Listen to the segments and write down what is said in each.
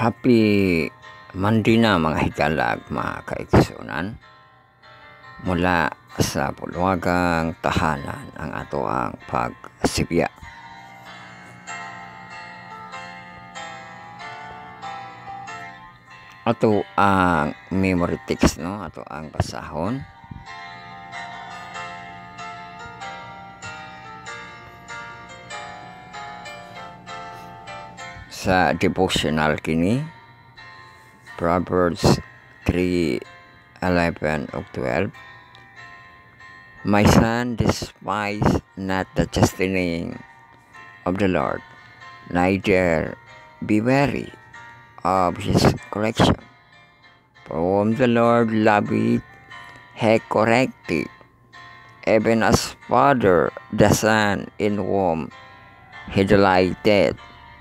Happy Monday na mga hikalag, mga kaigsunan. Mula sa bulwagang tahanan ang ato ang pagsibya. Ato ang memory text, no? Ato ang basahon. Sa devotional kini, Proverbs 3:11 ug 12. My son, despise not the chastening of the Lord, neither be weary of his correction. For whom the Lord loveth, he correcteth, even as father the son in whom he delighteth.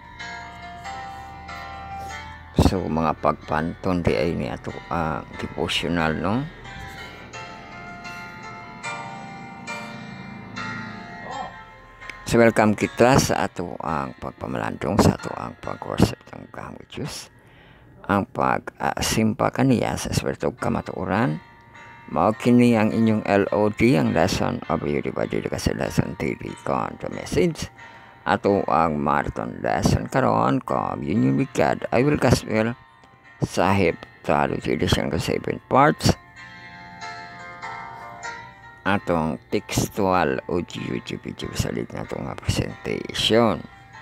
So mga pagpanton di ay ni ato ang devotional, no? So welcome kita sa ato ang pagpamalandong, sa ato ang pag-worship ng kahamog Diyos, ang pag-simpa kaniya sa Espiritu kamatuoran. Mao kini ang inyong LOD, ang lesson of Beauty Body kasi lesson 3 con the message. Ato ang marathon lesson karon ko Union with God, I will gospel sahib theology edition ko 7 parts. Atong textual audio video salit na itong presentation.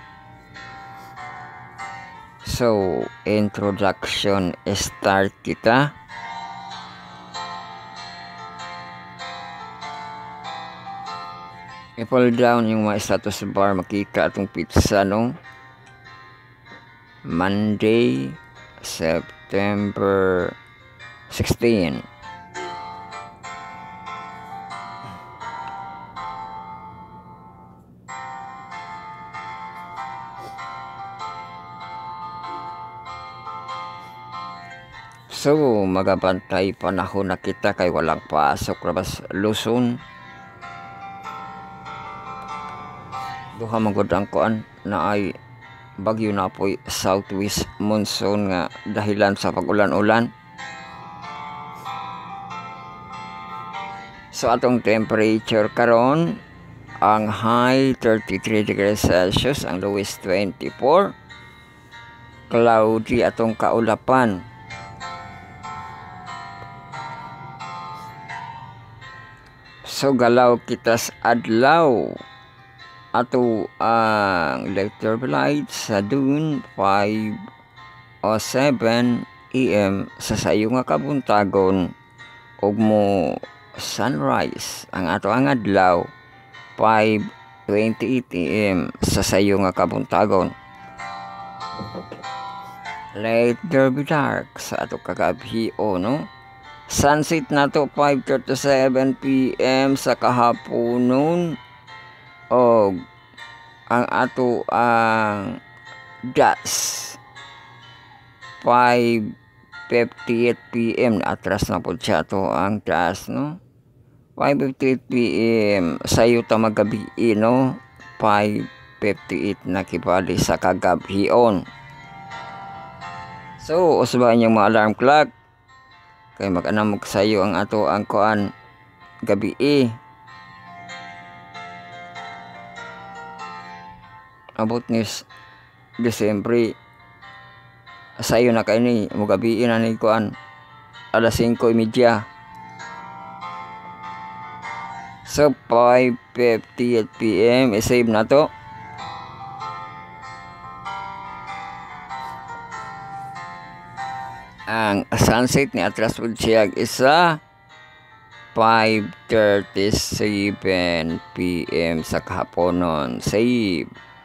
So introduction start kita. I-pull down yung mga status bar, makita atong pizza, no? Monday, September 16. So, magabantay panahon na kita kay walang pasok rabas Luzon. Duha magod ang kuan na ay bagyo na po'y southwest monsoon nga dahilan sa pag-ulan-ulan. So atong temperature karon, ang high 33 degrees Celsius, ang lowest 24. Cloudy atong kaulapan. So galaw kita sa adlaw. Ato ang electrolyte sa dun 5:07 AM sa sayo nga kabuntagon ug mo sunrise ang ato ang adlaw 5:28 AM sa sayo nga kabuntagon. Later be dark sa ato kagabi, no? Sunset nato 5:37 PM sa kahaponon. O ang ato ang dusk 5:58 PM, atras na po siya to ang dusk, no? 5:58 PM sayo ta magabi, no? 5:58 na kibali sa kagabion. So usbahan yung mga alarm clock kay mag-anamog sayo ang ato ang kuan gabi. Abot ni Desembre sayo na kaini mo gabi na ni kuan alas 5:30. So 5:58 PM i-save na to. Ang sunset ni atras pud siya isa 5:37 PM sa kahaponon. Save.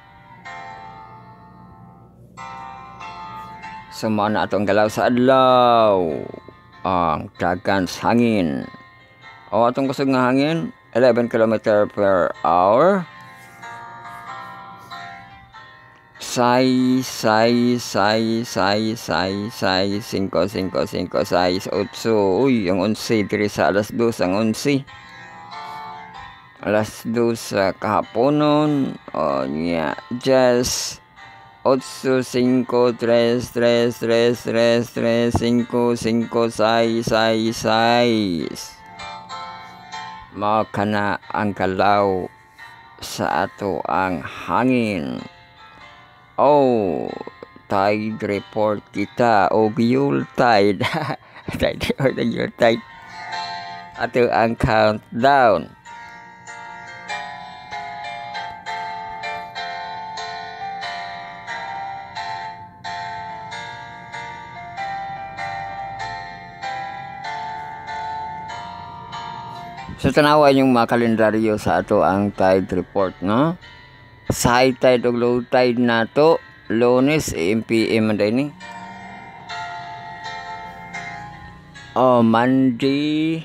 Suma na atong galaw sa adlaw, ang dagan sa hangin. O atong kusog nga hangin 11 km/h. Say 5-5-5-5-5-6-5-5-6-8. Uy, ang 11 diri sa alas 2 ang 11. Alas 2 sa kahaponon. O niya, just 8, 5, 3, 3, 3, 3, 3, 5, 5, 6, 6, 6. Mao kana ang galaw sa ato ang hangin. Oh, tide report kita o Yule tide. Tide or the Yule tide. Ato ang countdown. So tanawa yung mga kalendaryo sa ato ang tide report, no? Sa high tide o low tide nato, Lunes AM/PM man din ni. Monday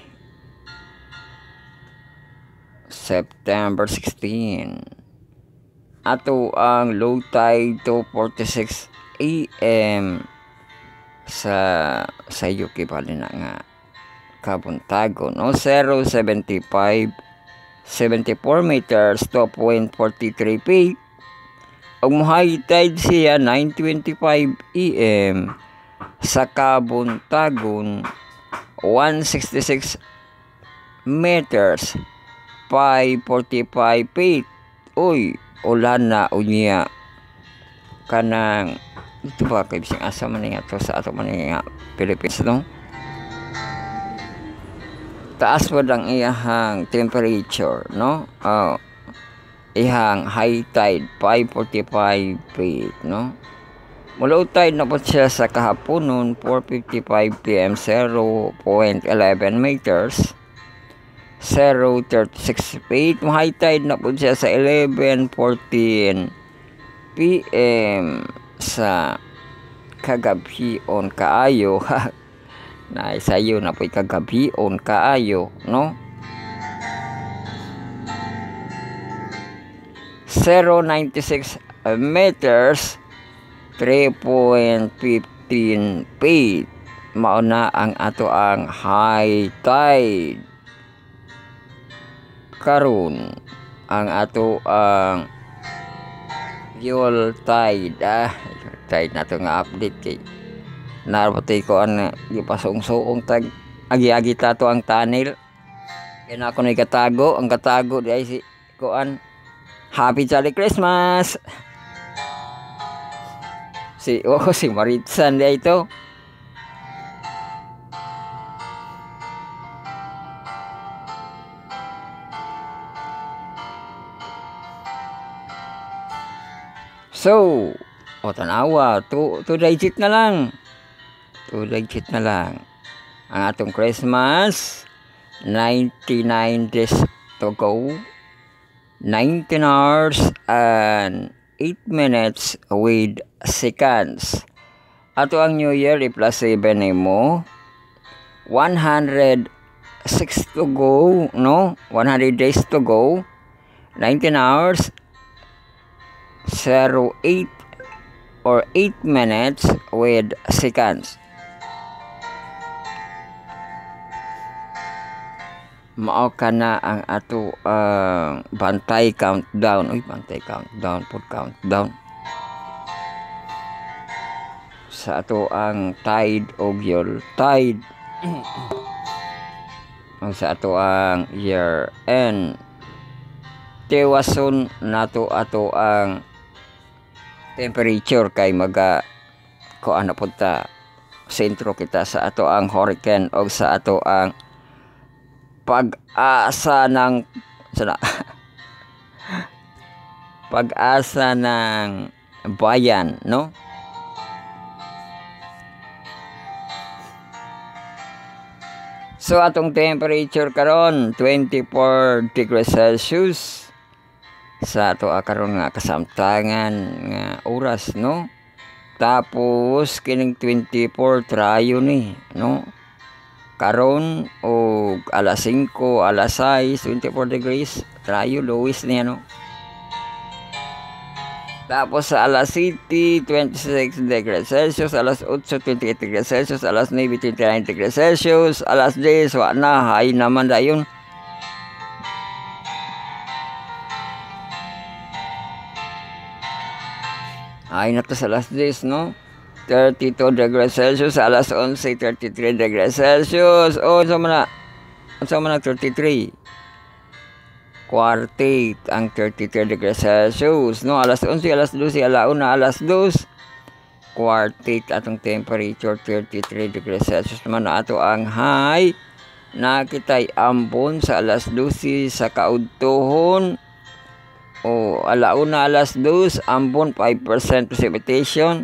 September 16. Ato ang low tide 2:46 AM sa UK pala na nga kabuntagon, no? 0.75 74 meters 2.43 feet. Ang high tide siya 9:25 AM sa kabuntagon 166 meters 545 feet. Uy, ulan na unya kanang ito ba kay bising asa man nga to sa ato man nga Philippines, no? Taas po ang iyahang temperature, no? Ihang high tide 545 feet, no? Low tide na po siya sa kahaponon 4:55 PM 0.11 meters 0.36 feet. High tide na po siya sa 11:14 PM sa kagabion kaayo. Na sayo na po'y kagabion kaayo, no? 0.96 meters 3.15 feet. Mauna ang ato ang high tide. Karon ang ato ang Yule tide. Tide na to nga update kay narapatay ko ang ipasong-soong tag agi-agi tato ang tunnel. Kaya na ako na ikatago. Ang katago di ay si Kuan. Happy Jolly Christmas! Si Maritsan di ito. So, tanawa, to digit na lang. 2 digit na lang. Ang atong Christmas, 99 days to go. 19 hours and 8 minutes with seconds. Ato ang New Year, i-plus 7 mo. 106 to go, no? 100 days to go. 19 hours, 08 or 8 minutes with seconds. Mao kana ang ato bantay countdown. Uy, bantay countdown, pud countdown sa ato ang tide o Yule tide. Sa ato ang year end. Tiwason nato ato ang temperature kay maga ko ano punta sentro kita sa ato ang hurricane o sa ato ang pag-asa ng pag-asa ng bayan, no? So atong temperature karon 24 degrees Celsius sa ato karon nga kasamtangan nga oras, no? Tapos kining 24 trayo ni, no? Karon o alas 5, alas 6, 24 degrees trayo lowest niya, no? Tapos sa alas 7, 26 degrees Celsius, alas 8, 28 degrees Celsius, alas 9, 29 degrees Celsius, alas 10, wa na, high naman dayon. Ay na to sa alas 10, no? 32 degrees Celsius, alas 11, 33 degrees Celsius. O, sa mana 33. Quartate ang 33 degrees Celsius, no? Alas 11, alas 12, alauna, alas 2. Quartate atong temperature, 33 degrees Celsius naman na ato ang high. Nakitay ambon sa alas 12 sa kaudtohon. O, alauna, alas 2, ambon 5% precipitation.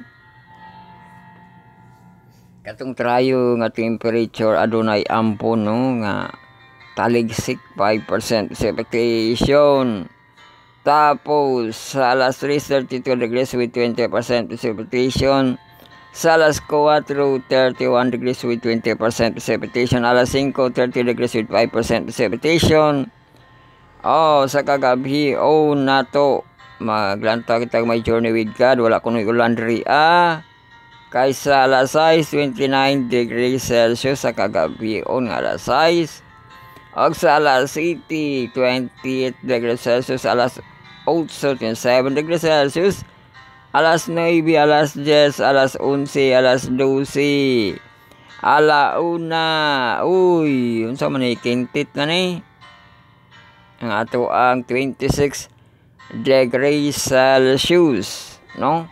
Katong trayo nga temperature adunay ambon, no, nga taligsik 5% precipitation. Tapos sa alas 3:32 degrees with 20% precipitation. Sa alas 4, 31 degrees with 20% precipitation. Alas 5, 30 degrees with 5% precipitation. Oh, sa kagabi, nato maglanta kita may journey with God. Wala kuno ulan diri kaysa alas 6, 29 degrees Celsius sa kagabi nga alas 6. Og sa alas 7, 28 degrees Celsius, alas 8, 27 degrees Celsius, alas 9, alas 10, alas 11, alas 12, alauna, unsa man ni kintit na ni? Ang ato ang 26 degrees Celsius, no?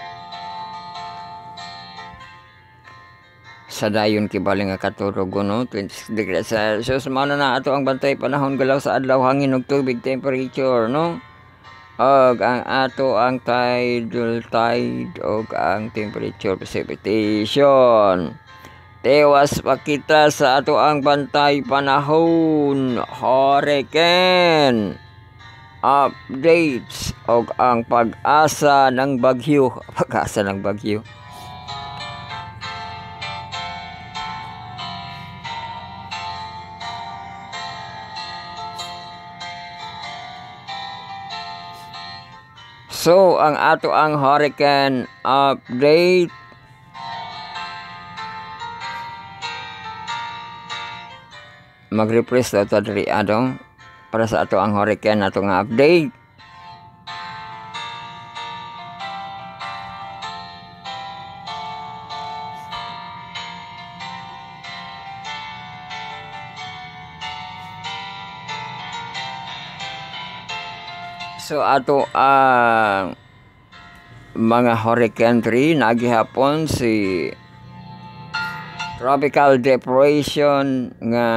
Sa dayon kibaling nga katurog, no? 26 degrees Celsius. Mano na ato ang bantay panahon galaw sa adlaw, hangin ug tubig temperature, no? Og ang ato ang tidal tide og ang temperature precipitation. Tewas pa kita sa ato ang bantay panahon, hurricane updates og ang pag-asa ng bagyo. Pag-asa ng bagyo. So, ang ato ang hurricane update. Mag-refresh daw ito diri para sa ato ang hurricane ato nga update. So ato ang mga hurricane 3 nagihapon si tropical depression nga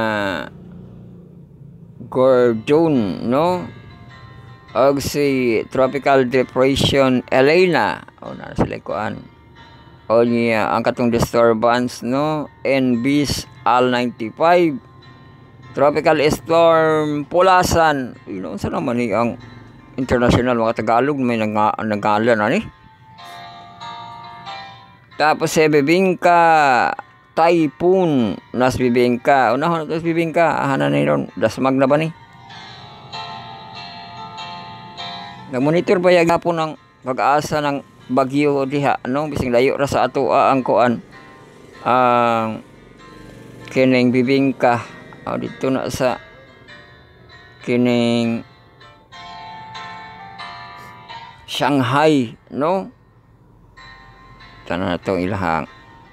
Gordon, no? Og si tropical depression Elena, na sila kuan. O niya ang katong disturbance, no? NB's Al-95. Tropical storm Pulasan. Unsa naman ni ang international mga Tagalog may nagalan ani. Tapos si Bibingka Typhoon nas Bibingka. Unahon nas Bibingka ahanan ni ron dasmag na ba ni? Nag-monitor ba ya gapon ang pag-asa ng bagyo diha, no? Bising layo ra sa ato ang kuan. Kining Bibingka dito na sa kining Shanghai, no? Tanan na itong ilahang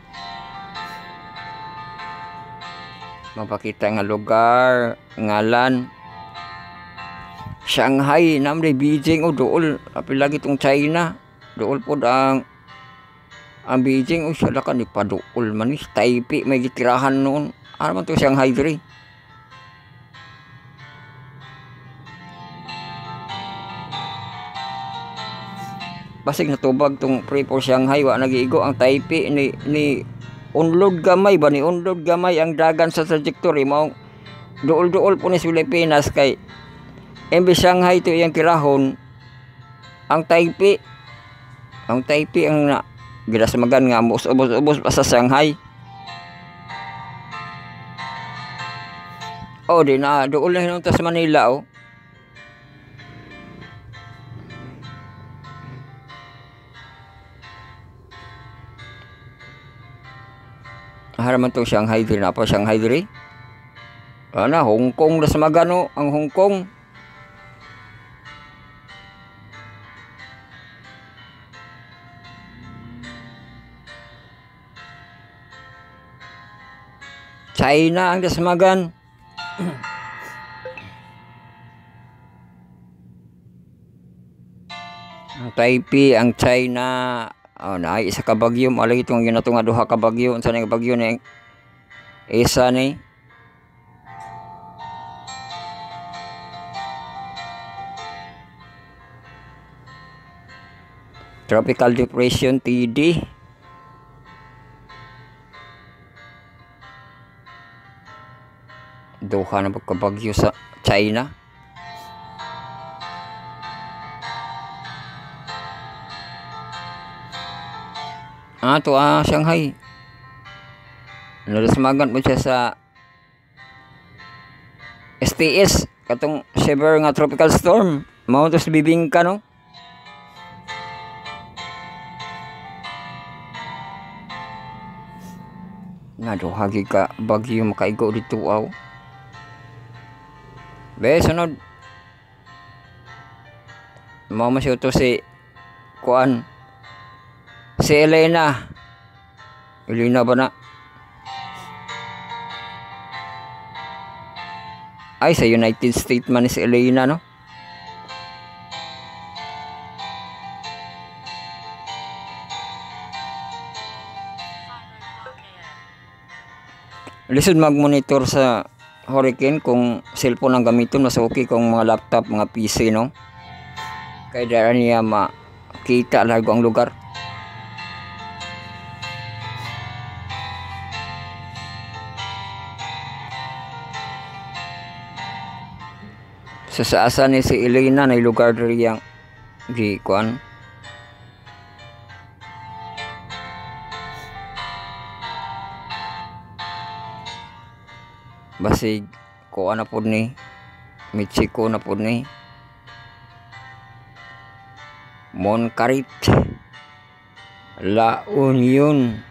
mapakita nga lugar, ngalan Shanghai, namre Beijing o dool, apil lagi itong China, dool po ang Beijing o siya ka ni padool manis, Taipei may gitirahan noon, ano man itong Shanghai diri. Basig natubag tong pre for Shanghai wa nagiigo ang Taipei ni unlod gamay ba ni unlod gamay ang dagan sa trajectory mao duol-duol po ni Pilipinas kay imbes Shanghai to iyang kirahon ang Taipei ang ginasmagan nga ubos pa sa Shanghai. Di na duol na hinunta sa Manila haraman to Shanghai diri na pa Shanghai diri. Hong Kong das magano ang Hong Kong. China ang dasmagan. Ang Taipei, ang China, na isa ka bagyo, malagi itong ginatong duha ka bagyo, unsa ni bagyo ni isa ni Tropical Depression TD. Duha na pagkabagyo sa China. To Shanghai. Nadasmagan mo siya sa STS katong severe nga tropical storm. Mao to sa bibingka no. Naduhagi ka bagyo makaigo dito aw. Be sunod. Mao man siya to si kuan. Si Elena. Elena ba na? Ay, sa United States man ni si Elena, no? Lisod mag-monitor sa hurricane kung cellphone ang gamiton, mas okay kung mga laptop, mga PC, no? Kaya dara niya makita lago ang lugar. Sa asa ni si Elena na lugar diri yang di kuan. Basig kuan na pud ni Mexico na pud ni Moncarit La Union.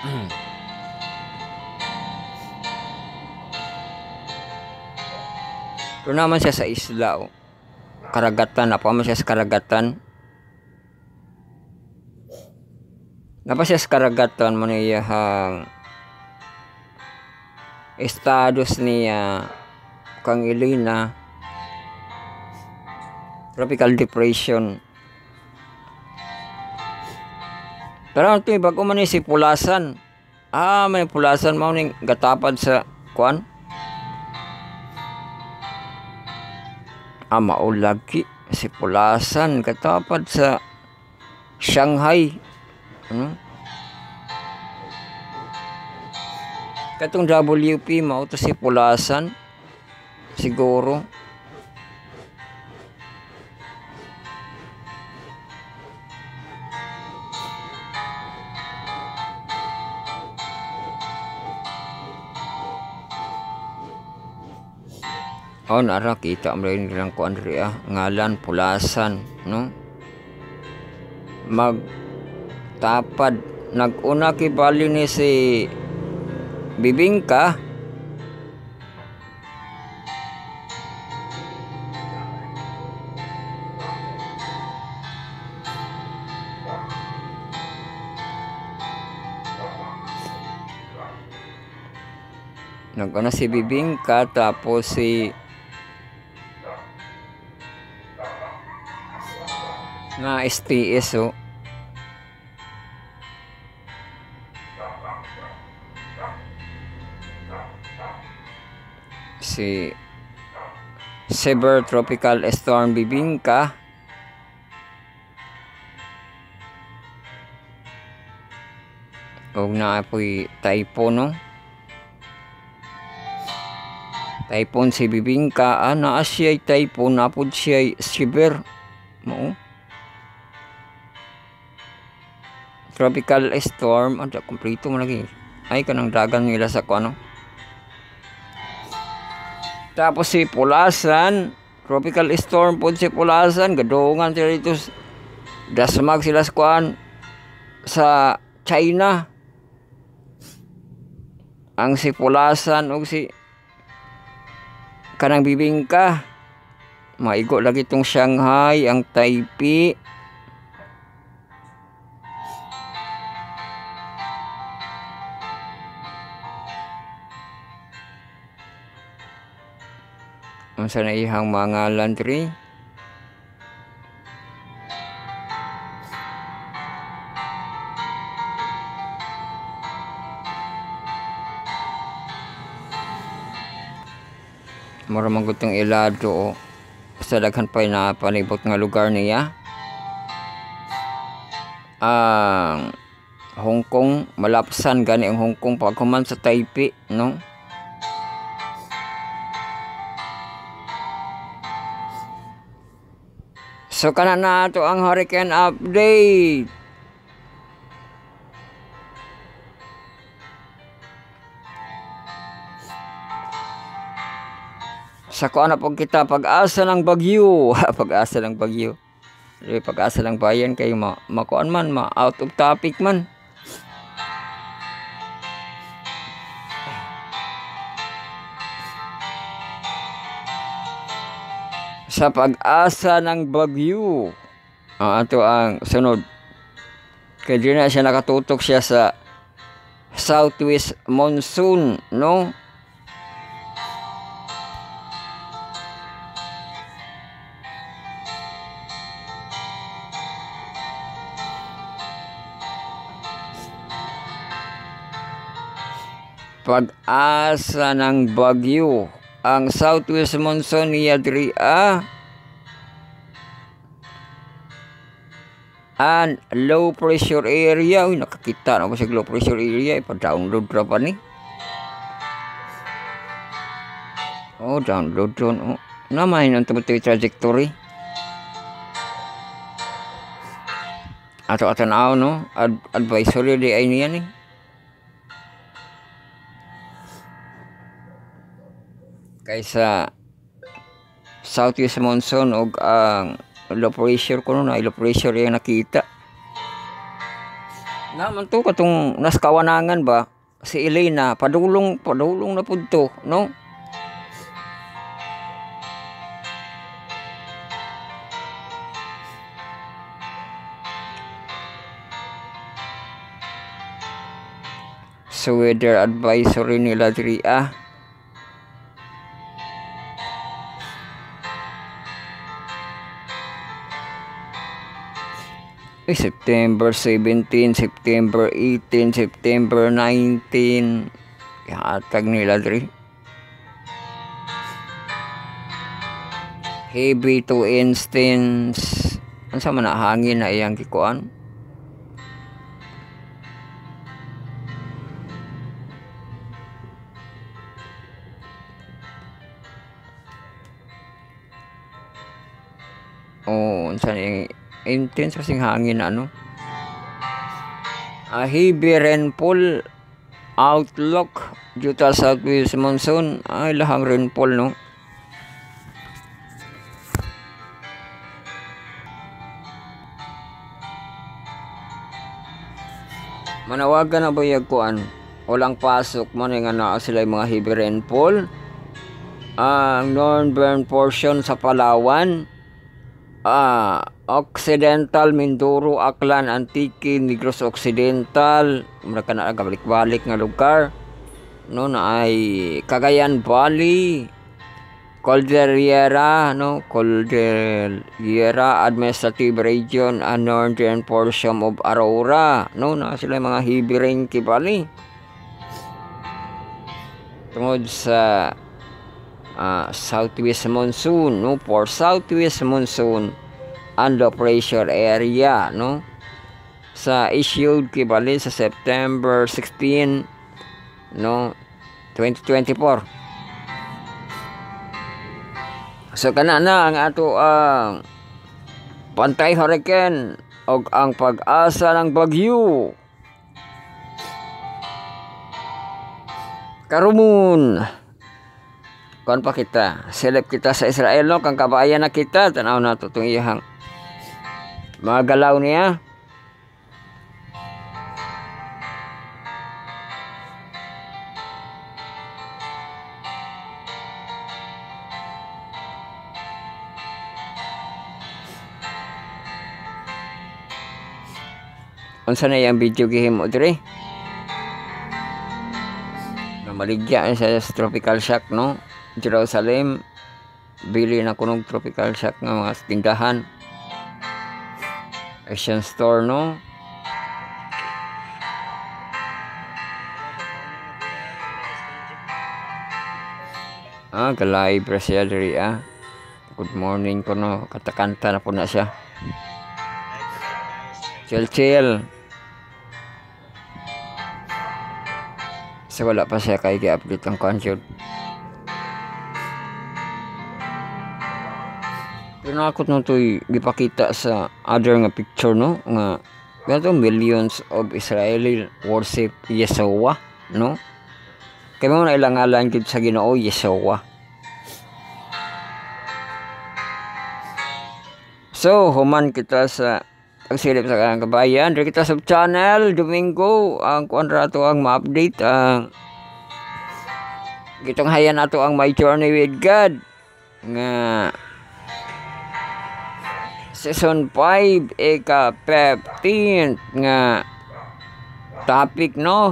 Pero naman siya sa isla o karagatan, napa man siya sa karagatan. Napa siya sa karagatan mo niyahang estados niya kang Elena tropical depression. Pero ito bago man si Pulasan. May Pulasan mao ning gatapad sa kuan. Maulagi si Pulasan katapad sa Shanghai. Katong WP mao to si Pulasan siguro. Nara kita mo rin nilang ko Andrea ngalan Pulasan, no? Magtapad naguna kibali ni si Bibingka. Naguna si Bibingka tapos si na STS si Severe Tropical Storm Bibingka. Og na apoy typhoon, no? Typhoon si Bibingka, naa siya typhoon, napod siya severe mo. Tropical storm, kompleto mo lagi. Ay kanang dagan nila sa kuano. Tapos si Pulasan, tropical storm po si Pulasan, gadungan sila dito. Dasmag sila sa kuan sa China. Ang si Pulasan o si kanang Bibingka. Maigo lagi tong Shanghai, ang Taipei. unsa na ihang mga laundry. Mura man gud tong ilado sa daghan pa na palibot nga lugar niya. Ang Hong Kong, malapsan gani ang Hong Kong paghuman sa Taipei, no? So kana na to ang hurricane update. Sa kuan na po kita pag-asa ng bagyo. Pag-asa ng bagyo. Pag-asa ng bayan kay makuan man, out of topic man. Sa pag-asa ng bagyo. Ato ang sunod. Kaya di na siya nakatutok siya sa southwest monsoon, no? Pag-asa ng bagyo. Ang southwest monsoon niya diri and low pressure area. Uy, nakakita na ko sa low pressure area. Ipa-download ra pa ni. Oh, download doon. Oh, naman ang tumutoy trajectory. Ato tanaw, no? Advisory di ay niya ni. Kaysa southwest monsoon o ang low pressure ko na low pressure yung nakita. Naman to katong nas kawanangan ba si Elena padulong na pud to, no? So weather advisory nila diri September 17, September 18, September 19. Ihatag nila diri. Heavy to instance. Ansa man na hangin na iyang gikuan? Oh, unsa ni intense kasing hangin na ano. Heavy rainfall outlook due to southwest monsoon. Ay lahang rainfall, no? Manawagan na ba yung kuan? Walang pasok mo nga na sila yung mga heavy rainfall. Ang northern portion sa Palawan, Occidental, Mindoro, Aklan, Antique, Negros Occidental, mereka na balik-balik nga lugar, no, na ay Cagayan Valley, Cordillera, no, Cordillera Administrative Region and northern portion of Aurora, no, na sila mga heavy rain kibali tungod sa southwest monsoon, no, for southwest monsoon and low pressure area, no, sa issued kibali sa September 16, no, 2024. So kana na ang ato ang Pantay Hurricane o ang pag-asa ng bagyo. Karumun kon pa kita, seleb kita sa Israel, no, kang kabayan na kita, tanaw na to itong iyang mga galaw niya. Unsa na yung video gihimo dire? Maligya sa tropical shock, no? Jerusalem bili na kunog tropical shock nga mga tindahan. Asian store, no? Galay pa siya diri Good morning ko, no? Katakanta na po na siya. Chill. So wala pa siya kay gi-update ang content. Pero ako nung ito'y gipakita sa other nga picture, no? Nga ganito millions of Israeli worship Yeshua, no? Kaya mo na ilangalan gid sa Ginoo Yeshua. So, human kita sa pagsilip sa kanang kabayan. Dari kita sa channel, Domingo, ang kuan rato ang ma-update. Gitong hayan nato ang My Journey with God. Nga Season 5, ika-15 nga topic, no?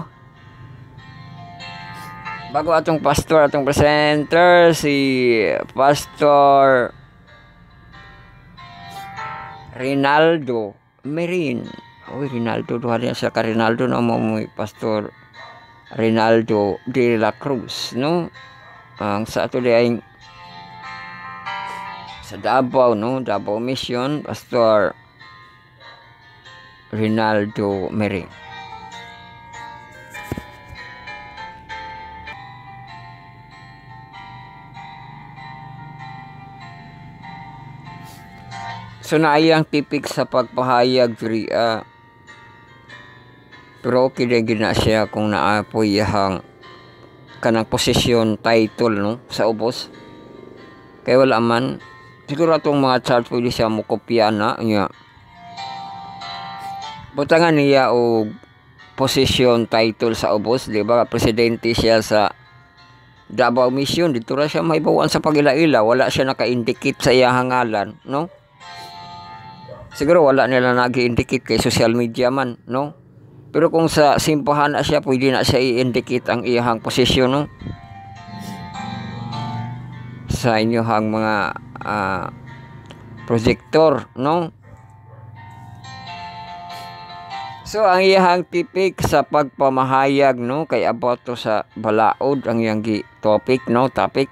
Bago atong pastor, atong presenter, si Pastor Rinaldo Merin. Rinaldo, duha rin siya ka Rinaldo, no? May Pastor Rinaldo de la Cruz, no? Ang sa ato ay sa Davao, no? Davao Mission, Pastor Rinaldo Merin. So naayang tipik sa pagpahayag diri pero kaya gina siya kung naapoy yang kanang posisyon title, no? Sa ubos. Kaya wala man siguro atong mga chart pwede siya mukopya na niya. Butangan niya o position title sa ubos, di ba? Presidente siya sa Davao Mission, dito ra siya may bawaan sa pagila-ila, wala siya naka-indicate sa iyang ngalan, no? Siguro wala nila nag-indicate kay social media man, no? Pero kung sa simbahan na siya, pwede na siya i-indicate ang iyang posisyon, no? Sa inyong mga projector, no? So ang iyang tipik sa pagpamahayag, no, kay about to sa balaod ang iyang topic, no, topic.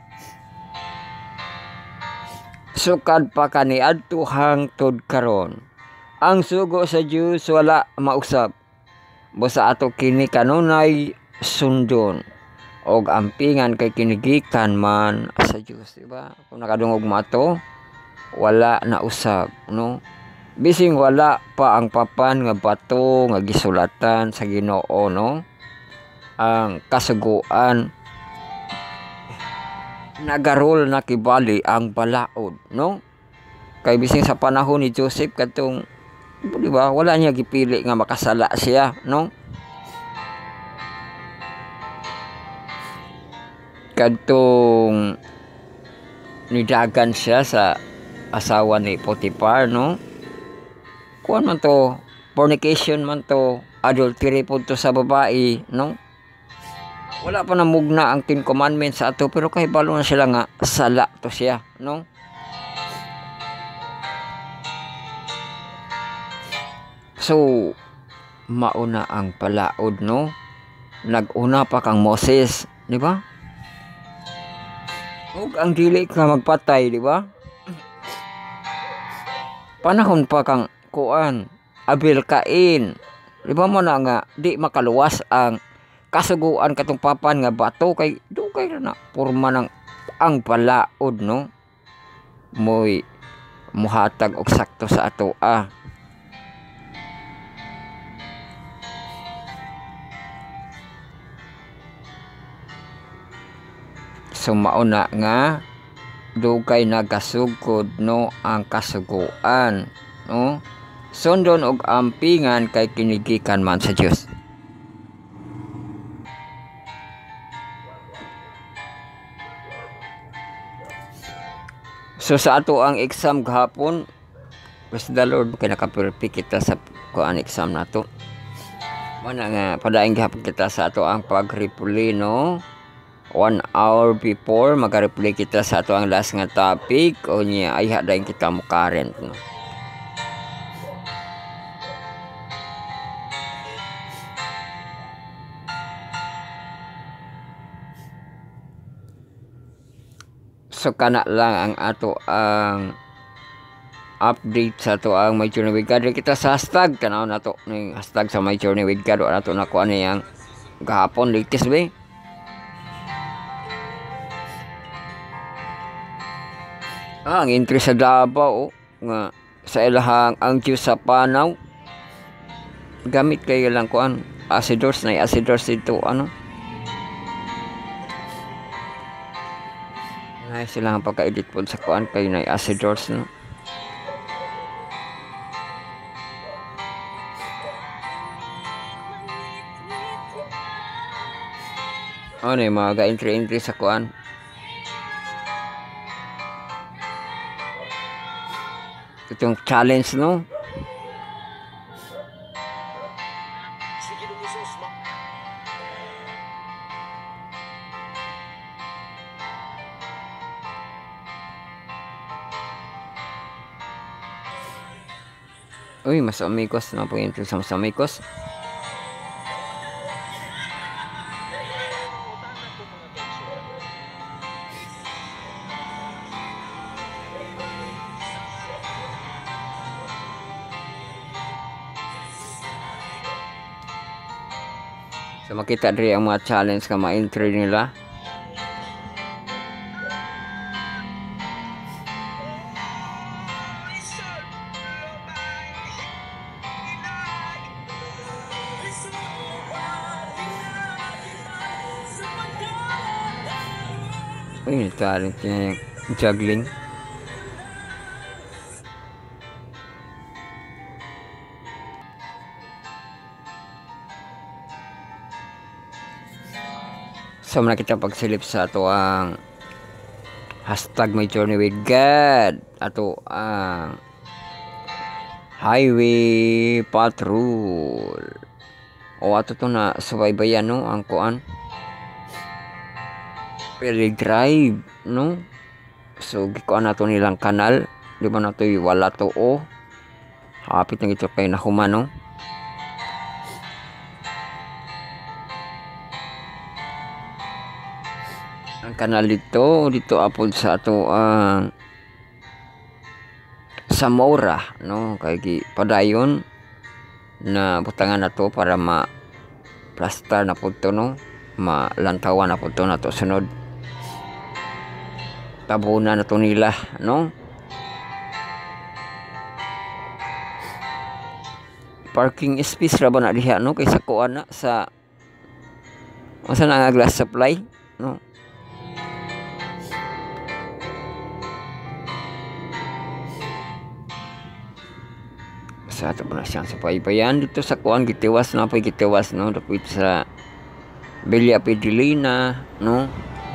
Sukad pa kaniadto hangtod karon. Ang sugo sa Dios wala mausab. Basta ato kini kanunay sundon og ampingan kay kinigikan man sa Dios, di ba? Kung nakadungog mo ato, wala na usab, no? Bising wala pa ang papan nga bato nga gisulatan sa Ginoo, no? Ang kasuguan nagarol na kibali ang balaod, no? Kay bising sa panahon ni Joseph katong, di ba, wala niya gipili nga makasala siya, no? Kadtong nidagan siya sa asawa ni Potiphar, no? Kuan man to, fornication man to, adultery po to sa babae, no? Wala pa namugna ang 10 commandments sa ato, pero kay balo na sila nga sala to siya, no? So mauna ang palaod, no? Naguna pa kang Moses, di ba? Ug ang dili ka magpatay, di ba? Panahon pa kang kuan Abel Cain, di ba mo na nga di makaluwas ang kasuguan katong papan nga bato kay dugay na porma ng ang palaod, no? Moy muhatag og sakto sa ato So mauna nga dugay nagasugod, no, ang kasuguan, no? Sundon og ampingan kay kinigikan man sa Dios. So sa ato ang exam gahapon, praise the Lord, kay naka-perfect kita sa kuan exam nato. Mana nga padaing gihapon kita sa ato ang pagripuli, no? 1 hour before maga-replay kita sa ato ang last nga topic o niya ay hadayon kita mo current no. So kana lang ang ato ang update sa ato ang My Journey with God. Kita sa hashtag tanaw na to ning hashtag sa My Journey with God na to nakuha niyang gahapon latest ba. Ang entry sa Davao nga sa ilahang ang Diyos sa Panaw gamit kayo lang kuan acidors na acidors dito ano na sila ang pagka-edit po sa kuan kayo na acidors no. Ano yung mga ga-entry sa kuan itong challenge no. Uy, mas amigos na po entry sa mas amigos. So makita diri ang mga challenge nga ma-entry nila. Uy, talent niya yung juggling. So muna kita pagsilip sa ato ang hashtag My Journey with God ato ang highway patrol o ato to na subaybayan no ang kuan Pili Drive no. So gikuan nato nilang kanal di ba nato wala to o hapit na ito kay nahuman no. Ang kanal dito apod sa ato ang Zamora no kay padayon na butangan na to para ma plaster na pud to no malantawan na pud to na to sunod tabunan na to nila no. Parking space ra ba na diha no kaysa kuan na sa asa na nga glass supply no. Sa ato na siyang sa paypayan dito sa kuan gitiwas na pa gitiwas no dapit sa Villa Pedilina no.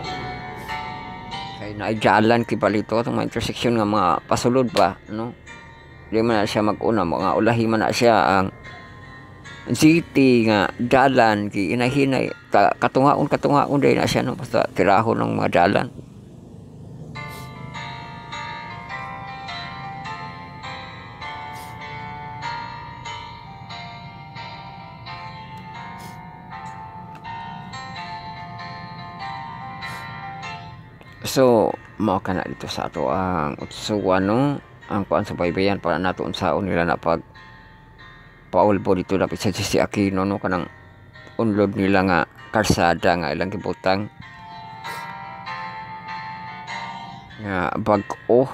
Kay naay jalan kibalito tong mga intersection nga mga pasulod pa no. Di man na siya mag-una mga ulahi man na siya ang city nga dalan ki inahinay katungaon dai na siya no basta tirahon ng mga dalan. So mao kana dito sa ato ang utsuan no ang kuan sa baybayan para nato unsaon nila na pag paulbo dito dapit sa si Aquino no kanang unlod nila nga karsada nga ilang gibutang nga bag-o.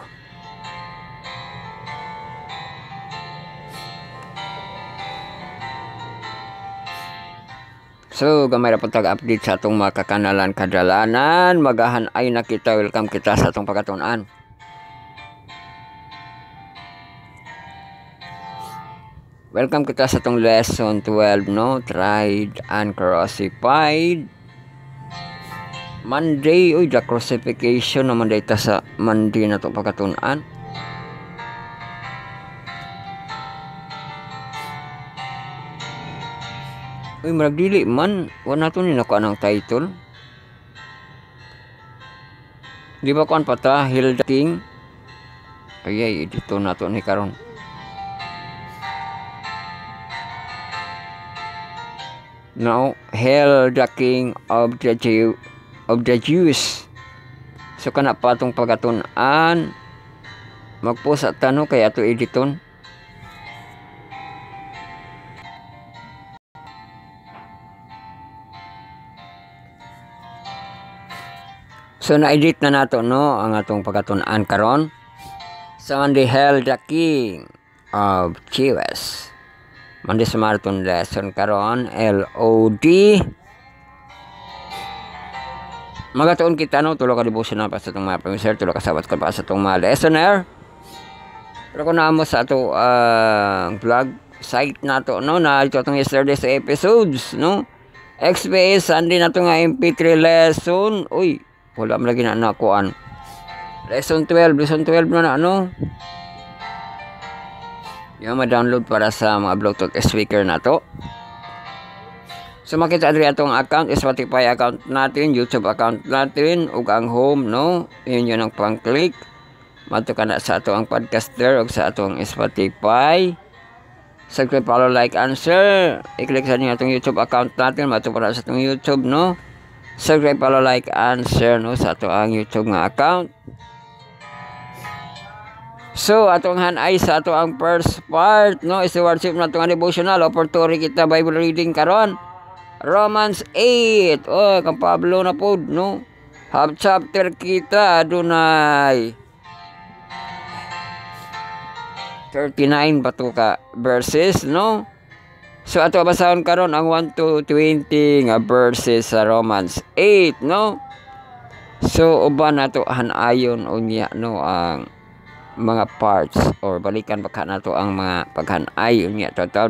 So gamay ra pud tag-update sa atong mga kakanalan kadalanan magahan ay nakita welcome kita sa atong pagkatun-an. Welcome kita sa atong lesson 12 no tried and crucified Monday. Uy the crucifixion naman data sa Monday na to pagkatun-an. Uy, marag dili man wala to ni nakuha ng title. Di ba kuan pata Hail the King? Ayay dito na to ni karon. Now, Hail the King of the Jews. So kana patong pagatunan magpost at tanong kay ato editon. So na-edit na nato no ang atong pagatunan karon. So on the Hail the King of Jews. Mandi sa marathon lesson karon LOD. Magatuon kita no tulo ka devotional pa sa itong mga professor, tulo ka sabat ka pa sa itong mga listener. Pero kung naamo sa ato vlog site nato no na ito itong yesterday's episodes no. XPS Sunday na ito nga MP3 lesson. Uy, wala mo lagi na nakuan. Lesson 12 na ano. Yung ma-download para sa mga Bluetooth speaker na to. So makita diri atong account, Spotify account natin, YouTube account natin, ug ang home no. Yun ang pang-click. Madto ka na sa ato ang podcaster ug sa atong Spotify. Subscribe, follow, like, and share. I-click sa atong YouTube account natin, madto para sa atong YouTube no. Subscribe, follow, like, and share no sa ato ang YouTube nga account. So atong hanay sa ato ang first part no is worship na itong devotional opportunity kita Bible reading karon. Romans 8. Oh, kang Pablo na pod no. Half chapter kita adunay 39 bato ka verses no. So ato basahon karon ang 1 to 20 nga verses sa Romans 8 no. So uban nato hanayon unya no ang mga parts or balikan baka nato ang mga paghanay unya tatawd.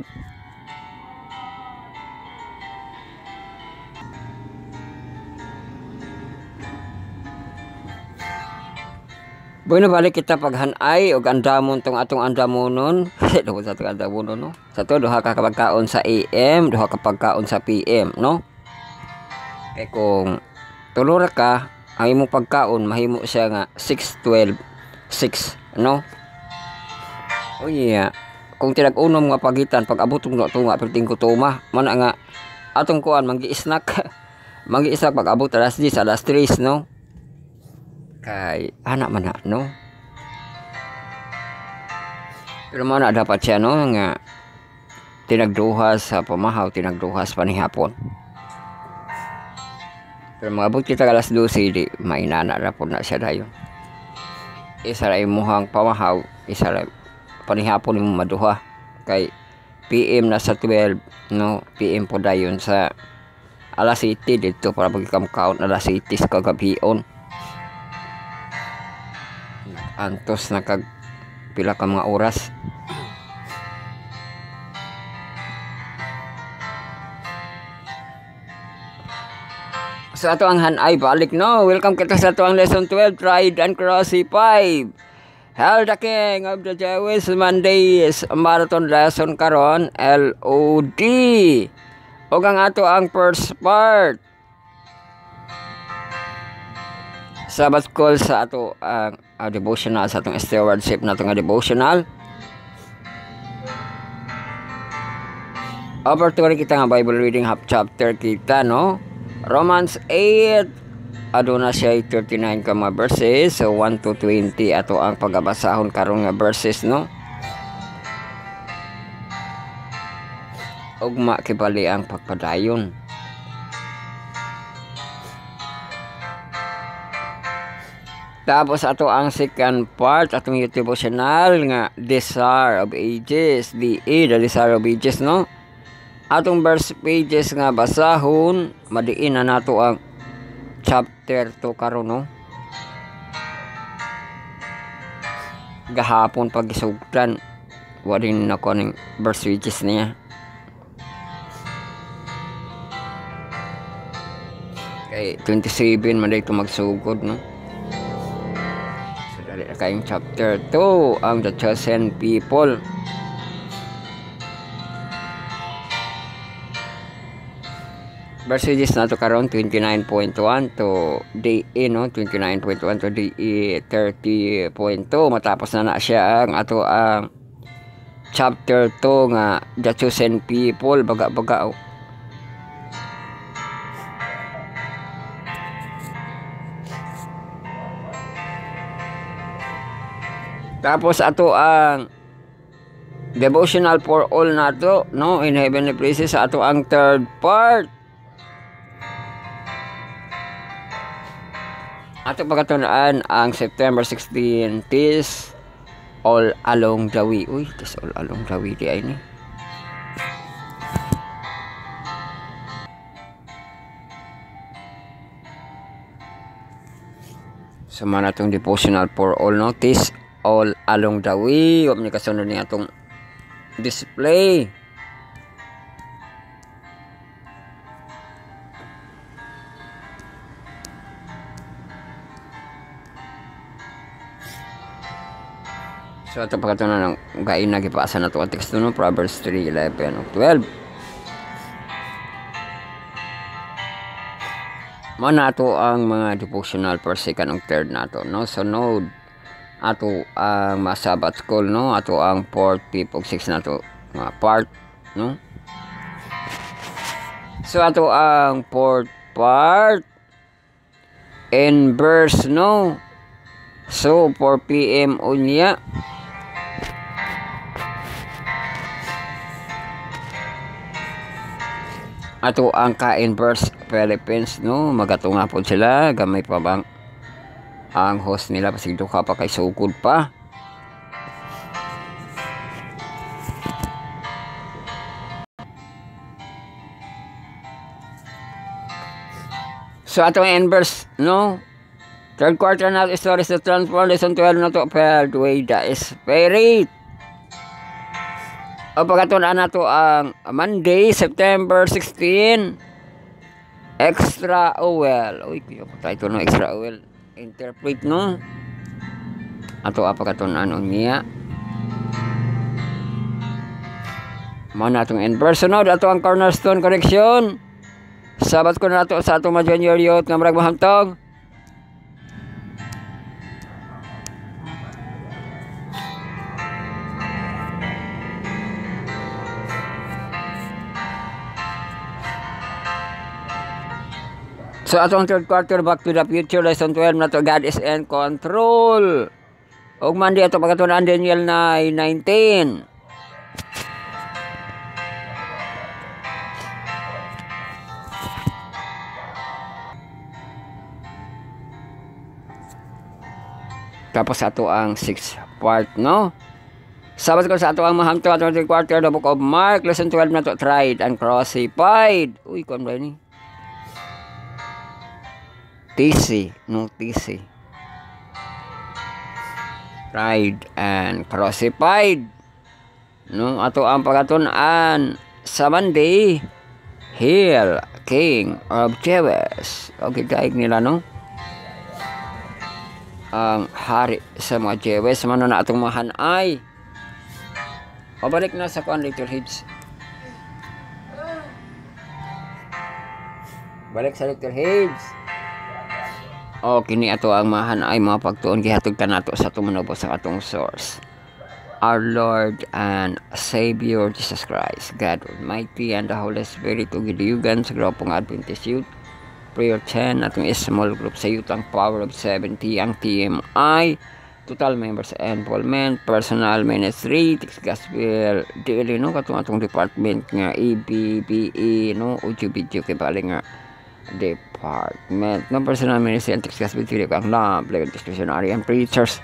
Bueno, balik kita paghanay og andamon tong atong andamonon. Duha sa atong andamonon no. Sa to duha ka pagkaon sa AM, duha ka pagkaon sa PM no. Kay kung tulo ra ka ang imong pagkaon mahimo siya nga 6-12 6 no. Oh yeah. Kung tinag-unom nga pagitan pag abotong na tunga perting kutuma man nga atong kuan manggi-snack manggi-snack pag abot alas 10 alas 3 no. Kay anak man na no. Pero man na dapat siya no nga tinagduhas sa pamahaw, tinagduhas panihapon. Pero mga abot kita alas 12 di mainana ra pud na siya dayon. Isa ra imuhang pamahaw, isa ra panihapon imong maduha kay PM na sa 12 no, PM po dayon sa alas 7 dito para pagkamkaon alas 7 sa kagabion. Antos na kag pila ka mga oras. So ato ang hanay balik no. Welcome kita sa ato ang lesson 12 tried and crucified. Hail the King of the Jews. Monday is marathon lesson karon LOD. Og ang ato ang first part. Sabbath call sa ato ang devotional sa atong stewardship na itong devotional. Opportunity kita nga Bible reading half chapter kita no. Romans 8 aduna siya 39 ka mga verses, so 1 to 20 ato ang pagabasahon karon nga verses no. Ugma kibali ang pagpadayon. Tapos ato ang second part atong devotional nga Desire of Ages, the Desire of Ages no. Atong verse pages nga basahon, madiin na nato ang chapter 2 karon no. Gahapon pag isugdan, wa din nako ning verse pages niya. Kay 27 man dito magsugod no. So dali na kayong chapter 2 ang the chosen people. Percentages na to karon 29.1 to DE, no, 29.1 to DE 30.2. Matapos na siya ang ato ang chapter 2 nga The Chosen People, baga-baga. Tapos ato ang devotional for all nato, no, in heavenly places, ato ang third part. Ato pagkatunaan ang September 16 tis all along the way. Uy, tis all along the way di ay ni. So man atong devotional for all, no, tis all along the way. Huwag niya kasunod niya atong display. So ito pagkatunan ng gain na gipasa na ito ang teksto, no? Proverbs 3:11 o 12. Mana ato ang mga devotional per second ang third nato, no? So node ato ang masabat school, no? Ato ang 4th, 5th, 6 nato mga part, no? So ato ang 4th part in verse, no? So 4 PM unya. Ato ang ka-inverse Philippines, no, magatunga po sila, gamay pa bang ang host nila pasig duha pa kay sugod pa. So ato ang inverse, no, third quarter na stories to transform, lesson 12 na to, failed way the spirit. O pagkatunan na to ang Monday, September 16, extra oil. Uy, kaya pa tayo no, extra oil. Interpret, no? Ato pagkatunan niya. Mana itong inverse, no? Ato ang cornerstone correction. Sabat ko na to sa atong mga junior youth nga marag mahamtong. So atong third quarter, Back to the Future, lesson 12 na to, God is in control. Og Monday ato pagkatunan Daniel 9:19. Tapos ato ang 6th part, no? Sabat ko sa ato ang mahamto atong third quarter, the book of Mark, lesson 12 na to, tried and crucified. Uy, kung ba ni? TC, no, TC. Tried and crucified. No, ato ang pagkatunan sa Monday, Hail, King of Jewes. Okay, daig nila, no? Ang hari sa mga Jewes, mano na atong mahanay. Pabalik na sa kuan, Little Heads. Balik sa Little Heads. O kini ato ang mahan ay mga pagtuon gihatag kanato sa tumunobo sa atong source, our Lord and Savior Jesus Christ, God Almighty and the Holy Spirit ug gidiyugan sa grupong Adventist Youth Prayer 10 atong small group sa youth ang Power of 70 ang TMI, total members enrollment, personal ministry, text gospel daily, no, katong atong department nga EBBE, no, audio video kay bali nga department, no, personal ministry and text gospel daily ang love, like discretionary and preachers.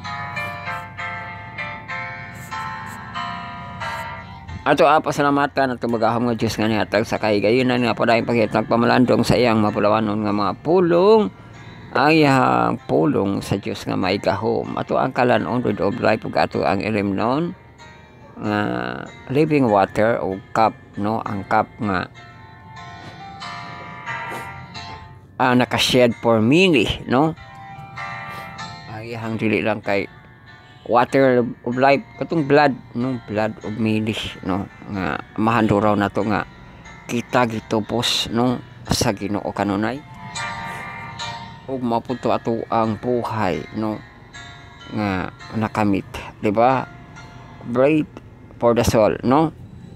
Ato pasalamatan at tumagahom nga Diyos nga nihatag sa kahigayonan nga padayong paghitag pamalandong sa iyang mapulawanon nga mga pulong, ay pulong sa Diyos nga may gahom. Ato ang kalanon Word of Life ug ato ang ilimnon nga living water o cup, no, ang cup nga nakashed for many, no, ay dili lang kay water of life katong blood, no, blood of many, no, nga mahanduraw na to nga kita gitubos no sa Ginoo kanunay, ug maputo ato ang buhay no nga nakamit, di ba? Bread for the soul no.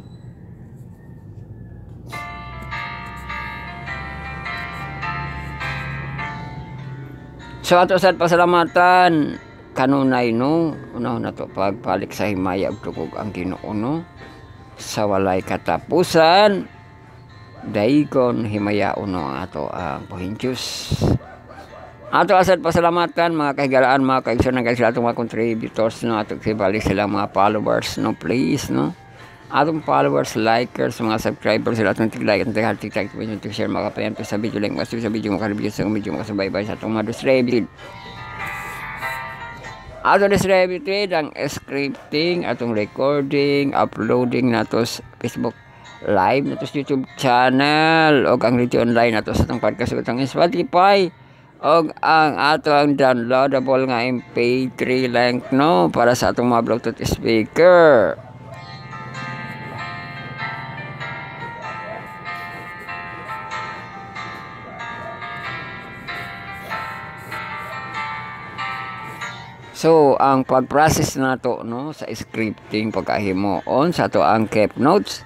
So ato sad pasalamatan kanunay no, unahon nato pagbalik sa himaya ug tugog ang Ginoo no, sa walay katapusan dayon himayaon no ang ato ang buhing Diyos. Ato asad pasalamatan mga kahigalaan, mga kaigsoon ng sila atong mga contributors no, ato sibali sila mga followers no, please no, atong followers, likers, mga subscribers sila atong tig-like at tig-heart, tig-share, mga kapayan sa video lang, mas sa video mga review sa video mga sabay-bay sa atong mga distributed. Ato distributed ang scripting, atong recording, uploading nato sa Facebook Live, nato sa YouTube channel, o ang radio online nato sa atong podcast sa atong Spotify, o ang ato ang downloadable nga MP3 link no, para sa atong mga Bluetooth speaker. So ang pag-process nato no sa scripting pagkahimo-on sa ato ang kept notes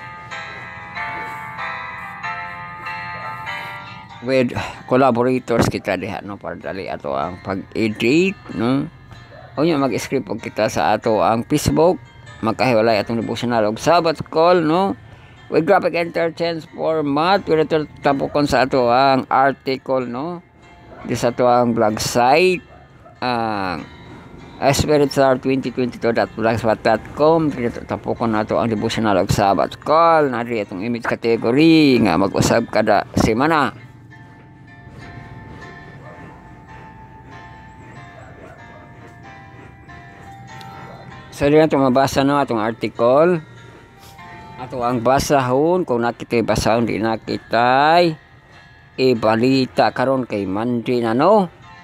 with collaborators kita diha no, para dali ato ang pag-edit no, unya mag-script og kita sa ato ang Facebook, magkahiwalay atong devotional og Sabbath call no, with graphic interchange format, with ito tapokon sa ato ang article no di sa ato ang blog site ang spiritstar2022.blogspot.com. dito tapokon nato ang devotional og Sabbath call na di atong image category nga mag-usab kada semana. So diyan ito mabasa no atong article, ato ang basahon kung nakita basahon di nakitay ibalita karon kay Monday na no,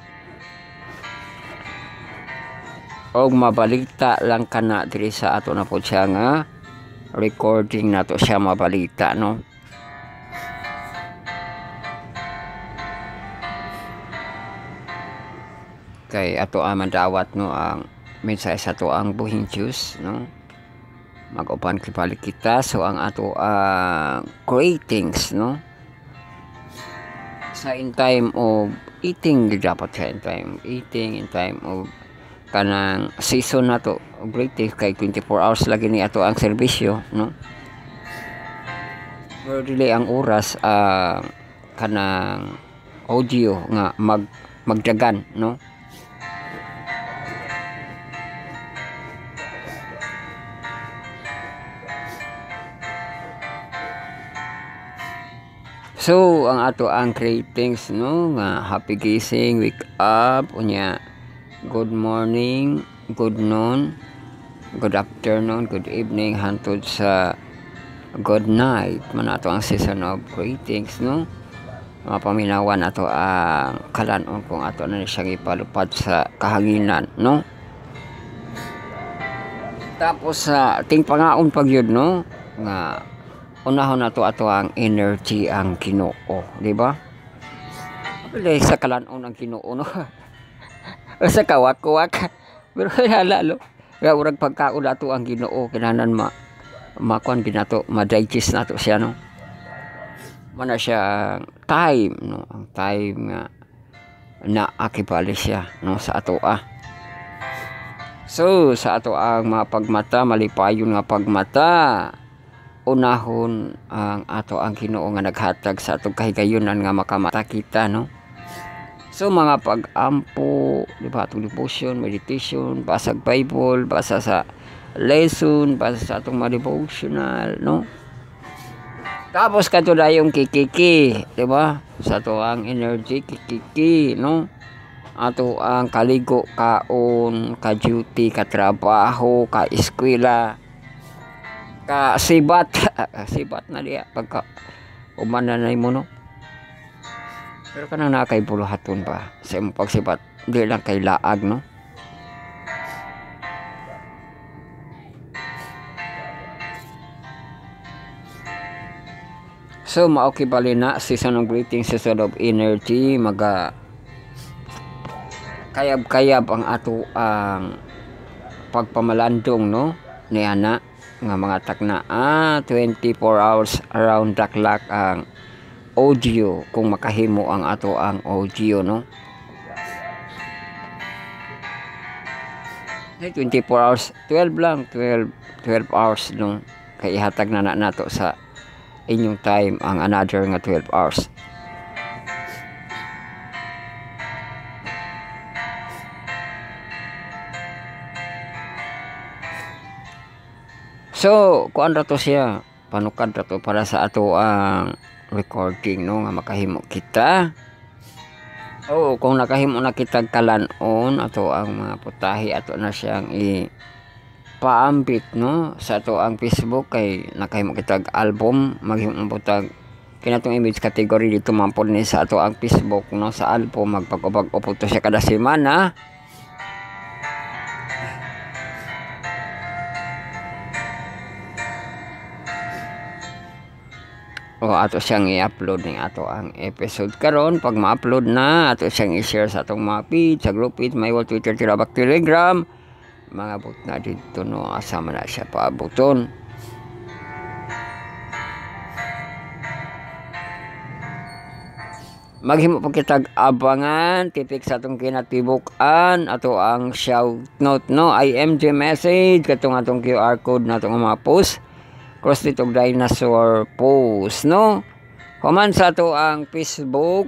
og mabalita lang kana diri sa ato na po siya nga recording nato siya mabalita no. Kay ato ang mandawat no ang mensahe sa ato ang buhing Diyos no, mag-upan kibalik kita. So ang ato ang greetings no sa in time of eating, dapat sa in time eating, in time of kanang season na to greetings kay 24 hours lagi ni ato ang serbisyo no, pero dili ang oras kanang audio nga magdagan no. So ang ato ang greetings no nga happy gising, wake up, unya good morning, good noon, good afternoon, good evening, hantod sa good night man ato ang season of greetings no. Mapaminawan ato ang kalanon kung ato na siyang ipalupad sa kahanginan no. Tapos sa ting pangaon pag yun no nga unahon nato ato ang energy ang Ginoo, di ba? Apilay sa kalanon ang Ginoo no. Sa kawak-kawak pero halalo nga urag pagkaon ato ang Ginoo kinanan makuan ginato ma-digest nato siya no. Mana siya time no, ang time nga naakibali siya no sa ato So sa ato ang mapagmata, malipayon nga pagmata, unahon ang ato ang Ginoo nga naghatag sa atong kahigayunan nga makamata kita no. So mga pag-ampo, di ba, atong devotion, meditation, basag Bible, basa sa lesson, basa sa atong mga devotional no. Tapos kato na yung kikiki, di ba, sa ato ang energy kikiki no. Ato ang kaligo, kaon, ka-duty, ka-trabaho, ka-eskwela, ka-sibat sibat na diya pagka umananay mo no. Pero kanang nakay buluhaton pa sa imong pagsibat, di lang kay laag no. So maoki bali na season of greetings, season of energy, maga kayab-kayab ang ato ang pagpamalandong no ni ana nga mga takna 24 hours around the clock ang audio kung makahimo ang ato ang audio no. 24 hours 12 lang 12 hours no kay ihatag na nato sa inyong time ang another nga 12 hours. So kuan ra to siya panukad ra to para sa ato ang recording no nga makahimo kita. Oo, kung nakahimo na kita kalan-on ato ang mga putahe ato na siyang paambit no sa ato ang Facebook kay nakahimo kita album maghimo putag kinatong image category dito mampod ni sa ato ang Facebook no sa album magpag-ubag-upod to siya kada semana. O ato siyang i-upload ng ato ang episode karon. Pag ma-upload na ato siyang i-share sa atong mga feed sa group feed, may wall, Twitter, Tirabak, Telegram, mga bot na dito no asama na siya paabuton. Maghimo pa kitag abangan titik sa atong kinatibukan ato ang shout note no IMG message katong atong QR code na atong mga post cross dito dinosaur post no human sa ato ang Facebook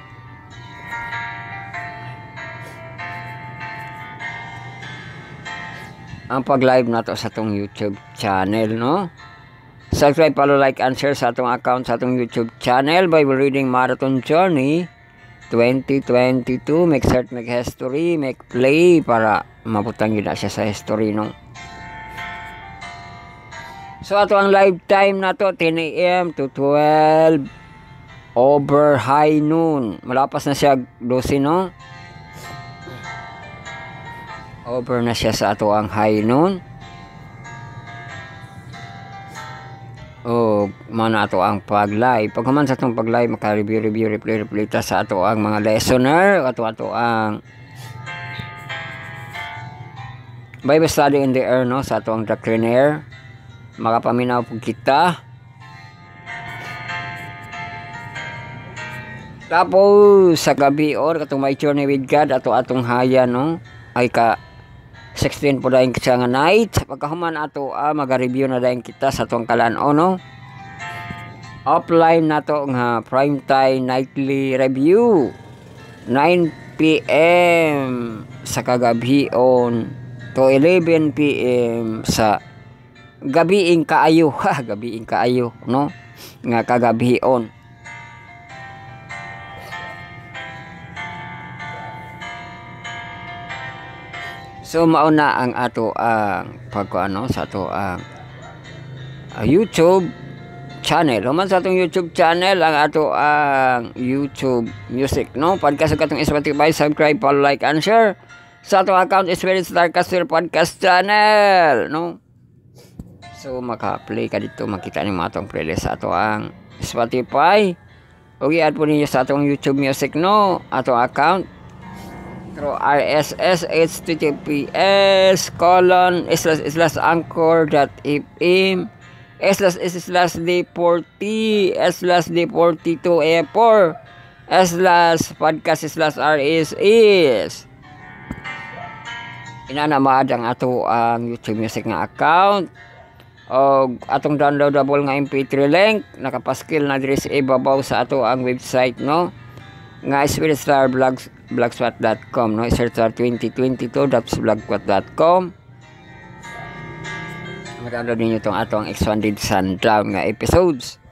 ang pag-live nato sa atong YouTube channel no. Subscribe, follow, like, and share sa atong account sa atong YouTube channel Bible Reading Marathon Journey 2022. Make search, make history, make play para mabutang yun na siya sa history no. So ato ang live time na to 10 AM to 12 over high noon. Malapas na siya 12 no. Over na siya sa ato ang high noon. O mana ato ang pag-live. Pag human sa atong pag-live maka-review, replay ta sa ato ang mga listener, ato ang Bible study in the air no sa ato ang doctrinaire. Makapaminaw po kita. Tapos sa gabi or katong may journey with God ato atong haya no ay ka 16 po dahil siya nga night. Pagkahuman ato maga-review na dahil kita sa atong kalan-o no. Offline na to nga prime time nightly review 9 PM sa kagabi on to 11 PM sa gabiing kaayo gabiing kaayo no nga kagabion. So mauna ang ato ang pagkuano sa ato ang YouTube channel. Human sa atong YouTube channel ang ato ang YouTube Music no podcast sa atong Spotify. Subscribe, follow, like, and share sa atong account Spirit Star Caster Podcast channel no. So maka-play ka dito makita ni mga atong playlist sa ato ang Spotify. O i-add po ninyo sa atong YouTube Music no atong account through RSS https://anchor.fm /d40/d42a4/podcast/RSS inanamaad ang ato ang YouTube Music nga account o atong downloadable nga MP3 link nakapaskil na diri sa ibabaw sa ato ang website no nga spiritstarblogspot.com no spiritstar2022.blogspot.com mag-download ninyo itong atong expanded sundown nga episodes.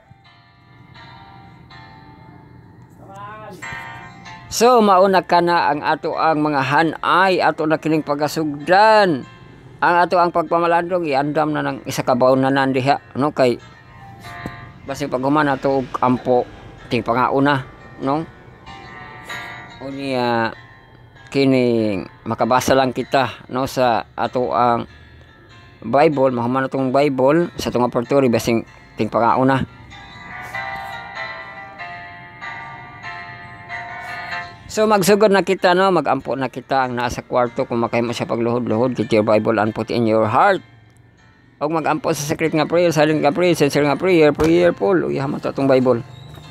So mauna ka na ang ato ang mga hanay ato na kining pagasugdan ang ato ang pagpamalandong iandam na ng isa ka baon na nandiha no kay basi paghuman ato og ampo ting pangauna no unya kining makabasa lang kita no sa ato ang Bible mahuman atong Bible sa atong aperture basing ting pangauna So magsugod na kita, no, magampo na kita ang nasa kwarto kung makahimo siya pagluhod-luhod, get your Bible and put in your heart. Og magampo sa secret nga prayer, silent nga prayer, sincere nga prayer, prayerful. Uy, haman to itong Bible.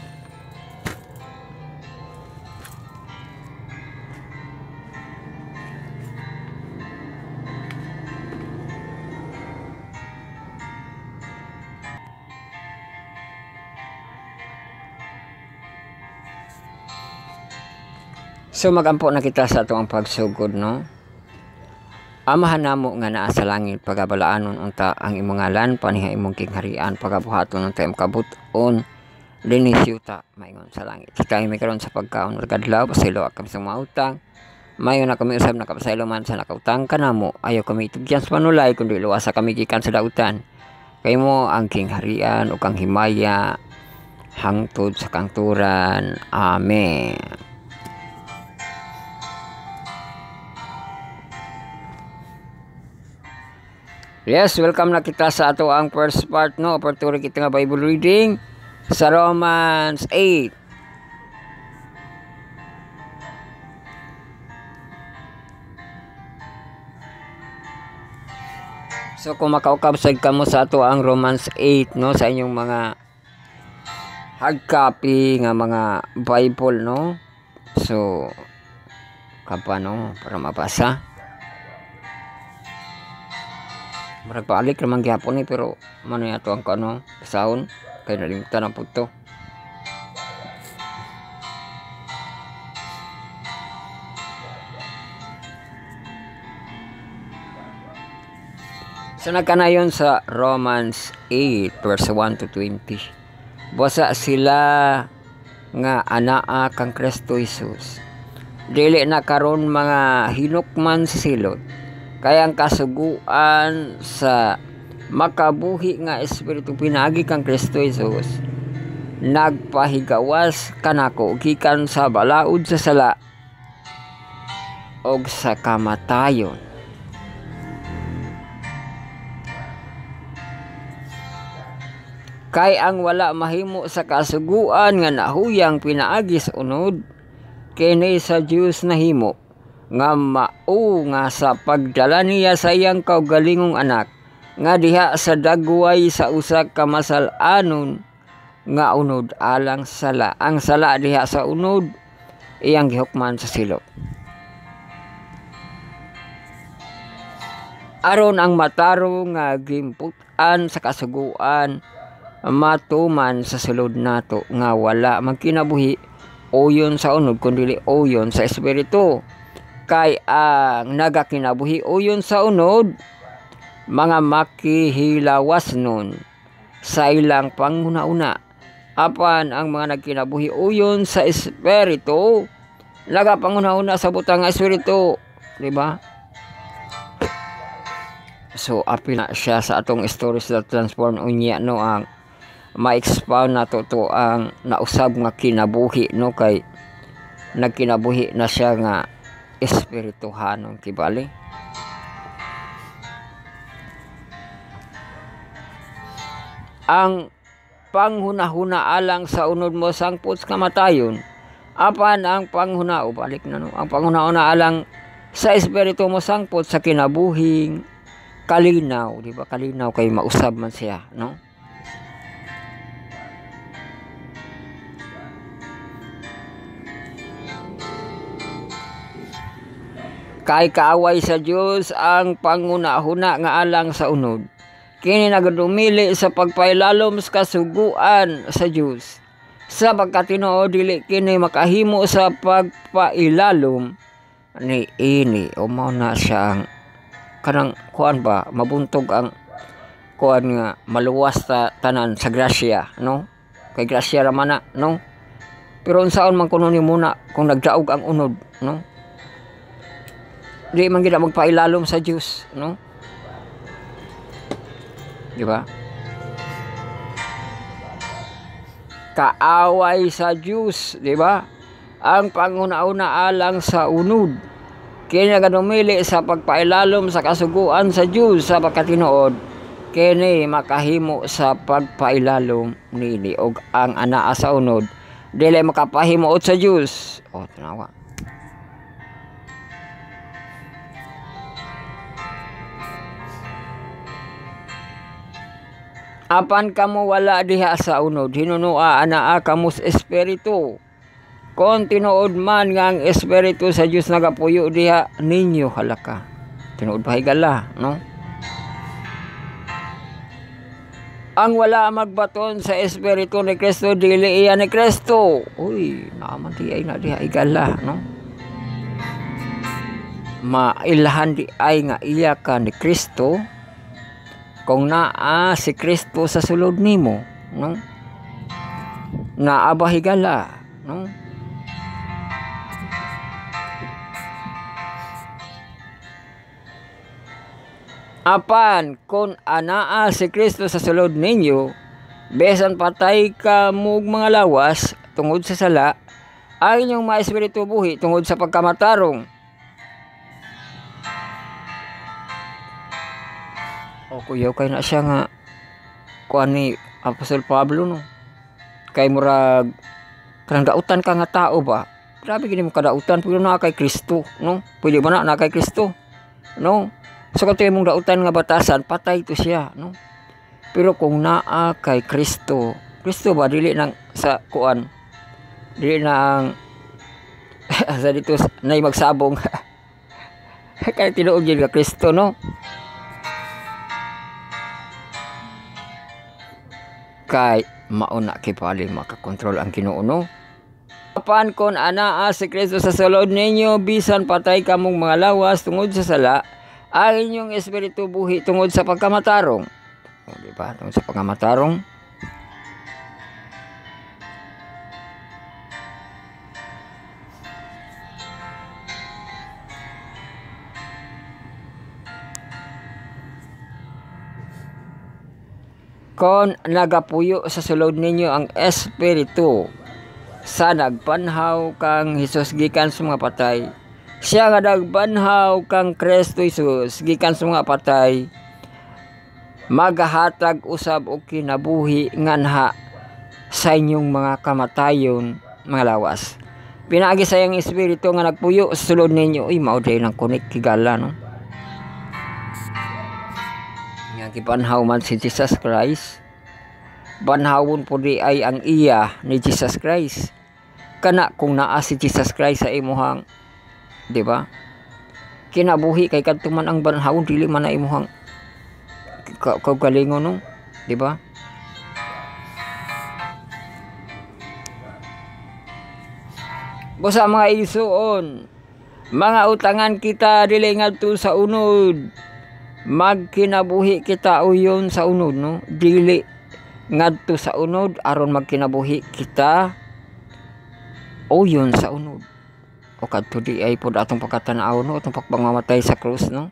So magampo na kita sa atong pagsugod, no. Amahan namo nga naa sa langit, pagabalaanon unta ang imong ngalan, paniha imong kingharian, pagabuhaton unta imong kabuton dinhi siyuta maingon sa langit. Kita mi karon sa pagkaon kadlaw, pasaylo kami sa mga utang. Mayo na kami usab nakapasaylo man sa nakautang kanamo. Ayaw kami itugyan sa panulay kundi luwasa kami gikan sa dautan. Kay mo ang kingharian o kang himaya hangtod sa kangturan. Amen. Yes, welcome na kita sa ato ang first part, no. Opportunity kita nga Bible reading sa Romans 8. So kung makaukabsag ka mo sa ato ang Romans 8, no, sa inyong mga hard copy nga mga Bible, no. So kapa, no, para mabasa. Maragpaalik naman gihapon ni, pero mano yato ang kano sahon kay nalimutan ang pugto. So nagkanayon sa Romans 8 verse 1 to 20. Basa sila nga anaa kang Kristo Jesus. Dili na karon mga hinukman sa silot. Kaya ang kasuguan sa makabuhi nga espiritu pinagi kang Kristo Jesus nagpahigawas kanako gikan sa balaod sa sala og sa kamatayon. Kay ang wala mahimo sa kasuguan nga nahuyang pinaagi sa unod kini sa Diyos nahimo nga mao nga sa pagdala niya sa iyang kaugalingong anak nga diha sa dagway sa usa ka masal-anon nga unod alang sala. Ang sala diha sa unod iyang gihukman sa silot. Aron ang mataro nga gimputan sa kasuguan matuman sa sulod nato nga wala magkinabuhi oyon sa unod kundi oyon sa espiritu. Kay ang nagakinabuhi uyon sa unod mga makihilawas nun sa ilang panguna-una, apan ang mga nagkinabuhi uyon sa espiritu nagapanguna-una sa butang nga espiritu, di ba? So apil na siya sa atong stories that transform unya, no, ang ma-expound nato to ang nausab nga kinabuhi, no, kay nagkinabuhi na siya nga espirituhanon kibali. Ang panghuna-huna alang sa unod mo sangpot kamatayon, apan ang panghunao balik na, no, ang panghuna-una alang sa espiritu mo sangpot sa kinabuhing kalinaw, di ba? Kalinaw kay mausab man siya, no? Kay kaaway sa Dios ang panguna-huna nga alang sa unod. Kini nagadumili sa pagpailalom sa kasuguan sa Dios. Sa pagkatinuod dili kini makahimo sa pagpailalom ni ini. O mao na siya ang kanang kuan ba, mabuntog ang kuan nga maluwas ta tanan sa grasya, no? Kay grasya ra man na, no? Pero unsaon man kuno ni muna kung nagdaog ang unod, no? Di man gid magpailalom sa Dios, no? Di ba? Kaaway sa Dios, di ba? Ang panguna-una alang sa unod. Kini nagadumili sa pagpailalom sa kasuguan sa Dios sa pagkatinuod. Kini makahimo sa pagpailalom nini og ang anaa sa unod dili makapahimuot sa Dios. O tanawa. Apan kamo wala diha sa unod, hinunua anaa kamo sa espiritu. Kung tinuod man nga ang espiritu sa Dios nagapuyo diha ninyo halaka. Tinuod pa higala, no? Ang wala magbaton sa espiritu ni Kristo dili iya ni Kristo. Uy, naman di ay na diha higala, no? Mailhan di ay nga iya ka ni Kristo. Kung naa si Kristo sa sulod nimo, no? Naaba higala, no? Apan kung anaa si Kristo sa sulod ninyo, besan patay ka mug mga lawas tungod sa sala, ang inyong mga espiritu buhi tungod sa pagkamatarong. O kuyaw kay na siya nga kuan ni Apostol Pablo, no? Kay murag kanang dautan ka nga tao ba? Grabe gini mo kadautan pero na kay Kristo, no? Pwede ba na kay Kristo? No? So kung mong dautan nga batasan, patay to siya, no? Pero kung naa kay Kristo, Kristo ba dili nang sa kuan? Dili nang sa dito nay magsabong. Kay tinuod gyud ka Kristo, no? Kay mauna kipali makakontrol ang Ginoo, no? Apan kon anaa si Kristo sa sulod ninyo, bisan patay kamong mga lawas tungod sa sala, ang inyong espiritu buhi tungod sa pagkamatarong. O, diba? Tungod sa pagkamatarong. Kon nagapuyo sa sulod ninyo ang espiritu sa nagpanhaw kang Hesus gikan sa mga patay, siya nga nagbanhaw kang Kristo Jesus gikan sa mga patay, magahatag usab og kinabuhi nganha sa inyong mga kamatayon mga lawas. Pinaagi sa iyang espiritu nga nagpuyo sa sulod ninyo. Uy, mao day nang kunik higala, no? Nga gibanhaw man si Jesus Christ. Banhawon po di ay ang iya ni Jesus Christ. Kana kung naa si Jesus Christ sa imuhang, di ba? Kinabuhi kay kadto man ang banhawon dili man na imuhang kaugalingon, no? Di ba? Busa mga isuon, mga utangan kita dili ngadto sa unod. Magkinabuhi kita uyon sa unod, no? Dili ngadto sa unod aron magkinabuhi kita uyon sa unod. O kadto di ay pod atong pagkatanaw, no? Atong pagpamamatay sa krus, no?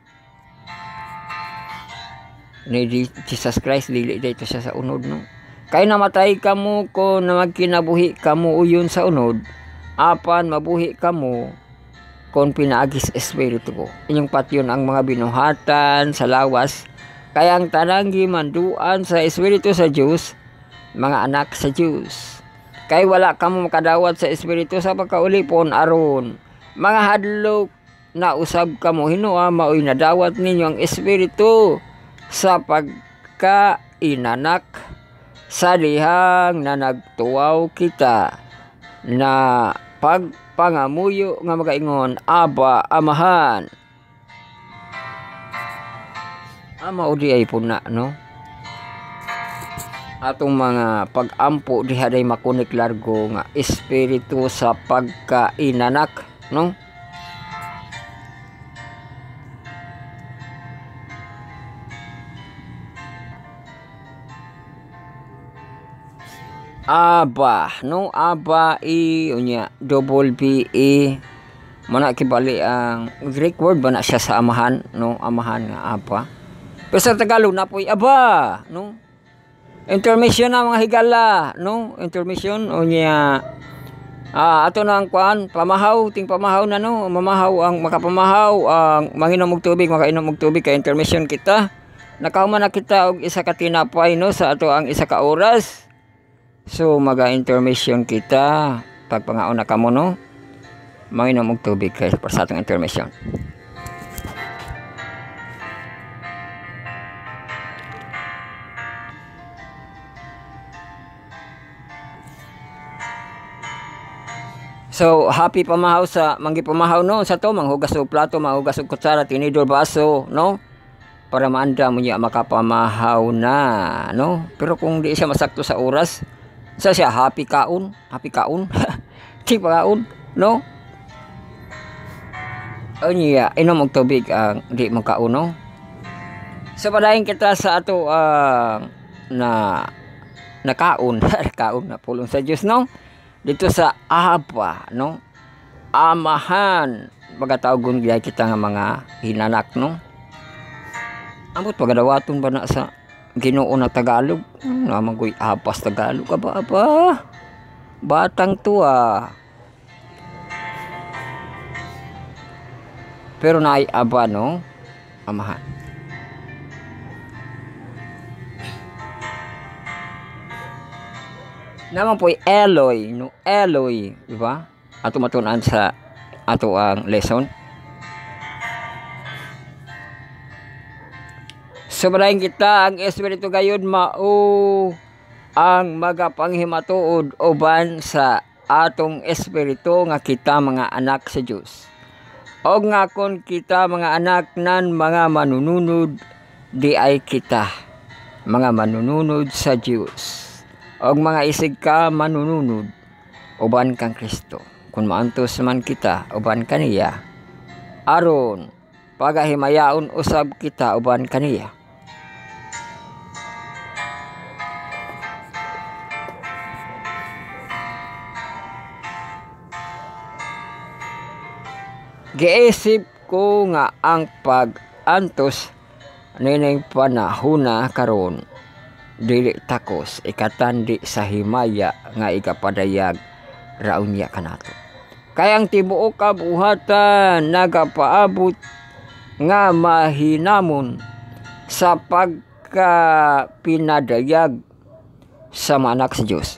Ni Jesus Christ dili dayto siya sa unod, no? Kay namatay kamo ko na magkinabuhi kamo uyon sa unod, apan mabuhi kamo kon pinaagis espiritu ko. Inyong patyon ang mga binuhatan sa lawas, kaya ang tanang gimanduan sa espiritu sa Dios, mga anak sa Dios. Kay wala kamo makadawat sa espiritu sa pagkaulipon aron mga hadlok na usab kamo hinua maoy nadawat ninyo ang espiritu sa pagkainanak sa dihang na nagtuwaw kita na pagpangamuyo nga magaingon, Aba, Amahan. Ama o di ay puna, no? Atong mga pag-ampo diha day makunik largo nga espiritu sa pagkainanak, no? Aba, no? Aba, unya, double B-E. Mana kibali ang Greek word ba na siya sa amahan, no? Amahan nga aba. Pero sa Tagalog na po'y aba, no? Intermission na mga higala, no? Intermission, unya, ato na ang kuan, pamahaw, ting pamahaw na, no? Mamahaw, ang makapamahaw, ang manginom og tubig, makainom og tubig, ka intermission kita. Nakahuman na kita og isa ka tinapay, no? Sa ato ang isa ka oras. So, maga-intermission kita. Pagpangaon na kamo, no? Manginom og tubig kayo para sa atong intermission. So, happy pamahaw sa manggi pamahaw no sa to manghugas og plato, manghugas og kutsara, tinidor, baso, no? Para maanda mo niya makapamahaw na, no? Pero kung di siya masakto sa oras, sa siya happy kaon, di pa kaon, no? O niya, inom og tubig ang di mo kaon, no? So, padayon kita sa ato nakaon, kaon na pulong sa Dios, no? Dito sa Aba, no? Amahan, magatawgon gyud kita nga mga hinanak, no? Ambot pagadawaton ba na sa Ginoo na Tagalog? Naman ko'y apas Tagalog ka ba? Batang tuwa. Pero naay Aba, no? Amahan. Naman po'y Eloy, no? Eloy, di ba? Ato matunan sa ato ang lesson. Sobrahin kita ang Espiritu gayon mao ang magapanghimatuod uban sa atong espiritu nga kita mga anak sa Dios. O nga kon kita mga anak nan mga manununod di ay kita mga manununod sa Dios. Og mga isig ka manununod uban kang Kristo. Kung maantos man kita uban kaniya, aron pagahimayaon usab kita uban kaniya. Giisip ko nga ang pag-antos nining panahona karon dili takos ikatandi sa himaya nga ikapadayag raunya kanato. Kayang tibuok kabuhatan nagapaabot nga mahinamon sa pagkapinadayag sa manak sa Dios.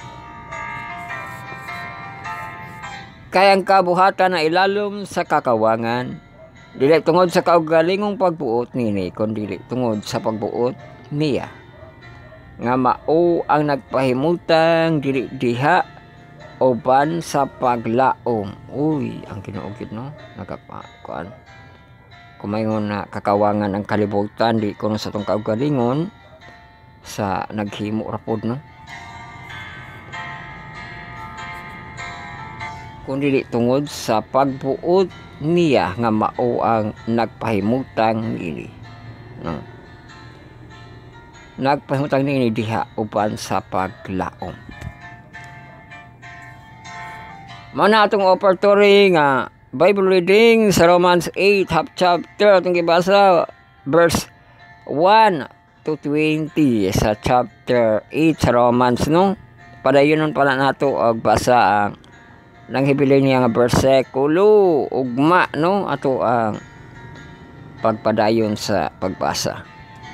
Kayang kabuhatan na ilalom sa kakawangan, dili tungod sa kaugalingong pagbuot nini, kundi dili tungod sa pagbuot niya. Nga mao ang nagpahimutang dili diha uban sa paglaom. Uy, ang kinuugid no, nagapakuan. Kumaingon na kakawangan ang kalibutan di kuno sa tong kaugalingon sa naghimo rapod no. Kundi di tungod sa pagbuot niya nga mao ang nagpahimutang nini. No. Nagpahimutang nini diha uban sa paglaom. Mana atong operatory nga Bible reading sa Romans 8 half chapter atong gibasa verse 1 to 20 sa chapter 8 sa Romans no. Padayonon pala nato og basa ang nang hibilin niya nga bersikulo ugma no ato ang pagpadayon sa pagbasa.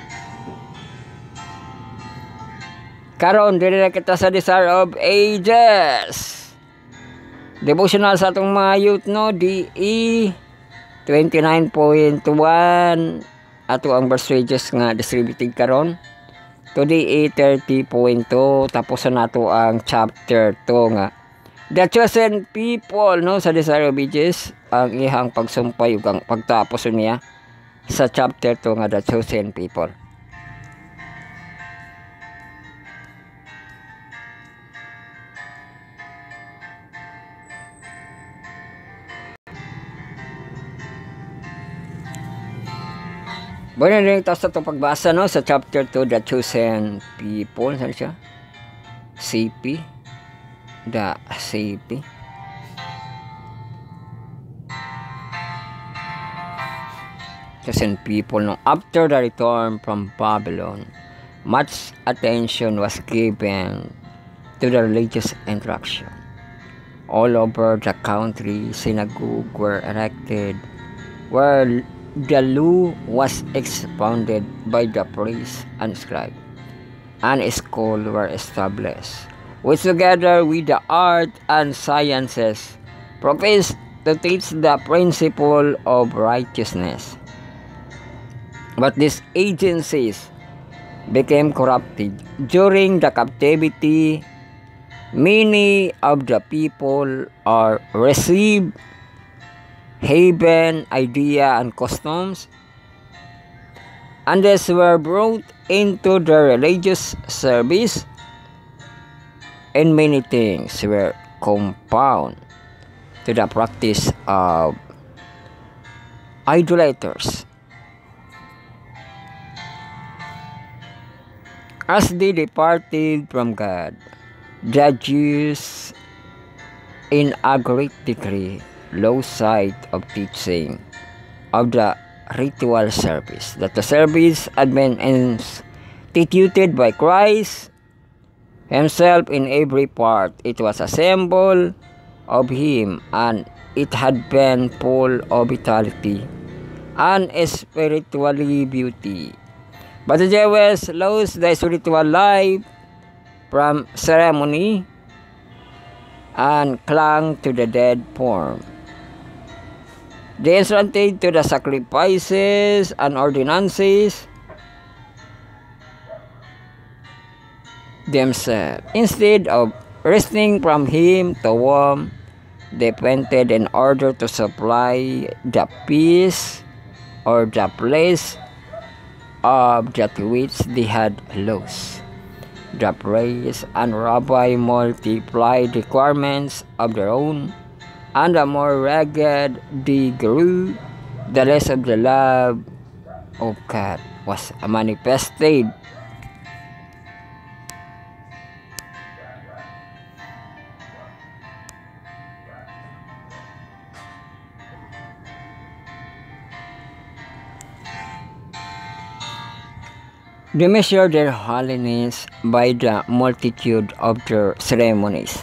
Karon diri na kita sa Desire of Ages. Devotional sa atong mga youth no DE 29.1 ato ang verses nga distributed karon. To DE 30.2 tapos na nato ang chapter 2 nga The Chosen People no sa Desire of Ages ang ihang pagsumpay ug ang pagtapos niya sa chapter 2 nga The Chosen People. Bueno, rin ito sa itong pagbasa no sa chapter 2 The Chosen People. Saan siya? CP. The CP. Chosen People no. After the return from Babylon, much attention was given to the religious interaction. All over the country, synagogues were erected where the law was expounded by the priests and scribes, and schools were established, which together with the art and sciences professed to teach the principle of righteousness. But these agencies became corrupted during the captivity Many of the people are received heathen idea and customs, and these were brought into the religious service, and many things were compound to the practice of idolaters. As they departed from God, the Jews in a great degree lost sight of teaching of the ritual service, that the service had been instituted by Christ himself in every part. It was a symbol of him, and it had been full of vitality and spiritually beauty. But the Jews lost the spiritual life from ceremony and clung to the dead form. They instructed to the sacrifices and ordinances themselves. Instead of resting from him to whom they painted in order to supply the peace or the place of that which they had lost. The priests and rabbi multiplied requirements of their own, and the more ragged they grew, the less of the love of God was manifested. They measured their holiness by the multitude of their ceremonies,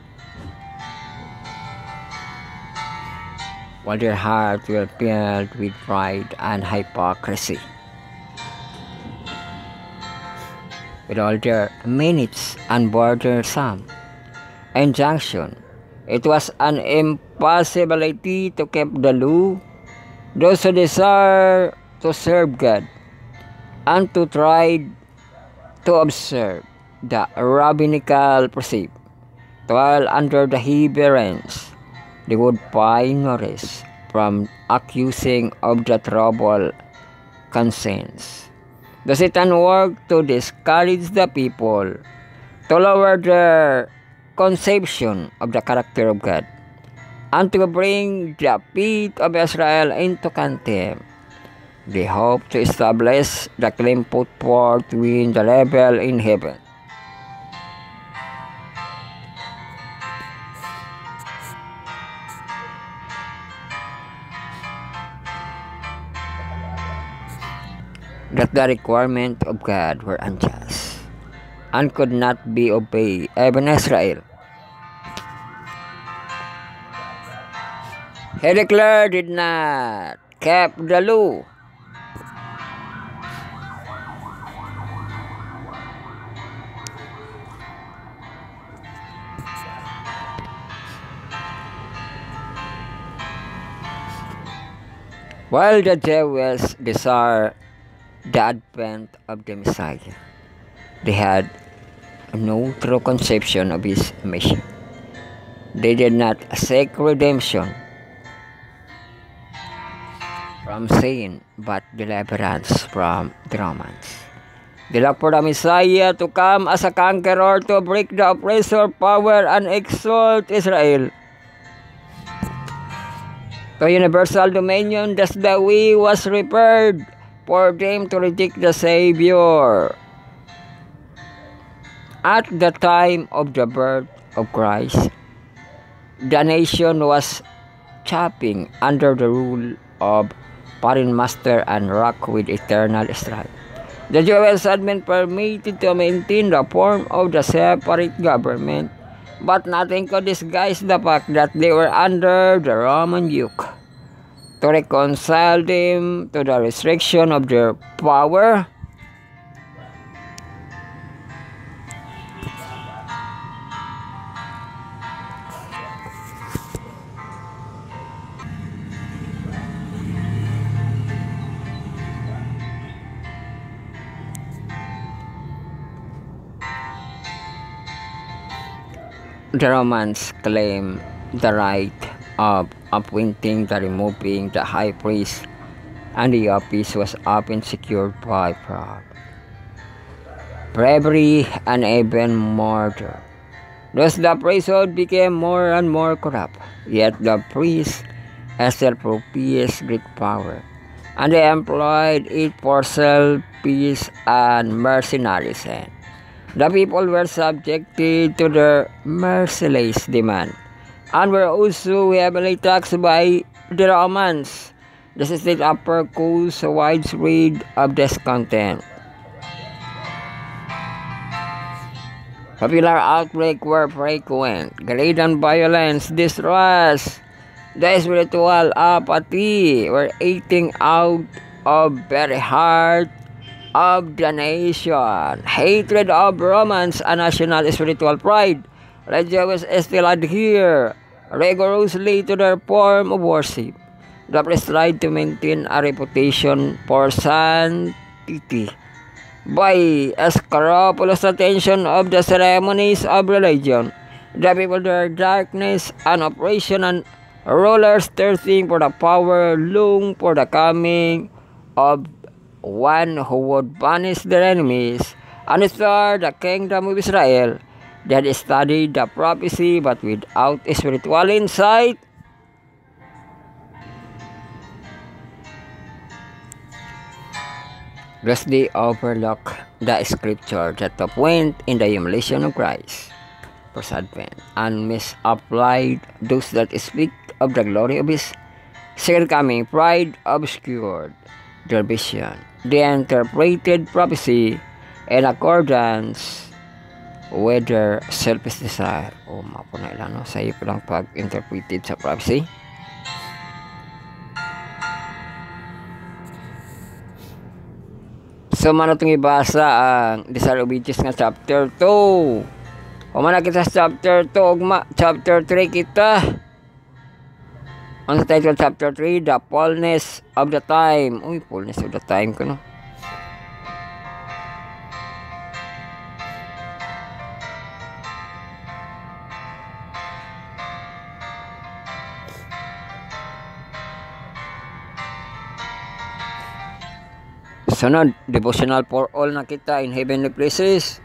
while their hearts were filled with pride and hypocrisy. With all their minutes and burdensome injunction, it was an impossibility to keep the law. Those who desire to serve God and to try to observe the rabbinical precept, while under the Hebrews, they would find notice from accusing of the troubled conscience. The Satan worked to discourage the people, to lower their conception of the character of God, and to bring the faith of Israel into contempt. They hope to establish the claim put forth in the level in heaven. That the requirements of God were unjust and could not be obeyed, even Israel. He declared did not keep the law. While the Jews desired the advent of the Messiah, they had no true conception of his mission. They did not seek redemption from sin, but deliverance from the Romans. They looked for the Messiah to come as a conqueror to break the oppressor power and exalt Israel to universal dominion. Thus the way was prepared for them to reject the Savior. At the time of the birth of Christ, the nation was chafing under the rule of foreign master and racked with eternal strife. The Jews had been permitted to maintain the form of the separate government, but nothing could disguise the fact that they were under the Roman yoke. To reconcile them to the restriction of their power, The Romans claim the right of appointing the removing the high priest, and the office was often secured by fraud, bravery, and even murder. Thus the priesthood became more and more corrupt, yet the priests still professed great power, and they employed it for selfish and mercenary ends. The people were subjected to their merciless demand, and were also heavily taxed by the Romans. This state upper caused widespread of discontent. Popular outbreaks were frequent. Greed and violence, distrust, the spiritual apathy were eating out of very heart of the nation. Hatred of Romans and national spiritual pride. The Jews still adhere rigorously to their form of worship. The priests tried to maintain a reputation for sanctity by a scrupulous attention of the ceremonies of religion. The people, their darkness and oppression, and rulers thirsting for the power, long for the coming of one who would punish their enemies and restore the kingdom of Israel. They had studied the prophecy, but without spiritual insight. Thus they overlook the scripture that point in the humiliation of Christ, first advent, and misapplied those that speak of the glory of his second coming. Pride obscured their vision. They interpreted prophecy in accordance with their selfish desire. O, mapo na ilan, no? Sa iyo lang pag-interpreted sa prophecy. So, man itong ibasa ang Disobedience nga chapter 2. O man kita sa chapter 2, ugma, chapter 3 kita. Ang title chapter 3, The Fullness of the Time. Uy, fullness of the time ko, no? Sunod, devotional for all na kita in heavenly places.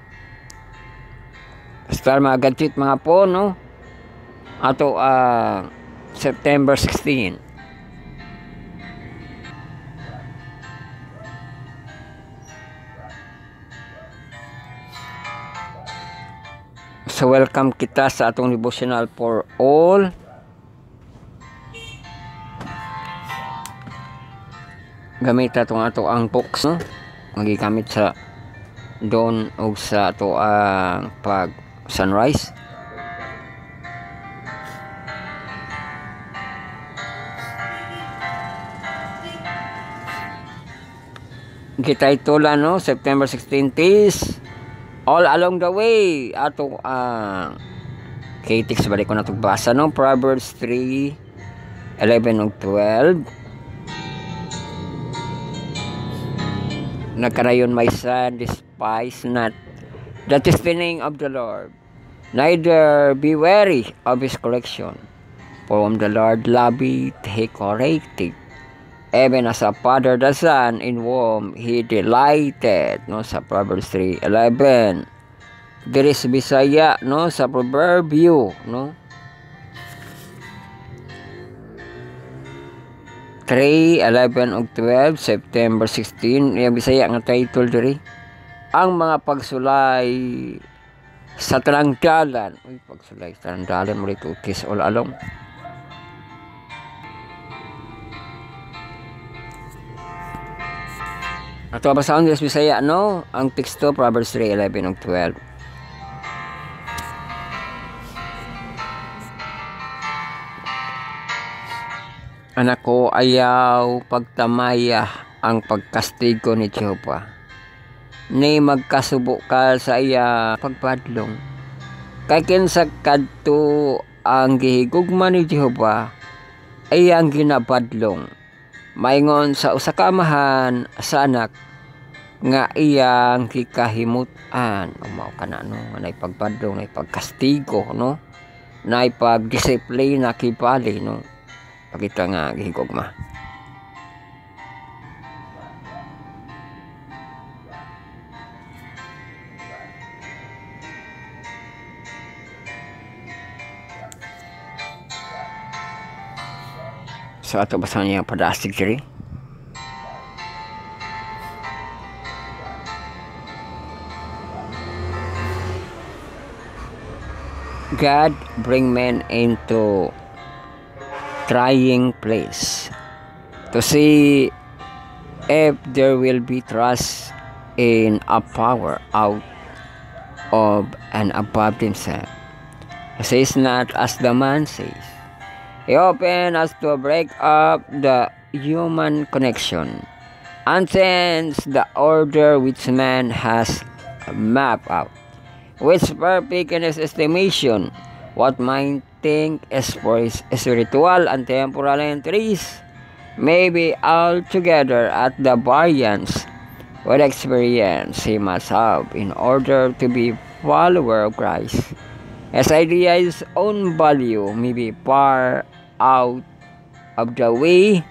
Star mga gadget mga po, no? Ato, September 16. So welcome kita sa atong devotional for all. Gamit ato ang books, no? Magigamit sa dawn o sa ato ang pag sunrise. Kita ito lang, no? September 16 is all along the way. Ato K-Tix, balik ko na ito basa, no? Proverbs 3, 11 ug 12. Nagkarayon, my son, despise not the chastening of the Lord, neither be weary of his correction. For whom the Lord loveth, he correcteth, even as a father the son in whom he delighted. No, sa Proverbs 3:11. There is Bisaya, no, sa Proverbio, no. 3, 11 ug 12, September 16. Yung Bisaya nga title diri, ang mga pagsulay sa tanang dalan. Uy, pagsulay sa tanang dalan mo rito, kiss all along. Ato basahan sa Bisaya, no? Ang teksto, Proverbs 3, 11 ug 12. Anak ko, ayaw pagtamaya ang pagkastigo ni Jehova, ni magkasubo ka sa iya pagpadlong. Kay kinsa kadto ang gihigugma ni Jehova ay ang ginapadlong. Maingon sa usa ka amahan sa anak nga iyang gikahimutan. Mao kana, no, nay pagpadlong, nay pagkastigo, no. na ipag-discipline na kibali, no? Pakita nga gihigugma. So ato basahan niya padastig diri. God bring men into trying place to see if there will be trust in a power out of and above themselves. He says not as the man says. He opens us to break up the human connection and sends the order which man has mapped out, which perfect in his estimation, what mind think is for his spiritual and temporal entries may be altogether at the variance with experience he must have in order to be follower of Christ. His idea his own value may be far out of the way.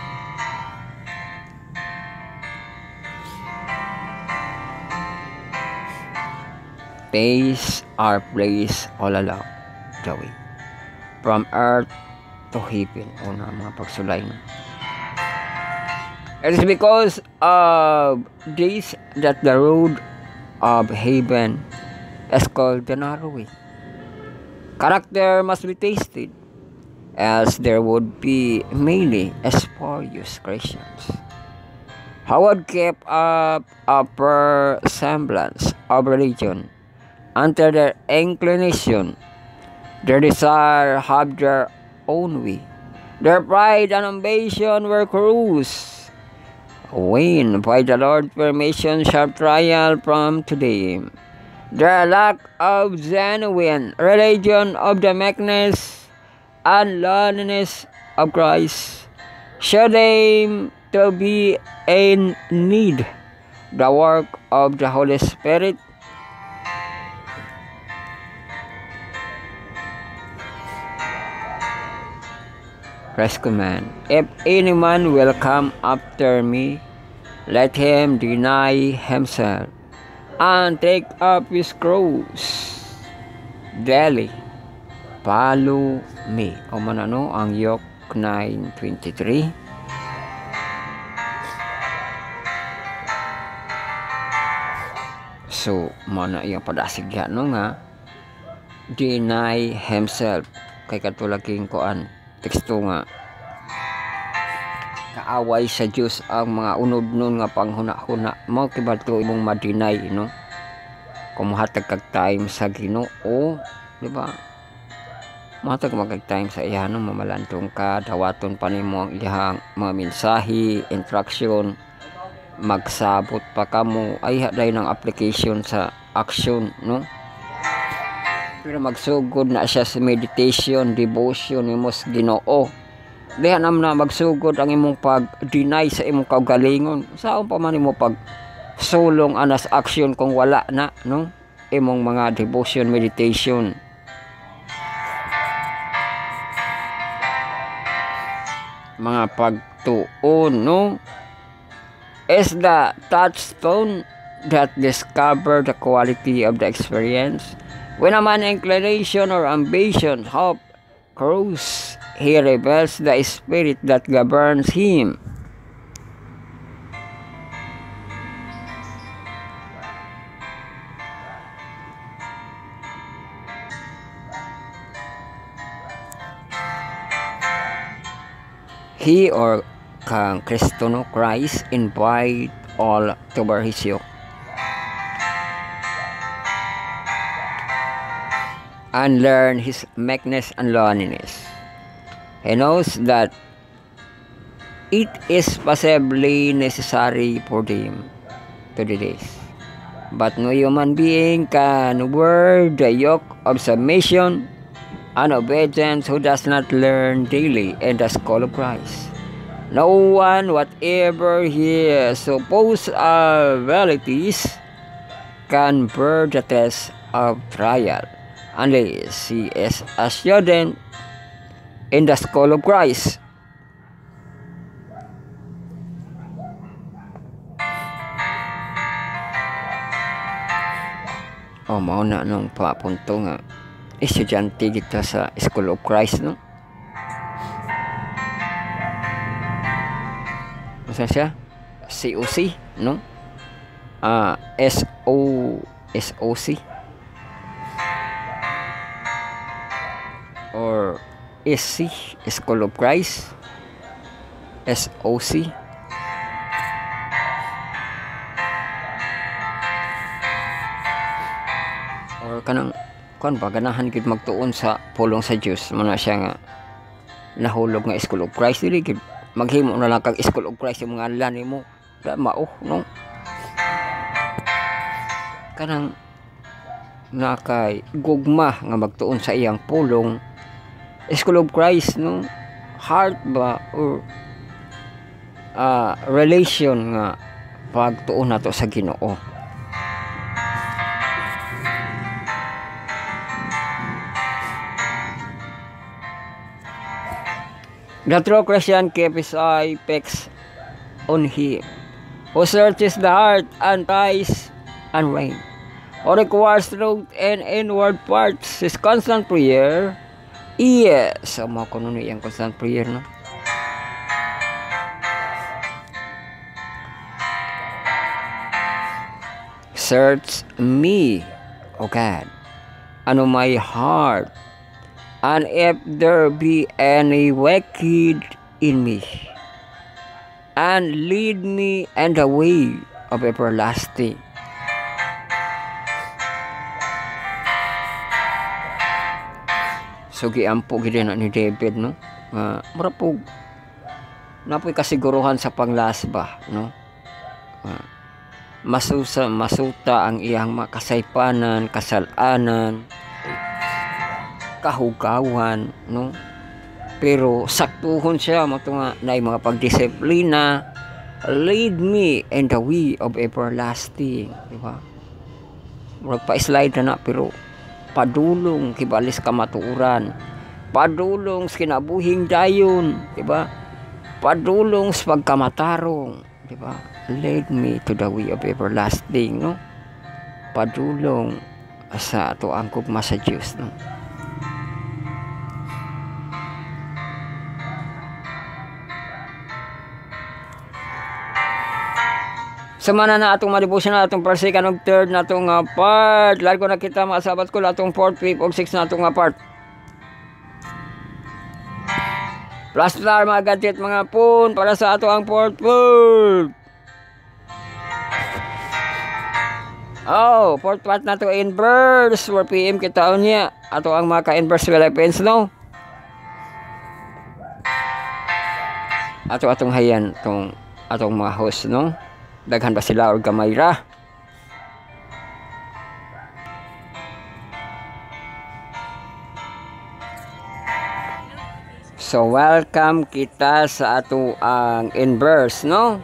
Days are placed all along the way, from earth to heaven. Una mga pagsulay na. It is because of this that the road of heaven is called the narrow way. Character must be tasted, else there would be many spurious Christians who would keep up a poor semblance of religion under their inclination, their desire have their own way. Their pride and ambition were crushed when by the Lord's permission sharp trial from today. Their lack of genuine religion of the meekness and lowliness of Christ show them to be in need the work of the Holy Spirit. Christ command, if any man will come after me, let him deny himself and take up his cross daily. Follow me. O manano ang Yok 9:23. So, mana yung padasigya no nga deny himself kay katulaging koan teksto nga kaaway sa Diyos ang mga unod nun nga panghuna-huna mo kibalto imong madinay no kumuhatag kag time sa Ginoo, di ba? Matag magag-time sa iya no mamalantong ka dawaton pa nimo ang iyang mga mensahe, instruction, magsabot pa kamo ay haday ng application sa action no. Pero magsugod na siya sa meditation, devotion nimo sa Ginoo. Diha nam na magsugod ang imong pag-deny sa imong kaugalingon. Saan pa man imo pag sulong anas action kung wala na no imong mga devotion, meditation. Mga pagtuon no is the touchstone that discover the quality of the experience. When a man inclination or ambition, hope, cruise, he rebels the spirit that governs him. He or kang Kristo no Christ invite all to bear his yoke and learn his meekness and lowliness. He knows that it is possibly necessary for them to do this. But no human being can wear the yoke of submission and obedience who does not learn daily in the school of Christ. No one, whatever his supposed abilities, can bear the test of trial unless he is a student in the School of Christ. O mao na nung papunto nga estudyante kita sa School of Christ, no? Masa siya? COC, no? SOC or SC, School of Christ, SOC. Or kanang kon ba ganahan gid magtuon sa pulong sa Dios mo na siya nga nahulog nga School of Christ, dili gid maghimo na lang kag School of Christ yung mga lan nimo mao, no? Kanang nakay gugma nga magtuon sa iyang pulong School of Christ, no? Heart ba or relation nga pagtuon nato sa Ginoo. The true Christian keeps his eye fixed on Him, who searches the heart and tries and reign, who requires truth and inward parts. His constant prayer, yes, sama ko nun yung constant prayer, no? Search me, O God, and my heart, and if there be any wicked in me, and lead me in the way of everlasting. So giampo gid na ni David, no? Mura po napoy kasiguruhan sa panglasba, no? Masuta ang iyang makasaypanan, kasalanan, kahugawan, no? Pero saktuhon siya mo nga na mga pagdisiplina, lead me in the way of everlasting, di ba? Murag pa-slide na pero padulong kibalis kamatuuran, padulong sa kinabuhing dayon, di ba? Padulong sa pagkamatarong, di ba? Lead me to the way of everlasting, no? Padulong sa ato ang gugma sa Dios, no? Sama na atong ma-devotion na atong first, second, ug third na atong part. Lalo ko nakita mga sabat ko atong fourth, fifth, ug sixth na atong part. Plus star mga gadget mga pun para sa ato ang fourth part. Oh, fourth part na to inverse 4 PM kita niya. Ato ang mga ka-inverse Philippines, no? Atong hayan atong mga host, no? Daghan ba sila or gamay ra? So welcome kita sa ato ang inverse, no?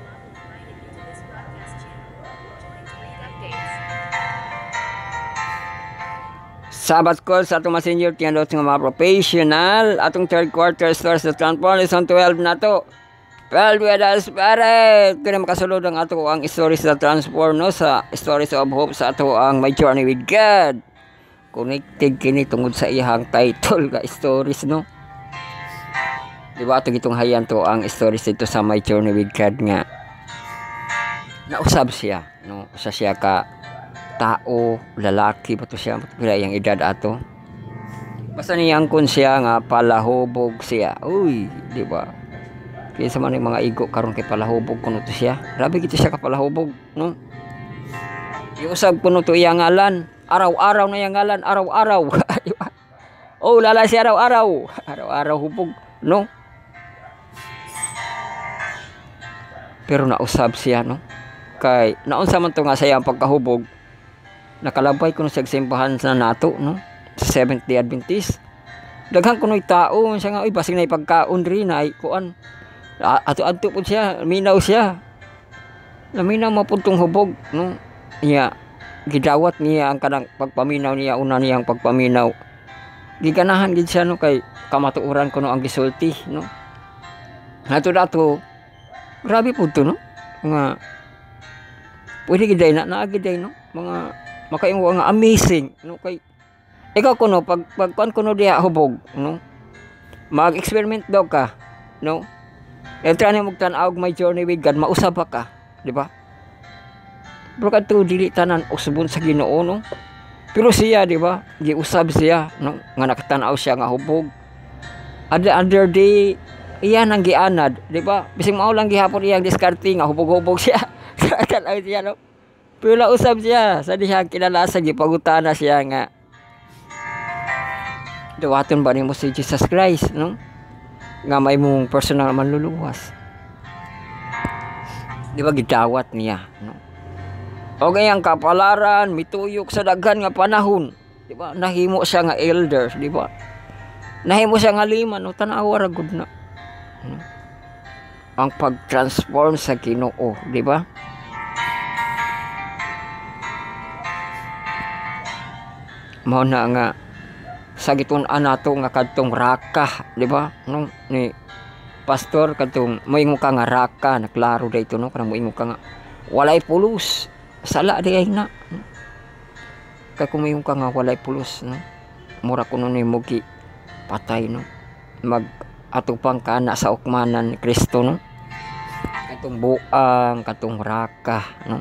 Sabat ko sa atong mga senior tiyanot ng mga professional, atong third quarter stores sa transform lesson 12 na to. 12 with the Spirit. Kaya makasulod ang ato ang stories sa transform, no? Sa stories of hope sa ato ang My Journey with God. Connected kini tungod sa iyang title ka stories, no? Diba ito gitong hayan to ang stories dito sa My Journey with God nga. Nausab siya, no? Usa siya ka tao, lalaki ba to siya? Pila iyang edad ato? Basta niyang kun siya nga palahubog siya. Uy, di ba? Kaya sa man yung mga igo karon kay palahubog kuno to siya. Grabe gito siya ka palahubog, no? Iusab kuno to iyang ngalan. Araw-araw na iyang ngalan, araw-araw. Oh, lala siya araw-araw. Araw-araw hubog, no? Pero nausab siya, no? Kay naunsa man to nga sa iyang pagkahubog. Nakalabay kuno sa simbahan sa nato, no? Sa Seventh Day Adventist. Daghang kuno'y tao siya nga, uy, basig na ipagkaon rin ay kuan. Ato-ato po siya, minaw siya. Naminaw mapuntong hubog, no? Yeah. gidawat niya ang kanang pagpaminaw niya, una niyang pagpaminaw. Giganahan gid siya no kay kamatuoran ko no ang gisulti no. Nato grabe po to no. Mga pwede giday na naagiday no. Mga makaingo nga amazing no kay ikaw kuno pag kuan kuno diha hubog no. Mag-experiment daw ka no. Entra ni mog tan-aw my journey with God, mausab ka, di ba? Pero kadto dili tanan usbon sa Ginoo no. Pero siya, di ba? Giusab siya no nga nakatan-aw siya nga hubog. Other day iyan ang gianad, di ba? Bising mao lang gihapon iyang diskarte nga hubog-hubog siya. Tan-aw siya no. Pero usab siya sa dihang kinalasa gipangutana siya nga dawaton ba nimo si Jesus Christ no? Nga may mong personal manluluwas. Di ba gidawat niya no? O ang kapalaran mituyok sa daghan nga panahon, di ba? Nahimo siya nga elder, di ba? Nahimo siya nga liman no, tan-aw ra gud na. No? Ang pag-transform sa Ginoo, di ba? Mao na nga sa gitun-an nato nga kadtong raka, di ba? No ni pastor kadtong moingon ka nga raka, naklaro dayto no kanang moingon ka nga walay pulos. Sala di ay na. Kay kung moingon ka nga walay pulos no. Mura kuno ni mugi patay no. Mag atupang ka na sa ukmanan ni Kristo no. Katong buang, katong raka no.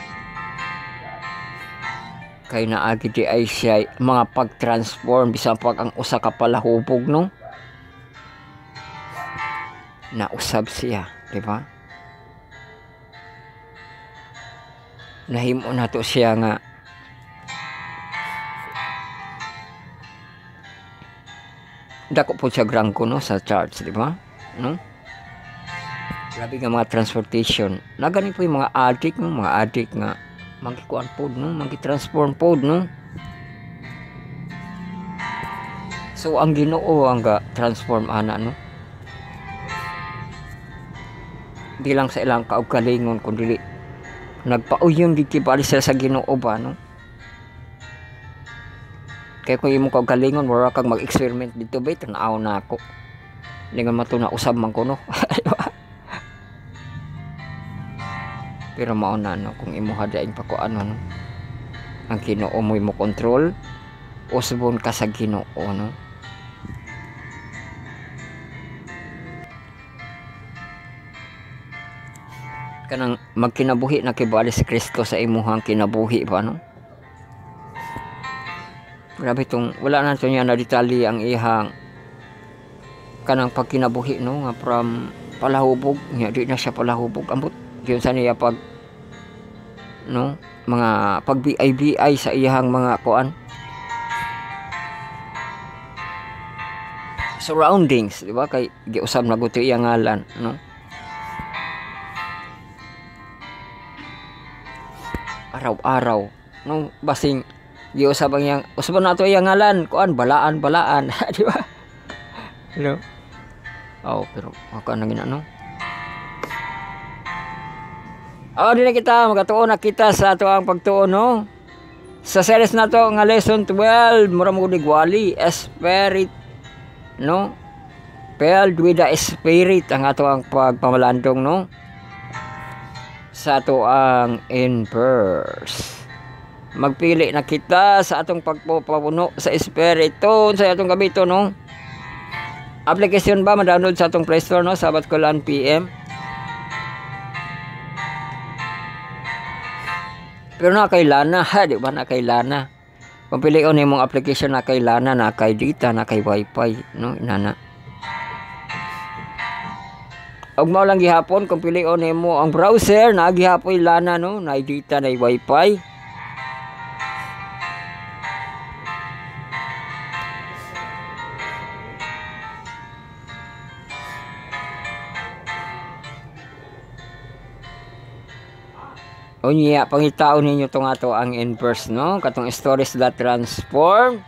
Kay naagi di ay siya mga pag-transform bisan pag ang usa ka palahubog no. Nausab siya, di ba? Nahimo nato siya nga dako po siya grangko no sa church, di ba? No? Grabe nga mga transportation. Nagani po yung mga addict nga mangikuan pod no, mangi-transform pod no. So ang Ginoo ang transform ana no. Di lang sa ilang kaugalingon kundi nagpauyon di kibali sila sa Ginoo ba no. Kaya kung imong kaugalingon wala kag mag-experiment dito ba tan-aw na ako. Dengan mato na usab man ko no. Pero mao na no kung imo hadain pa ko ano no. Ang Ginoo mo kontrol usbon ka sa Ginoo no. Kanang magkinabuhi na kibali si Kristo sa imuhang kinabuhi ba no. Grabe tong wala na to niya na detalye ang ihang kanang pagkinabuhi no nga from palahubog nya di na siya palahubog ambot yun sa niya pag no mga pag BI sa iyang mga kuan surroundings di ba kay giusab na guto iyang ngalan no. Araw-araw no basing giusab ang iyang usab nato iyang ngalan kuan balaan di ba no. Oh pero ako na gina no. Di na kita magatuon na kita sa ato ang pagtuon no. Sa series na to nga lesson 12 mura mo digwali spirit no. Filled with the spirit ang ato ang pagpamalandong no. Sa ato ang inverse. Magpili na kita sa atong pagpapuno sa espiritu sa atong gabito no. Application ba ma-download sa atong Play Store no Sabat Kulan PM. Pero nakailangan ha, di ba nakailangan. Kung piliin mo mong application nakailangan, nakay data, nakay wifi, no inana. Og mao lang gihapon kung piliin mo ang browser, nagihapon lana no, na data na wifi. Unya pangitaon ninyo tong ato ang inverse no katong stories that transform.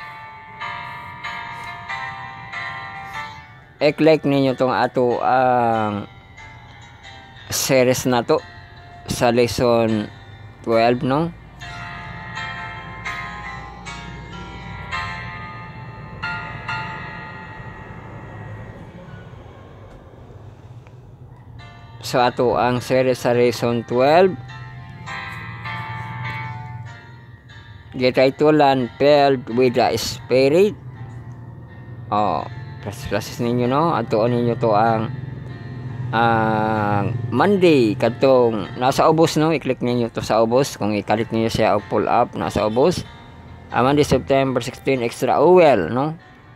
I-click ninyo tong ato ang series na to sa lesson 12 no. So ato ang series sa Reason 12 gititulan Filled with the Spirit. Plus ninyo no, ato ninyo to ang Monday katong nasa ubos no, i-click ninyo to sa ubos kung i-click niyo siya og pull up nasa ubos. Monday September 16 extra oil no.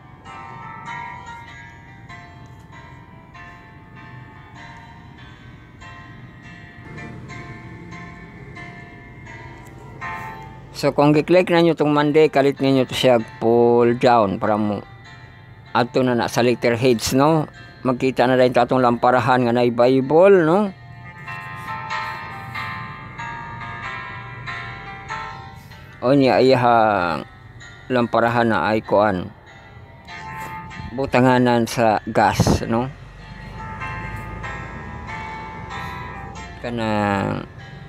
So kung gi-click na nyo itong Monday, kalit ninyo to siya pull down para mo ato na sa letterheads no. Magkita na rin ito atong lamparahan nga na Bible no. O niya iyahang lamparahan na ay kuan butanganan sa gas no. Kanang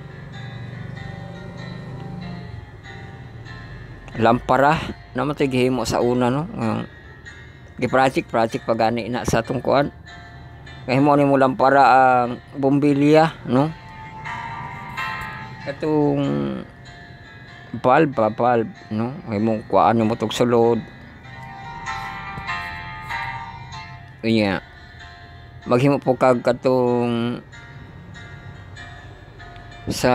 lampara naman tayo gihimo sa una no. Gi-project pagani na sa atong kuan. Gihimo ni mo lampara ang bombilya no. Katong bulb no. Gihimo kuan mo tog sulod. Unya. Maghimo po kag katong sa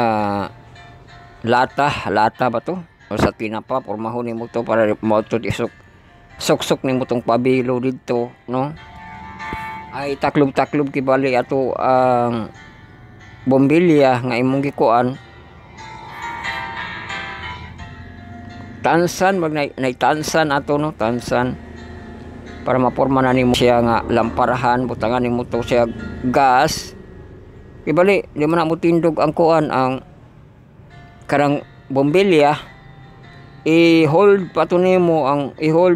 lata ba to? O sa tinapa pormahon nimo to para mo to suksok nimo tong pabilo dito no. Ay taklob kibali ato ang bombilya nga imong gikuan. Tansan tansan ato no, tansan para maporma na nimo siya nga lamparahan butangan nimo to siya gas. Kibali di man na mo tindog ang kuan ang karang bombilya. I-hold nimo ang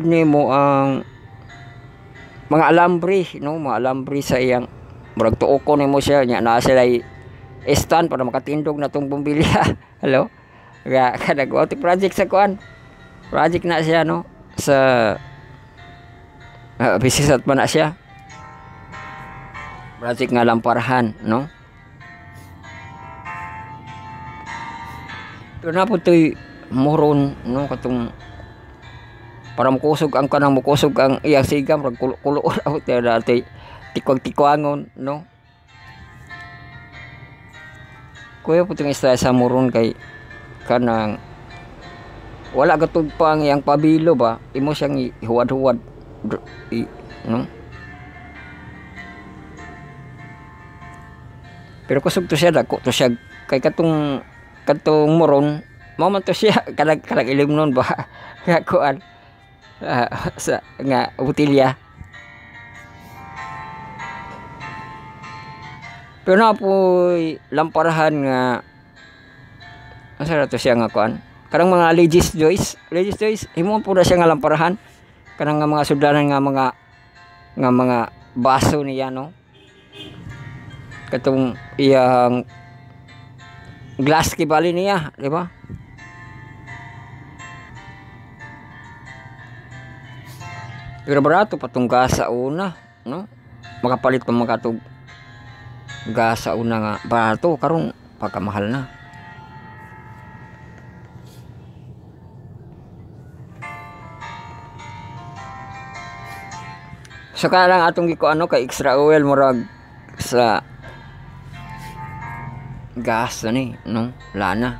mga alambre no, mga alambre sa iyang murag tuoko nimo siya nya naa sila stand para makatindog na tong bombilya. Hello ga kadag project sa kuan project na siya no sa business at pa na siya project nga lamparahan no. Pero na po to'y moron no katong para mukusog ang kanang mukusog ang iyang sigam rag kulo out dati tikwag-tikwangon no. Kuya putong isa sa moron kay kanang wala gatug pa ang iyang pabilo ba imo siyang ihuwad-huwad no. Pero kusog to siya dako to siya kay katong moron mao man to siya kalag ilim nun ba nga kuan sa nga botilya. Pero na po lamparahan nga asa to siya nga kuan kanang mga Ladies Joyce himo po na siya nga lamparahan kanang nga mga sudlanan nga mga baso niya no. Katong iyang glass kibali niya di ba. Pero barato patong gas sa una no. Makapalit pa makatog gas sa una nga barato karon pagkamahal na. So kanang atong gikuano kay extra oil murag sa gas ni no lana.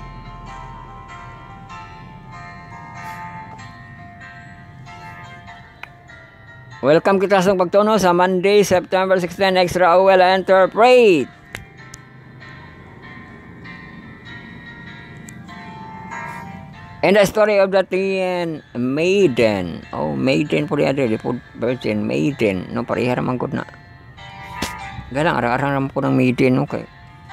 Welcome kita sa pagtuno sa Monday, September 16, Extra Oil Enterprise. And the story of the Ten Maiden. Oh, maiden po rin di po virgin, maiden. No, parihara man good na. Galang, arang-arang po ng maiden, okay.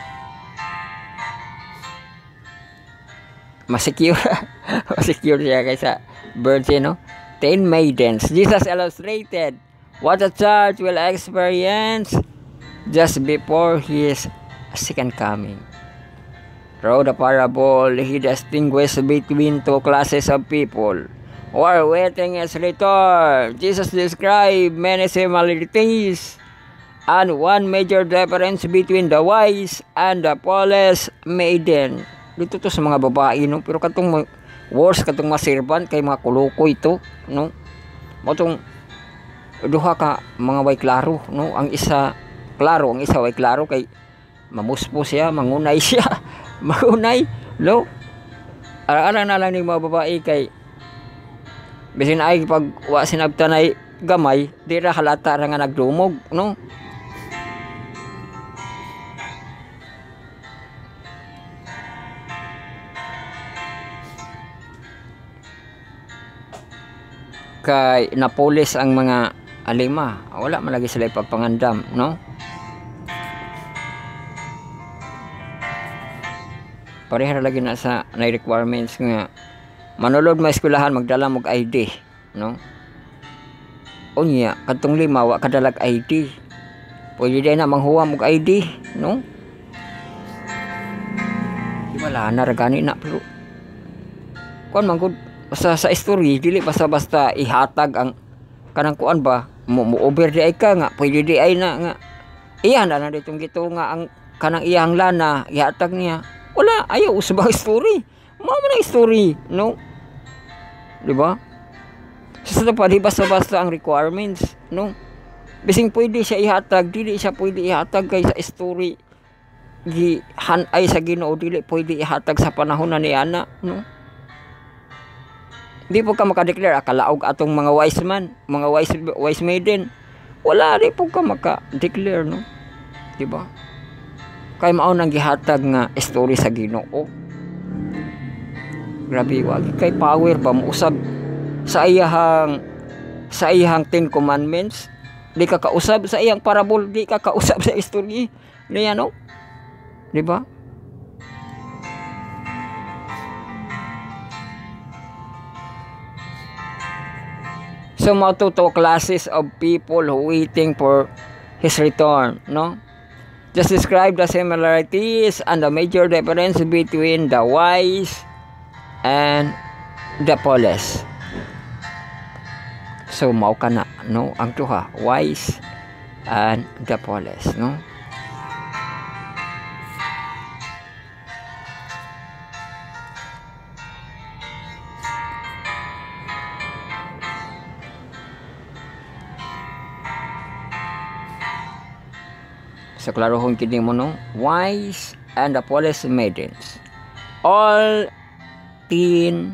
Mas secure. Mas secure siya kaysa virgin, no? 10 maidens. Jesus illustrated what the church will experience just before his second coming. Through the parable, he distinguished between two classes of people who are waiting his return. Jesus described many similarities and one major difference between the wise and the foolish maiden. Dito to sa mga babae, no? Pero katong worse katong masirban kay mga kuluko ito, no? Motong duha ka mga way klaro, no? Ang isa klaro, ang isa way klaro kay mamuspo siya, mangunay siya. Mangunay, no? Ara-ara na lang ni mga babae kay bisin ay pag wa sinabtanay gamay, di ra halata ra nga nagdumog, no? Kay napulis ang mga alima, wala man lagi sila ipagpangandam, no? Pareha lagi na sa requirements nga manulod mo eskwelahan magdala mog ID, no? Unya kadtong lima wa kadalag ID, pwede din na manghuwa mog ID, no? Di wala na ragani na, pero kuan man gud sa story dili basta-basta ihatag ang kanang kuan ba mo over di ay ka nga pwede di ay na nga iyan na ditong gito nga ang kanang iyang lana ihatag niya, wala ayaw usbang story mo man ang story, no? Di ba? Sa pa di basta-basta ang requirements, no? Bising pwede siya ihatag, dili siya pwede ihatag kay sa story gihanay sa Ginoo, dili pwede ihatag sa panahon na ni ana, no? Di po ka makadeclare akalaog atong mga wise man, mga wise maiden. Wala di po ka makadeclare, no? Di ba? Kay mao nang gihatag nga story sa Ginoo. Grabe wag kay power ba mo usab sa iyahang 10 commandments, di ka kausab sa iyang parable, di ka kausab sa story niya, no? Di ba? So mao to classes of people who waiting for his return, no? Just describe the similarities and the major difference between the wise and the foolish. So mao kana, no? Ang duha, wise and the foolish, no? So klarohon kini mo, no? Wise and the foolish maidens. All teen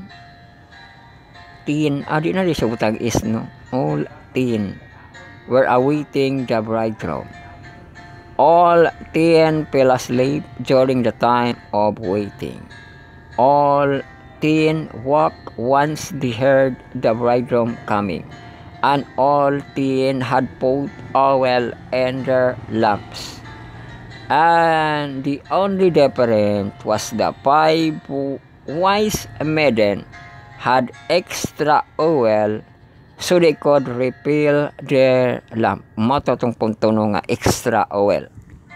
di na siya butang is, no? All teen were awaiting the bridegroom. All 10 fell asleep during the time of waiting. All 10 walked once they heard the bridegroom coming, and all 10 had put oil in their lamps. And the only difference was the 5 wise maiden had extra oil so they could refill their lamp. Mato tong punto no nga extra oil.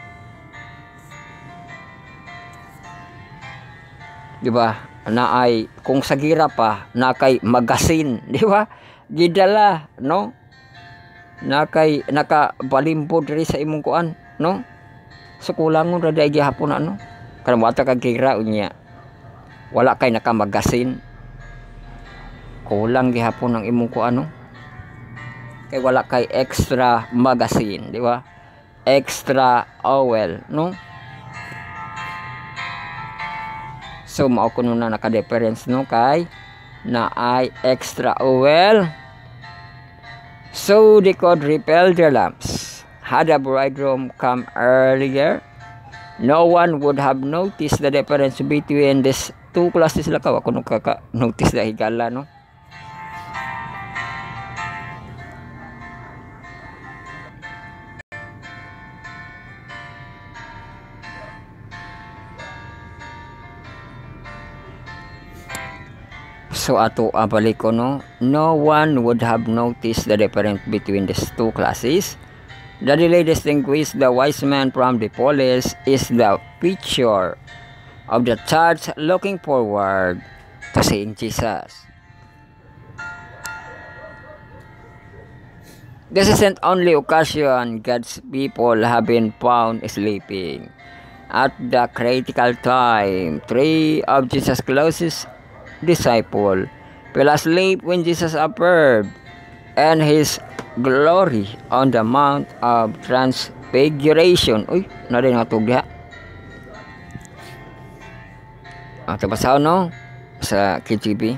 Di ba? Na ay kung sa gira pa na kay magasin, di ba? Gidala, no? Na kay nakabalimbod ri sa imong kuan, no? So kulangon ra dai gihapon ano? Kanang wata kag gira unya. Wala kay nakamagasin. Kulang gihapon ang imong kuan, no? Kay wala kay extra magazine, di ba? Extra oil, no? So mao kuno na naka-difference, no, kay na ay extra oil so they could refill their lamps. Had the bridegroom come earlier, no one would have noticed the difference between these two classes. Lakaw ako nung kaka-notice na higala, no? So ato balik ko, no? No one would have noticed the difference between these two classes. The delay distinguishes the wise man from the foolish is the picture of the church looking forward to seeing Jesus. This isn't only occasion God's people have been found sleeping. At the critical time, three of Jesus' closest disciples fell asleep when Jesus appeared and his glory on the Mount of Transfiguration. Uy, narin nga tugya. Ito basaw no? Sa KJV.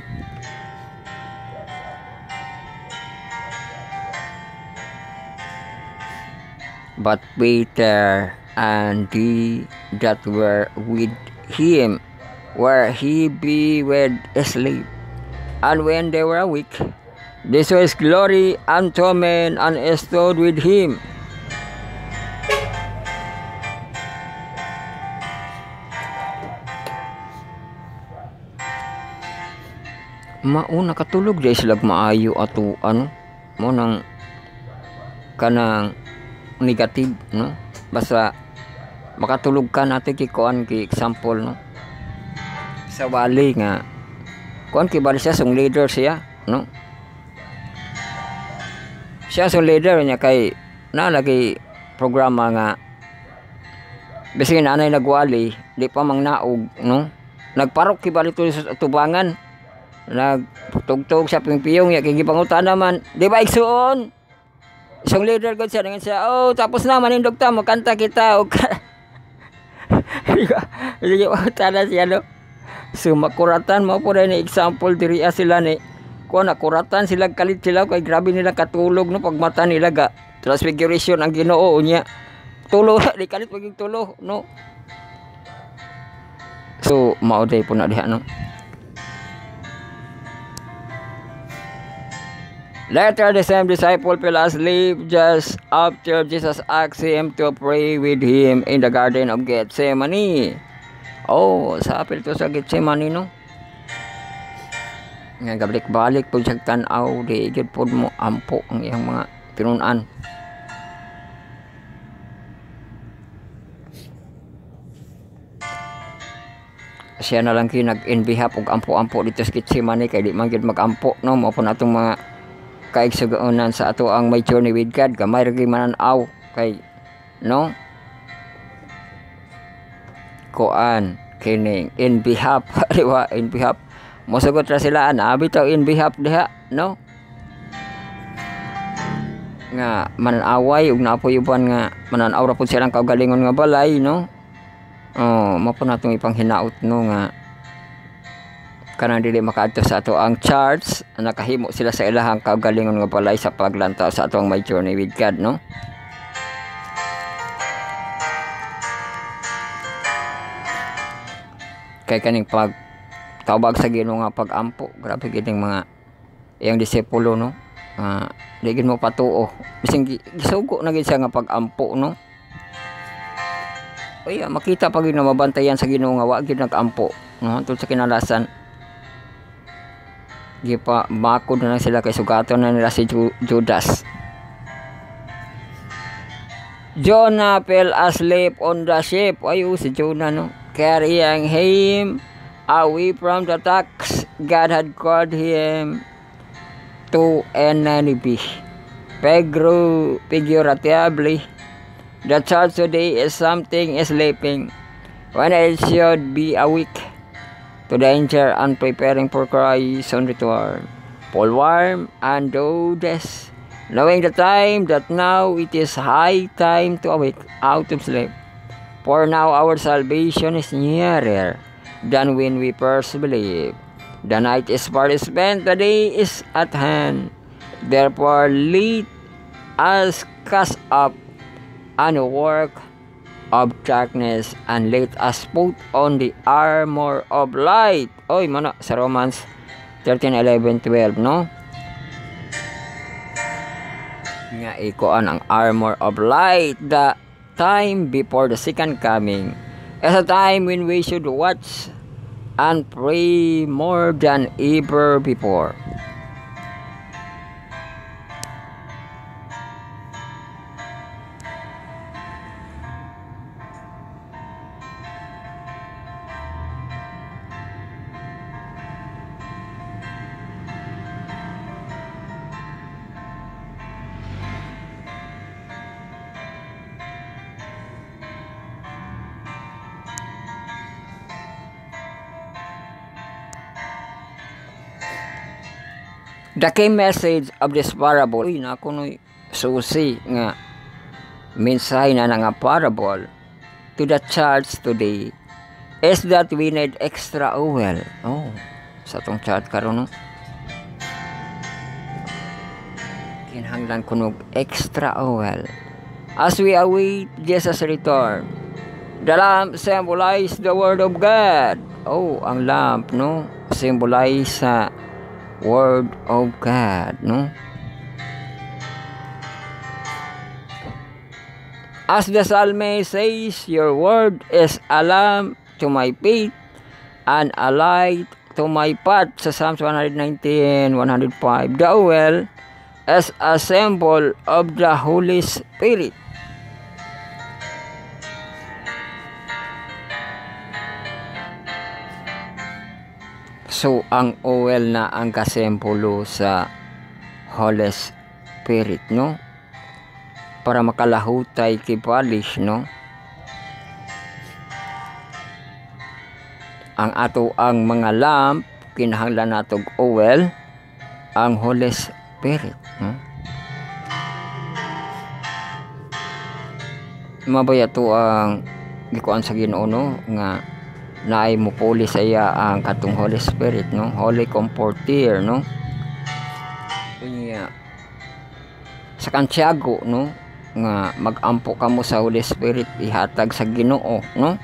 But Peter and they that were with him were heavy asleep. And when they were awake, they saw his glory unto men and stood with him. Mauna katulog di sila maayo ato ano mo nang kanang negative no basta makatulog ka natin kikuan ki example no sa wali nga kuan ki bali siya sung leader siya no siya sung leader niya kay na lagi programa nga bising anay nagwali di pa mang naog no nagparok ki bali to sa tubangan nagtugtog sa pingpiyong ya kay gipangutan naman di ba igsuon isang leader ko siya dengan siya oh tapos na manindog ta makanta kita og sige tala siya no so makuratan mo po rin example diri sila ni kuan nakuratan sila kalit sila kay grabe nila katulog no pagmata nila ga transfiguration ang Ginoo niya tulo di kalit pagig tulo no so mao day po na diha no. Later, the same disciple fell asleep just after Jesus asked him to pray with him in the Garden of Gethsemane. Oh, sa apil to sa Gethsemane, no? Nga gabalik-balik po siya tanaw, di igid po mo ampo ang iyang mga tinunan. Siya na lang kinag-inbihap og ampo-ampo dito sa Gethsemane kay di man gid mag-ampo, no? Mao po natong mga kaigsugunan sa ato ang may journey with God gamay ra mananaw kay no kuan kining in behalf diwa in behalf mosugot ra sila abi taw in behalf diha no nga mananaway ug naapoy uban nga mananaw ra pud silang kaugalingon nga balay no oh mao po natong ipanghinaot no nga kanang dili makaadto sa ato ang charts nakahimo sila sa ilahang kaugalingon nga balay sa paglantaw sa ato ang my journey with God no kay kaning pag tawag sa Ginoo nga pag-ampo grabe gid mga iyang disipulo no di gid mo patuo bising gisugo na gid siya nga pag-ampo no oy makita pag na mabantayan sa Ginoo nga wa gid nag-ampo no tungod sa kinalasan gipa makod na lang sila kay sugaton na nila si Judas. Jonah fell asleep on the ship. Ayo si Jonah no. Carrying him away from the tax God had called him to Nineveh. Figuratively, the church today is something sleeping when it should be awake to danger and preparing for Christ's return. Paul warm and those knowing the time that now it is high time to awake out of sleep. For now our salvation is nearer than when we first believed. The night is far spent, the day is at hand. Therefore let us cast up and work of darkness and let us put on the armor of light. Oy, mana sa Romans 13:11-12, no? Nga ikuan ang armor of light, the time before the second coming, as a time when we should watch and pray more than ever before. The key message of this parable, uy, na ako no'y susi nga mensahe na nga parable to the church today is that we need extra oil. Oh, sa tong chat karon no. Kinahanglan kunog extra oil as we await Jesus' return. The lamp symbolize the word of God. Oh, ang lamp no symbolize sa word of God, no? As the psalmist says, your word is a lamp to my feet and a light to my path sa Psalms 119, 105. The oil is a symbol of the Holy Spirit. So, ang oil na ang kasembolo sa Holy Spirit, no? Para makalahutay kibalish, no? Ang ato ang mga lamp, kinahanglan natog oil, ang Holy Spirit, no? Mabaya to ang gikuan sa Ginoo, no? Nga naay mupuli sa iya ang katong Holy Spirit, no? Holy Comforter, no? Kunya sa Santiago, no? Nga magampo kamo sa Holy Spirit ihatag sa Ginoo, no?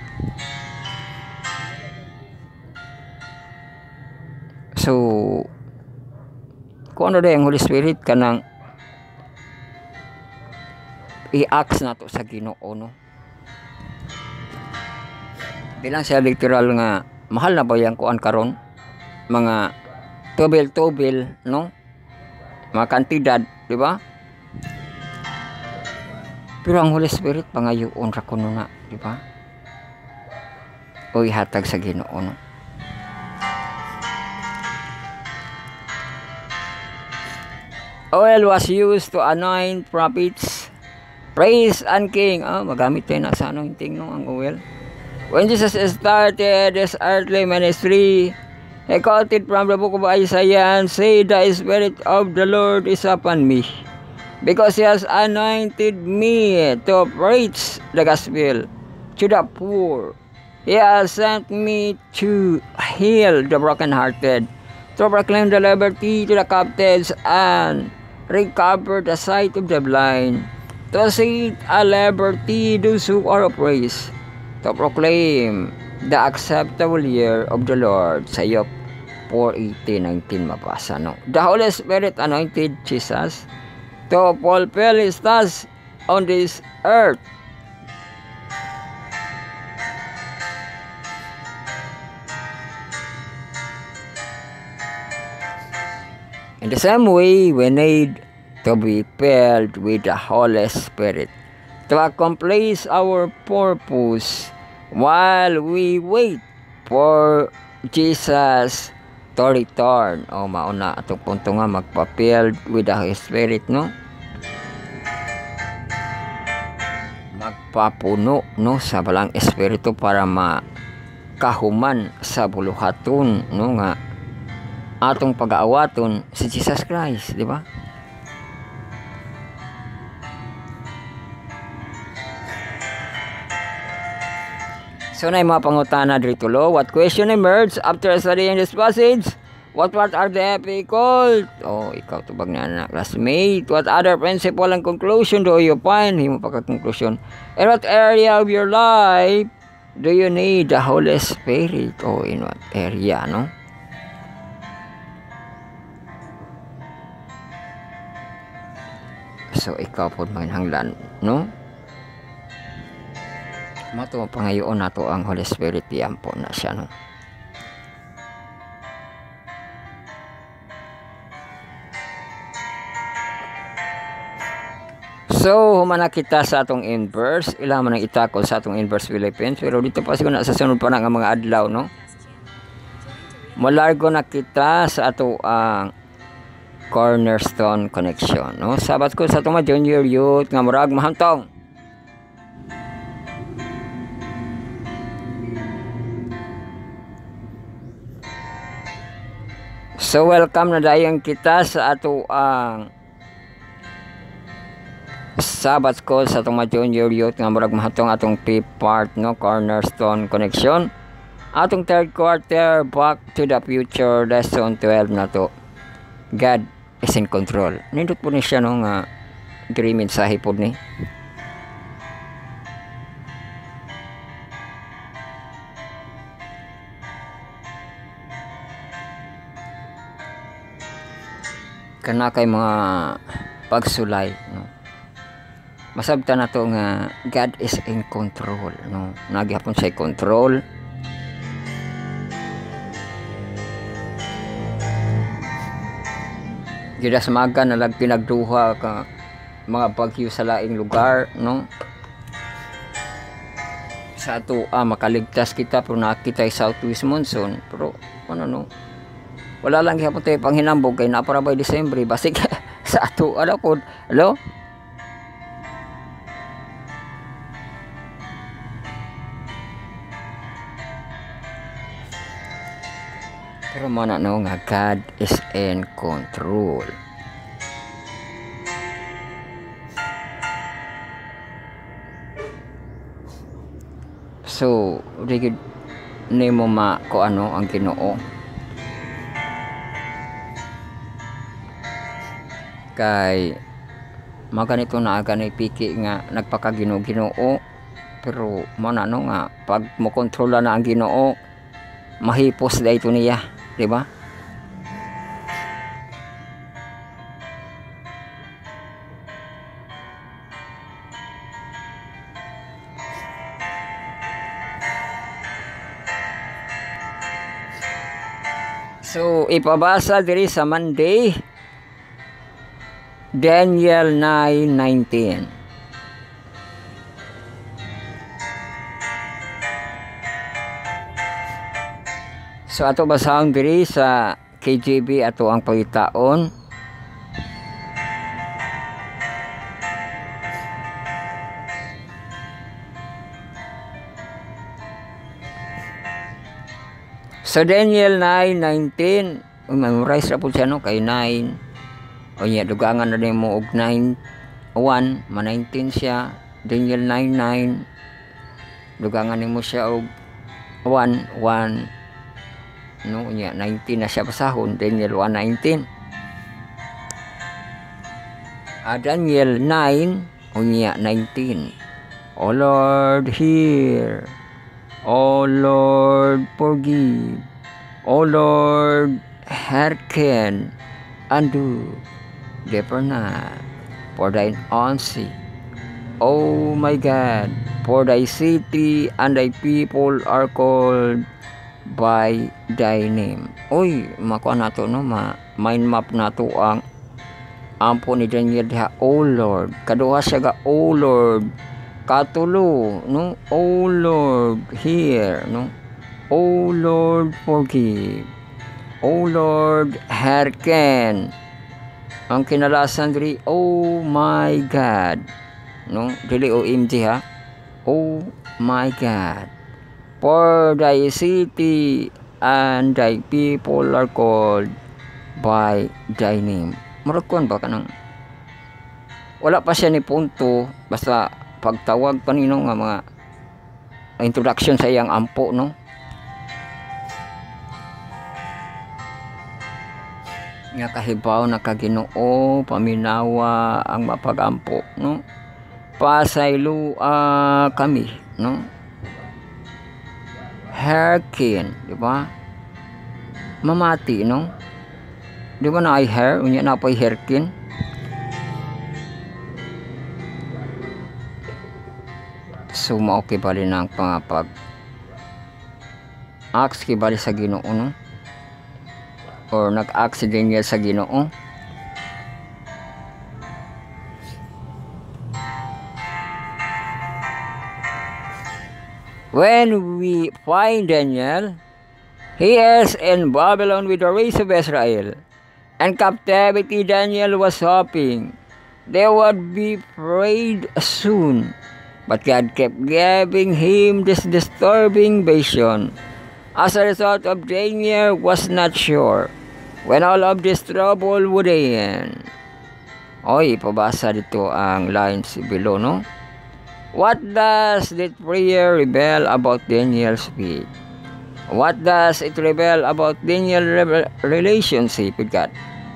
So kung ano ang Holy Spirit kanang i-ask nato sa Ginoo, no? Bilang siya literal nga mahal na ba yang kuan karon mga tubil no, mga kantidad, di ba? Pero ang Holy Spirit pangayoon ra kuno na, di ba? O ihatag sa Ginoo, no? Oil was used to anoint prophets, praise and king. Magamit tayo na sa anointing, no, ang oil. When Jesus started his earthly ministry, he quoted from the book of Isaiah and said, "The Spirit of the Lord is upon me, because He has anointed me to preach the gospel to the poor. He has sent me to heal the brokenhearted, to proclaim the liberty to the captives, and recover the sight of the blind, to set at liberty those who are oppressed, to proclaim the acceptable year of the Lord." Sa Job 4:18-19 mabasa, no? The Holy Spirit anointed Jesus to fulfill His task on this earth. In the same way, we need to be filled with the Holy Spirit to accomplish our purpose while we wait for Jesus to return. Mauna atong punto nga magpa-filled with the Holy Spirit, no? Magpapuno, no, sa balang espiritu para makahuman sa buluhaton, no, nga atong pag-aawaton si Jesus Christ, di ba? So na yung mga pangutana dito lo. What question emerged after studying this passage? What part are the epic called? Ikaw tubag na classmate. What other principle and conclusion do you find? Himo pa ka conclusion. In what area of your life do you need the Holy Spirit? In what area, no? So ikaw po manghanglan, no? Mato pangayoon nato ang Holy Spirit, diampo na siya, no? So humana kita sa atong inverse, ila man ang itakol sa atong inverse Philippines, pero dito pa siguro na sa sunod pa na nga mga adlaw, no? Malargo na kita sa ato ang Cornerstone Connection, no? Sabat ko sa atong junior youth nga murag mahantong. So welcome na dayon kita sa ato ang Sabbath call sa atong mga junior youth nga murag mahatong atong fifth part, no, cornerstone connection. Atong third quarter, back to the future, lesson 12 na to. God is in control. Nindot po ni siya no nga diri mensahe po ni. Kana kay mga pagsulay, no. Masabta na to nga God is in control, no. Nagihapon siya control. Gidas maga na lag pinagduha ka mga bagyo sa laing lugar, no. Sa ato makaligtas kita pero nakita ay southwest monsoon, pero ano no. Wala lang gihapon tayo panghinambog kay napara by December basig sa ato ano po, hello. Pero mana no nga God is in control. So, rigid nimo ma ko ano ang Ginoo. Kay maganito na agani piki nga nagpakaginoo-Ginoo, pero mana no nga pag mo kontrola na ang Ginoo, mahipos dayto niya, di ba? So ipabasa diri sa Monday, Daniel 9:19. So ato basahon diri sa KJV ato ang pangitaon. So Daniel 9:19, memorize ra pud siya no kay 9. O nya dugangan na nimo og 9:1, ma 19 siya. Daniel 9:9. Dugangan nimo siya og 1:1. No, nya 19 na siya basahon. Daniel 1:19. Daniel 9, nya 19. O Lord, hear. O Lord, forgive. O Lord, hearken and do. Deeper na for thine own sake. Oh my God, for thy city and thy people are called by thy name. Uy, makuha nato no, mind map nato ang ampo ni Daniel diha. Oh Lord, kaduha siya ga oh Lord, katulo no, oh Lord, hear no, oh Lord, forgive, oh Lord, hearken. Ang kinalasan diri, oh my God, no, dili OMG ha, oh my God, for thy city and thy people are called by thy name. Murag ba ka nang wala pa siya ni punto, basta pagtawag pa nino nga mga introduction sa iyang ampo, no. Nga kahibaw na kaginoo, paminawa ang mapagampo, no. Pasaylua kami, no. Hearken, di ba? Mamati, no. Di ba na ay hair, unya na pa'y hearken. So mao kibali ng pangapag ask kibali sa Ginoo, no. Or nag-accident niya sa Ginoo. When we find Daniel, he is in Babylon with the race of Israel. And captivity Daniel was hoping they would be freed soon. But God kept giving him this disturbing vision. As a result of Daniel was not sure When all of this trouble would end. Oy, pabasa dito ang lines below, no? What does that prayer reveal about Daniel's faith? What does it reveal about Daniel's relationship with God?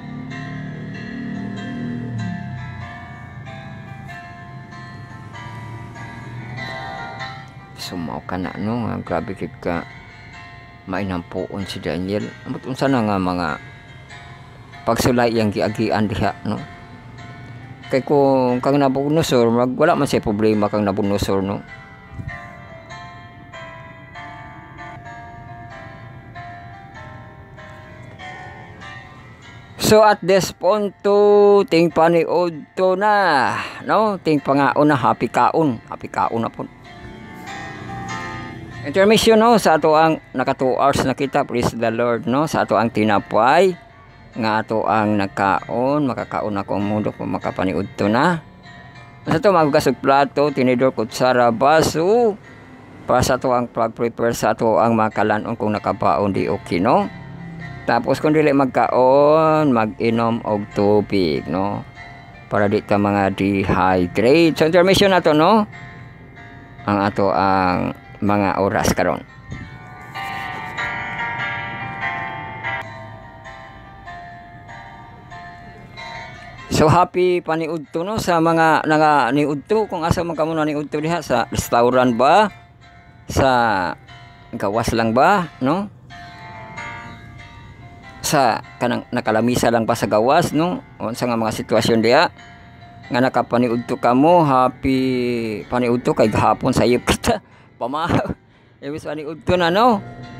Sumaw ka na, no? Grabe ka mainampuon si Daniel. Amot unsa na nga mga pagsulay yang giagian diha, no? Kay kung kang Nabucodonosor, wala man siya problema kang Nabucodonosor, no? So at this point to ting paniod to na, no? Ting pangaon na happy kaon na po. Intermission, no, sa ato ang naka 2 hours na kita, praise the Lord, no, sa ato ang tinapay nga ato ang nagkaon, makakaon ako ang mundo kung makapaniud to na. Sa ato magugasog plato, tinidor, kutsara, baso para sa ato ang pag-prepare sa ato ang makalanon kung nakabaon di okay, no. Tapos kung dili magkaon, mag-inom og tubig, no, para di ta mga dehydrate. So intermission na to, no, ang ato ang mga oras karon. So happy paniudto, no, sa mga niudto, kung asa man kamo na niudto diha, sa restaurant ba, sa gawas lang ba, no, sa kanang nakalamisa lang ba sa gawas, no, unsa nga mga sitwasyon diha nga nakapaniudto kamo. Happy paniudto kay gahapon sayop kita pamahaw. Ibig paniudto na, no.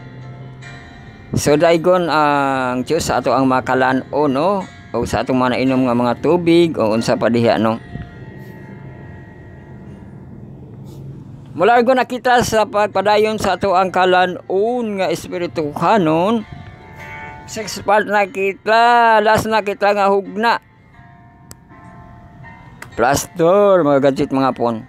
So daygon ang Diyos sa ato ang makalan-o, no, o sa atong mga inom nga mga tubig o unsa pa diha, no. Mula na kita sa pagpadayon sa ato ang kalan-on nga espiritu kanon. 6 part na kita, last na kita nga hugna. Plaster, mga gadget, mga pon.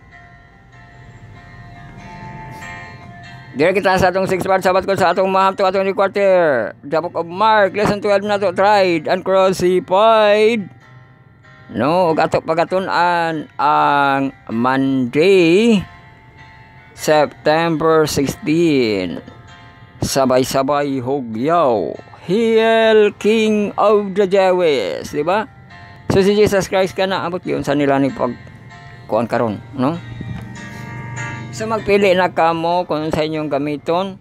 Dire kita sa atong 6 part, sabat ko sa atong maham to atong quarter. The Book of Mark, lesson 12 na to, tried and crucified. No, ug ato pagatunan ang Monday, September 16. Sabay-sabay hugyaw. Hail King of the Jews, di ba? So si Jesus Christ ka na abot yun sa nila ni pag kuan karon, no? So magpili na kamo kung sa inyong gamiton.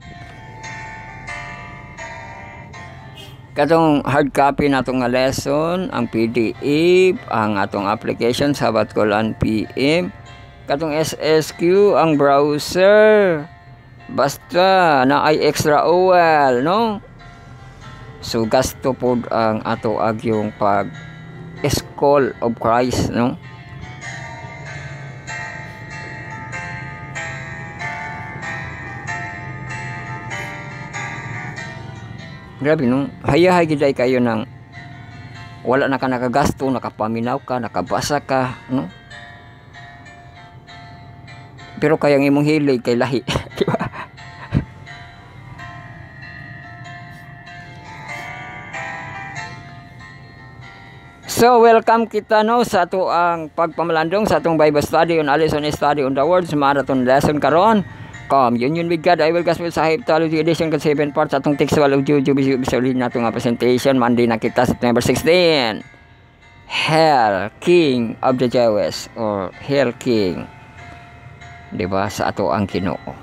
Katong hard copy na itong lesson, ang PDF, ang atong application, Sabat ko lang PM. Katong SSQ, ang browser. Basta na ay extra oil, no? So gasto po ang ato agyong pag School of Christ, no? Grabe, no? Hayahay giday kayo ng wala na ka nakagasto, nakapaminaw ka, nakabasa ka, no? Pero kayang imong hilig kay lahi, di ba? So welcome kita, no, sa ato ang pagpamalandong sa atong Bible study on Alice on Study on the Words Marathon lesson karon. Union with God, I will Gospel Sahib Theology Edition kan 7 parts atong textual of Juju bisulin nato nga presentation. Monday na kita September 16. Hail King of the Jews, or Hail King, di ba, sa ato ang Ginoo.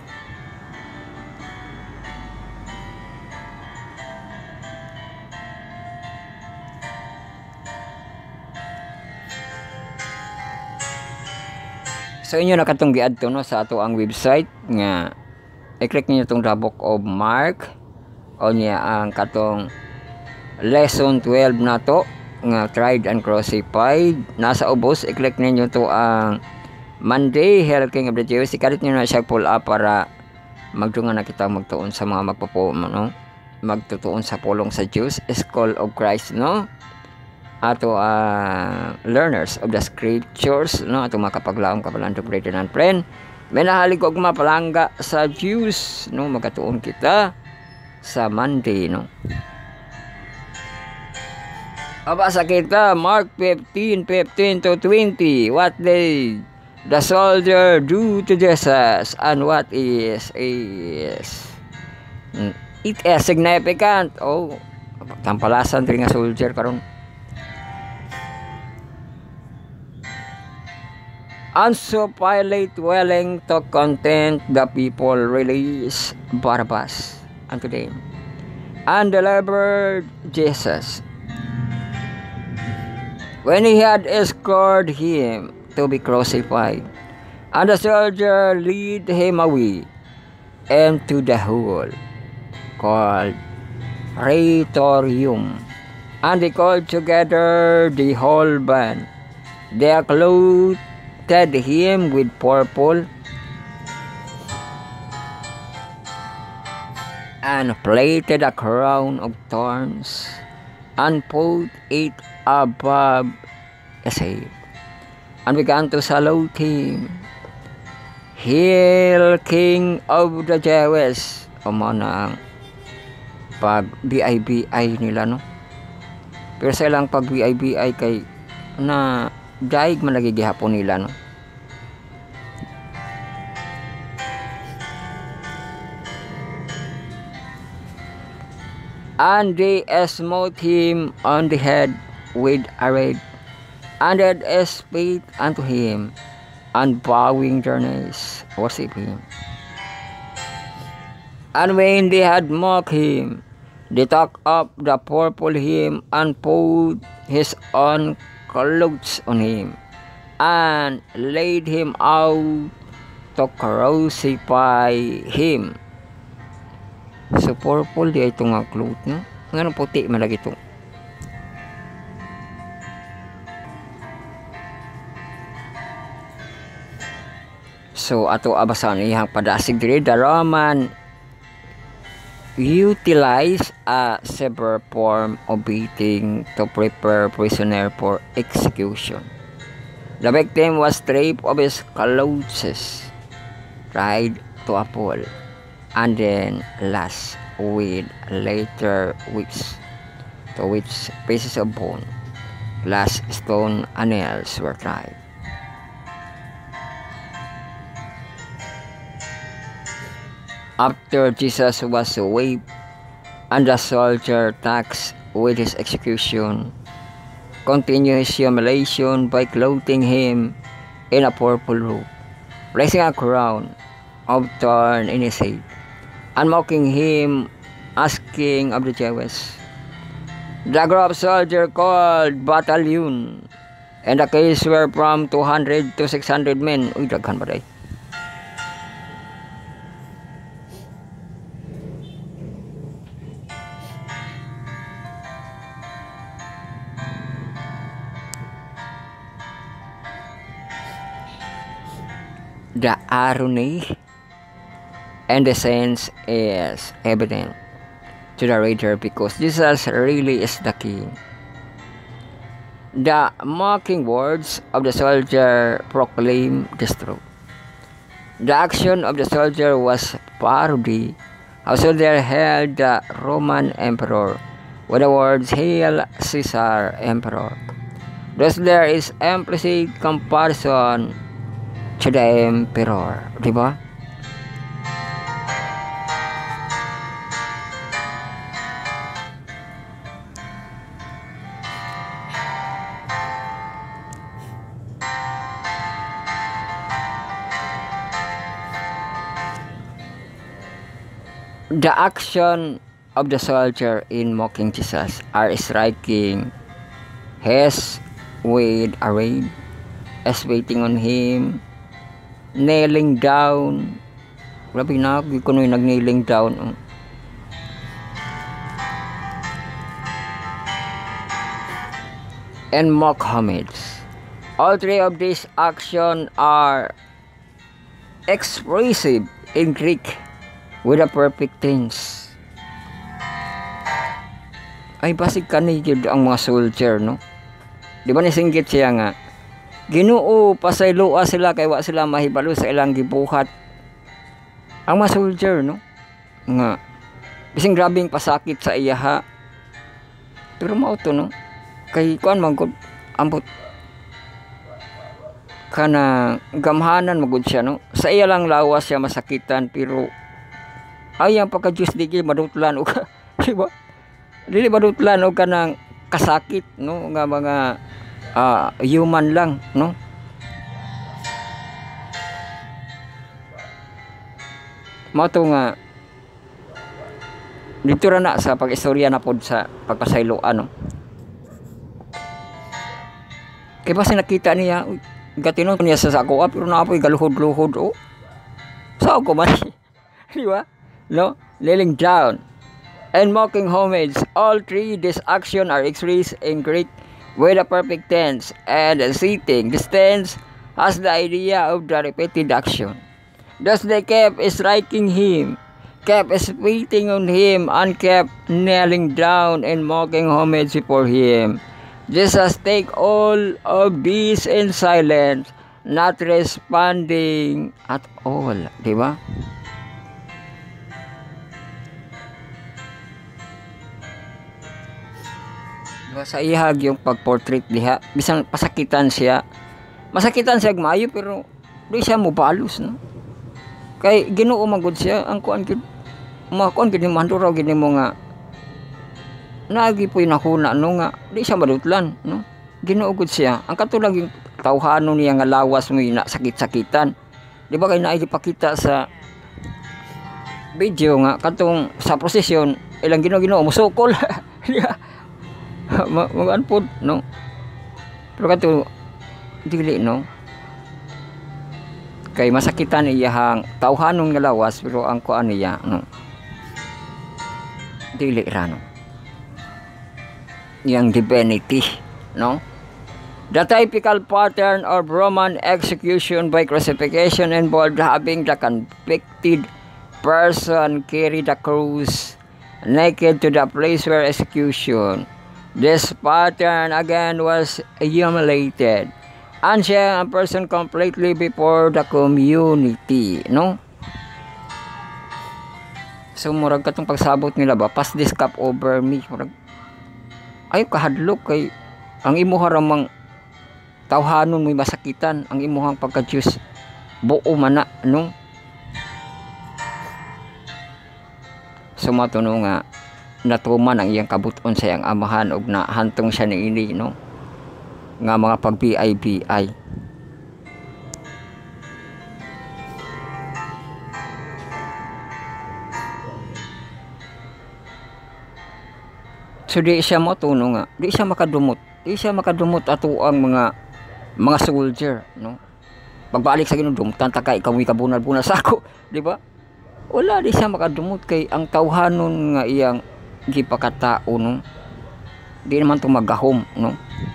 So inyo nakatong giadto, no, sa ato ang website nga i-click niyo tong The Book of Mark o niya ang katong lesson 12 na to nga tried and crucified. Nasa ubos i-click niyo to ang Monday, Hail King of the Jews. Ikalit niyo na siya pull up para magdungan na kita magtuon sa mga no, magtutuon sa pulong sa Jews, School of Christ, no, ato learners of the scriptures, no, ato makapaglaom kapalandong brethren and friend. May nahalig og mapalangga sa Jews, no, magatuon kita sa Monday, no. Abasa kita Mark 15:15 to 20. What did the soldier do to Jesus, and what is it is significant. Oh, tampalasan diri nga soldier karon. And so Pilate, willing to content the people, released Barabbas unto them, and delivered Jesus. When he had escorted him to be crucified, and the soldier lead him away into the hole called Praetorium, and they called together the whole band. They clothed him with purple and plaited a crown of thorns and put it above his head, and began to salute him, "Hail, King of the Jews!" O mga pag BIBI nila, no? Pero sa ilang pag BIBI kay na daig man lagi gihapon nila, no? And they smote him on the head with a reed, and did spit unto him, and bowing their knees worship him. And when they had mocked him, they took up the purple hymn and put his own clothes on him, and laid him out to crucify him. So purple di ito nga cloth, no? Nga puti malagi ito. So ato abasan iyang padasig diri, the Roman utilize a severe form of beating to prepare prisoner for execution. The victim was stripped of his clothes, tied to a pole, and then lashed with later whips, to which pieces of bone, glass, stone, and nails were tied. After Jesus was whipped and the soldier taxed with his execution, continued his humiliation by clothing him in a purple robe, placing a crown of thorns in his head, and mocking him as king of the Jews. The group of soldiers called battalion, and the case were from 200 to 600 men. Uy, daghan ba day? The irony and the sense is evident to the reader because Jesus really is the king. The mocking words of the soldier proclaim this truth. The action of the soldier was parody. How soldier held the Roman emperor with the words "Hail Caesar, Emperor." Thus there is implicit comparison to the emperor, di ba? The action of the soldier in mocking Jesus are striking his with a reed, spitting on him, kneeling down. Grabe na, kuno yung nag-kneeling down. And mock homage. All three of these actions are expressive in Greek with a perfect tense. Ay basig kaniyod ang mga soldier, no? Di ba nisinggit siya nga? Ginoo, pasayloa sila kay wa sila mahibalo sa ilang gibuhat. Ang mga soldier, no? Nga bising grabing pasakit sa iyaha. Pero mao to, no? kay kuan man gud ambot kana gamhanan magud siya no. Sa iya lang lawas siya masakitan pero ayang pagka-Diyos di madutlan og di ba? Dili madutlan og kanang kasakit no nga mga human lang no. Mao to nga dito ra na sa pag-istorya na pod sa pagpasayloan no. Kaya pa nakita niya gatinon niya sa ako pero naapoy galuhod-luhod oh. Sa ako man di ba? No, kneeling down and mocking homage. All three this action are expressed in Greek with a perfect tense and sitting. This tense has the idea of the repeated action. Thus they kept striking him, kept spitting on him, and kept kneeling down and mocking homage before him. Jesus take all of these in silence, not responding at all. Di ba? Diba, sa ihag yung pag-portrait diha, bisan pasakitan siya. Masakitan siya maayo pero di siya mobalos no. Kay Ginoo magud siya ang kuan gid. Kuan gid manduraw gid mo nga nagipoy nakuna no nga di siya madutlan no. Ginoo gud siya. Ang katulag yung tawhanon niya nga lawas mo ina sakit-sakitan. Di ba kay naay gipakita sa video nga katong sa prosesyon ilang Ginoo musukol. Magaan po no. Pero kato dili no. Kay masakitan iyahang tawhanon nga lawas pero ang kuan niya no. Dili ra no. Yang divinity no. The typical pattern of Roman execution by crucifixion involved having the convicted person carry the cross naked to the place where execution. This pattern again was humiliated and siya ang person completely before the community no. So murag katong pagsabot nila ba pass this cup over me murag ay kahadlok kay ang imuha ramang tawhanon may masakitan ang imuhang pagka-Diyos buo man na no. So matuno nga natuman ang iyang kabuton sa iyang amahan og nahantong siya niini no nga mga pag-BI. So di siya matuno nga di siya makadumot ato ang mga soldier no. Pagbalik sa Ginoo dumtan ta kay ikaw kabunal-bunal sa ako di ba? Wala di siya makadumot kay ang tawhanon nga iyang gipakatao no. Di naman to magahom no.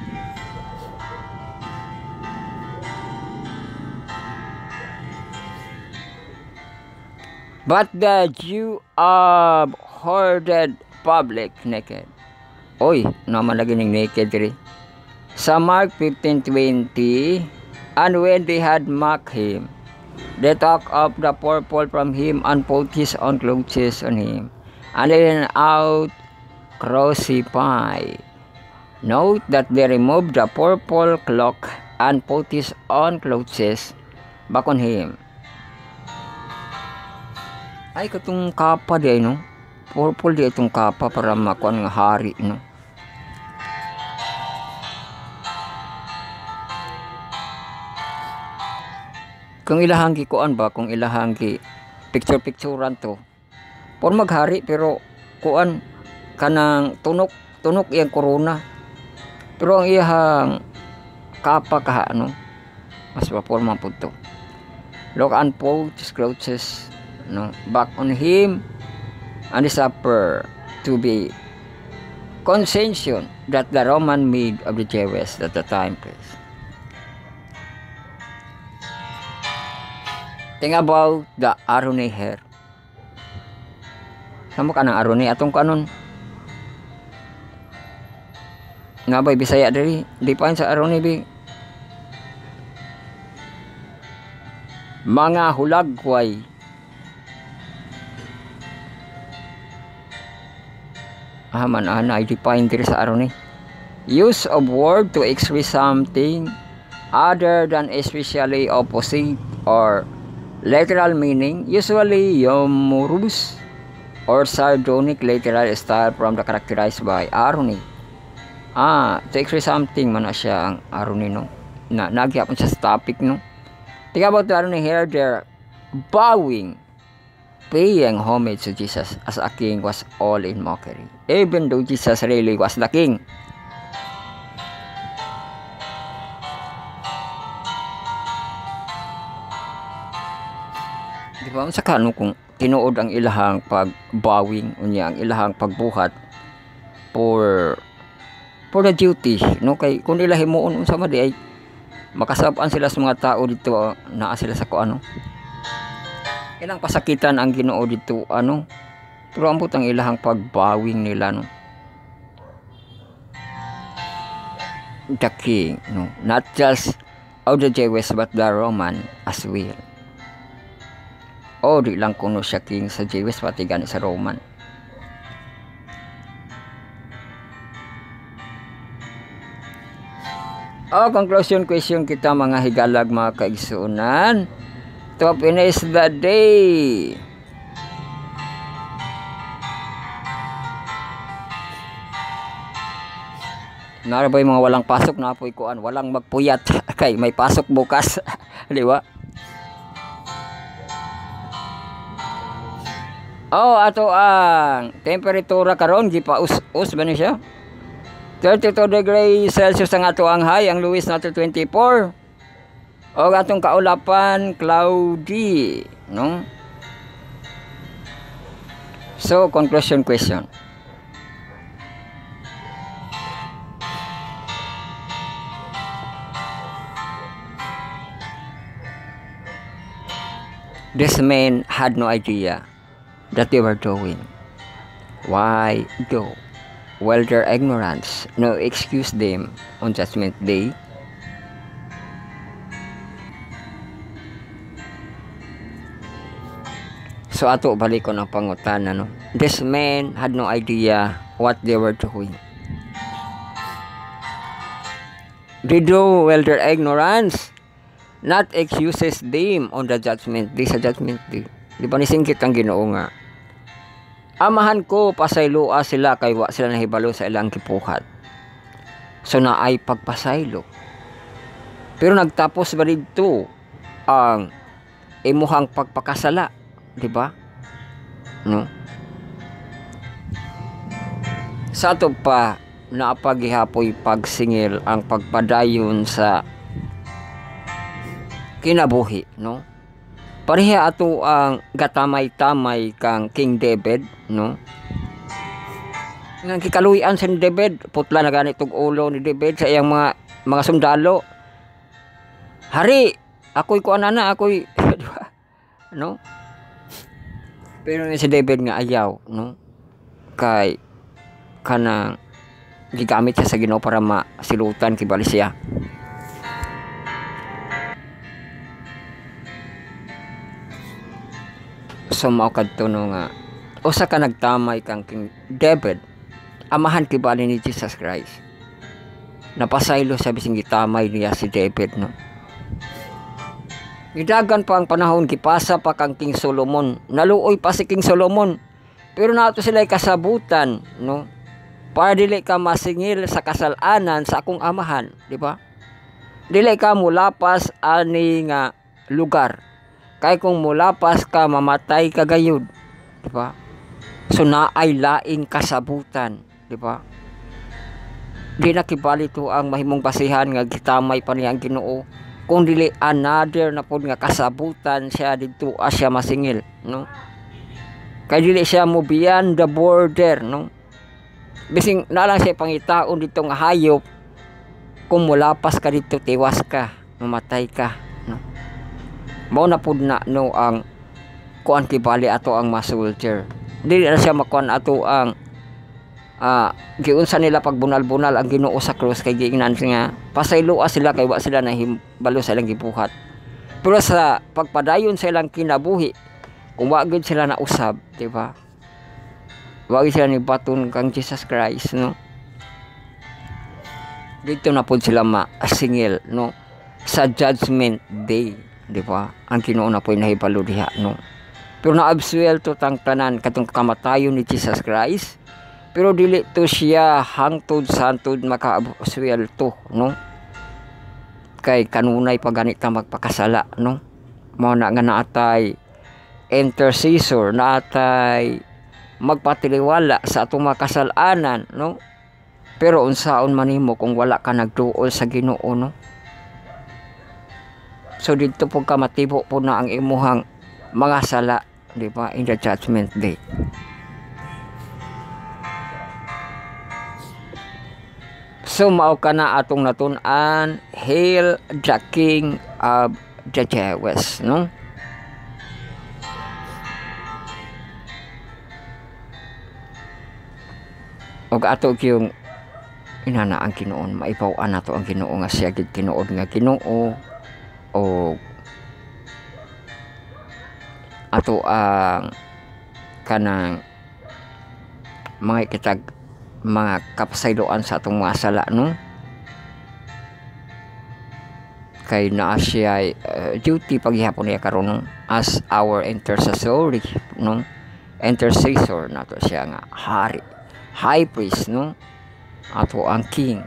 But the Jew abhorred public naked. Oy, naman lagi ning naked ri. Sa Mark 15:20, and when they had mocked him, they took up the purple from him and put his own clothes on him, and then out crucify. Note that they removed the purple cloak and put his own clothes back on him. Ay katong kapa di no. Purple di itong kapa para makuan nga hari no. Kung ilahang kuan ba kung ilahang picture-picturean to. Por maghari pero kuan kanang tunok iyang corona. Pero ang iyang kapa kaha no. Mas maporma pud to. Look and put his clothes no back on him and the supper to be concession that the Roman made of the Jews at the time please. Think about the Arone hair. Samo ka ng Arone atong kanon. Nga ba Bisaya diri? Di pa sa Arone bi. Mga hulagway. Man ana i-define diri sa Arone. use of word to express something other than especially opposite or literal meaning, usually humorous or sardonic literal style from the characterized by irony. To express something man na siya ang irony, no? Nagyapon siya sa topic, no? Think about the irony here, they're bowing, paying homage to Jesus as a king was all in mockery, even though Jesus really was the king. Di ba sa kano kung tinuod ang ilahang pagbawing unya ang ilahang pagbuhat for the duty, no? Kay kung ila himuon unsa man di ay makasab-an sila sa mga tao dito, naa sila sa kuano, ilang pasakitan ang Ginoo dito, ano, pero ambot ang ilahang pagbawing nila, no? The king, no, not just of the Jews but the Roman as well. Di lang kuno siya king sa Jews pati gani sa Roman. Conclusion question kita mga higalag, mga kaigsuunan. To finish the day. Nara ba yung mga walang pasok na apoy kuan, walang magpuyat kay may pasok bukas. Di ba? Ato ang temperatura karon gipaus-us ba ni siya? 32 degrees Celsius ang ato ang high, ang lowest nato 24. Atong kaulapan cloudy, no? So conclusion question. This man had no idea that they were doing. Why go? Well, their ignorance no excuse them on Judgment Day. So ato balik ko ng pangutan, no? This man had no idea what they were doing. They do well their ignorance not excuses them on the Judgment Day. Sa Judgment Day, di ba nisingkit ang Ginoo nga, amahan ko pasaylua sila kay wa sila nahibalo sa ilang kipuhat. So na ay pagpasaylo. Pero nagtapos ba dito ang imuhang pagpakasala, di ba? No? Sa ato pa naapaghihapoy pagsingil ang pagpadayon sa kinabuhi, no? Pareha ato ang gatamay-tamay kang King David, no? Nang kikaluyan sa ni David, putla na ganit og ulo ni David sa iyang mga sundalo. Hari, ako'y kuanana, ako'y no? Pero si David nga ayaw, no? Kay kanang gigamit siya sa Ginoo para masilutan kibali siya. So mao kadto no nga usa ka nagtamay kang King David, amahan kibali ni Jesus Christ. Napasaylo sa bising gitamay niya si David, no? Gidagan pa ang panahon, gipasa pa kang King Solomon, naluoy pa si King Solomon. Pero nato sila kasabutan, no? Para dili ka masingil sa kasalanan sa akong amahan, di ba? Dili ka mulapas ani nga lugar. Kay kung mulapas ka, mamatay ka gayud, di ba? So naay laing kasabutan, di ba? Di na kibali to ang mahimong basihan nga gitamay pa niya ang Ginoo, kung dili another na pod nga kasabutan siya didto siya masingil, no? Kay dili siya mo beyond the border, no? Bising nalang siya pangitaon dito nga hayop, kung mulapas ka dito tiwas ka, mamatay ka, no? Mao na pud na no ang kuan kibali ato ang soldier. Dili na siya makuan ato ang giunsa nila pagbunal-bunal ang Ginoo sa krus, kay giingnan nga pasayloa sila kay wa sila nahibalo sa ilang gibuhat. Pero sa pagpadayon sa ilang kinabuhi, kung wa gid sila na usab, di ba? Wa gid sila ni baton kang Jesus Christ, no? dito na po sila masingil, no, sa judgment day, di ba? Ang Ginoo na po nahibalo diha, no. Pero naabsuelto tang tanan katong kamatayon ni Jesus Christ, pero dili to siya hangtod santod makaabsuelto, no. Kay kanunay pa ganit ka magpakasala, no. Mao na nga naatay intercessor, naatay magpatiliwala sa atong makasalanan, no. Pero unsaon man nimo kung wala ka nagduol sa Ginoo, no? So dito po ka matibo po na ang imuhang mga sala, di ba, in the judgment day. So mao ka na atong natun-an, Hail the King of the Jews, no? Og ato yung inana ang Ginoon, maipaw-an nato ang Ginoo nga siya gid tinuod nga Ginoo, o ato ang kanang mga kitag mga kapasayloan sa atong mga sala, no. Kay naa siya duty paghihapon niya karon, no? As our intercessor, no, intercessor nato siya nga hari, high priest, no, ato ang king.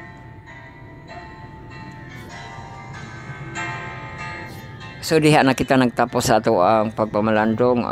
So diha na kita nagtapos sa ato ang pagpamalandong,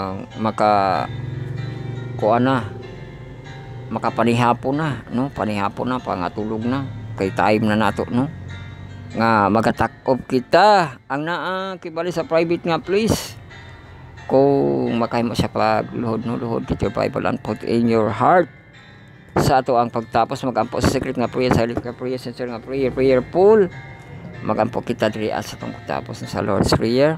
makapanihapon na, no, panihapon na, pangatulog na, kay time na nato, no, nga magatak-off kita ang naa kibali sa private nga please. Kung makahimo siya pagluhod, no, luhod kita your Bible and put in your heart sa ato ang pagtapos magampo sa secret nga prayer, silent nga prayer, sincere nga prayer, prayer pool, magampo kita diri sa atong pagtapos sa Lord's Prayer.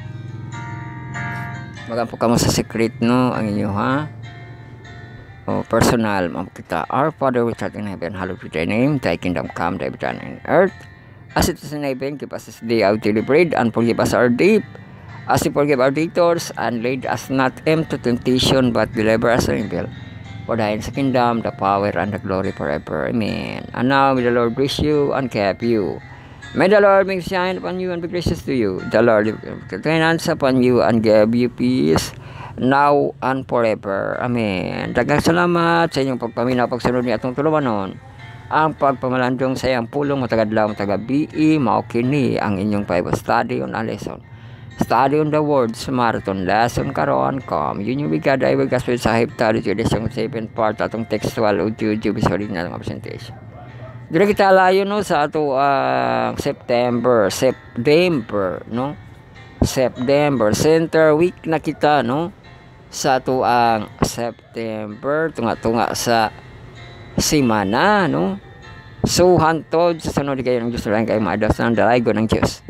Magampo kamo sa secret, no, ang inyo ha, o personal, magampo kita. Our Father which art in heaven, hallowed be thy name, thy kingdom come, thy will be done in earth as it is in heaven. Give us this day our daily bread, and forgive us our debt as we forgive our debtors, and lead us not into temptation, but deliver us from evil. For thine is the kingdom, the power, and the glory forever. Amen. And now may the Lord bless you and keep you. May the Lord make shine upon you and be gracious to you. The Lord lift countenance upon you and give you peace now and forever. Amen. Daghang salamat sa inyong pagpaminaw, pagsunod ni atong tulumanon. Ang pagpamalandong sa iyang pulong matagadlaw matagabi, mao kini ang inyong Bible study on a lesson. Study on the words, marathon lesson karon, communion with God, I will gospel sa hiptado lesson 7 part atong textual audio visual na ng presentation. Dire kita layo, no, sa ato September, no, September center week na kita, no, sa ato ang September tunga-tunga sa simana, no. So hantod sa sunod kayo ng Diyos lang kayo maadaw sa dalago ng Diyos.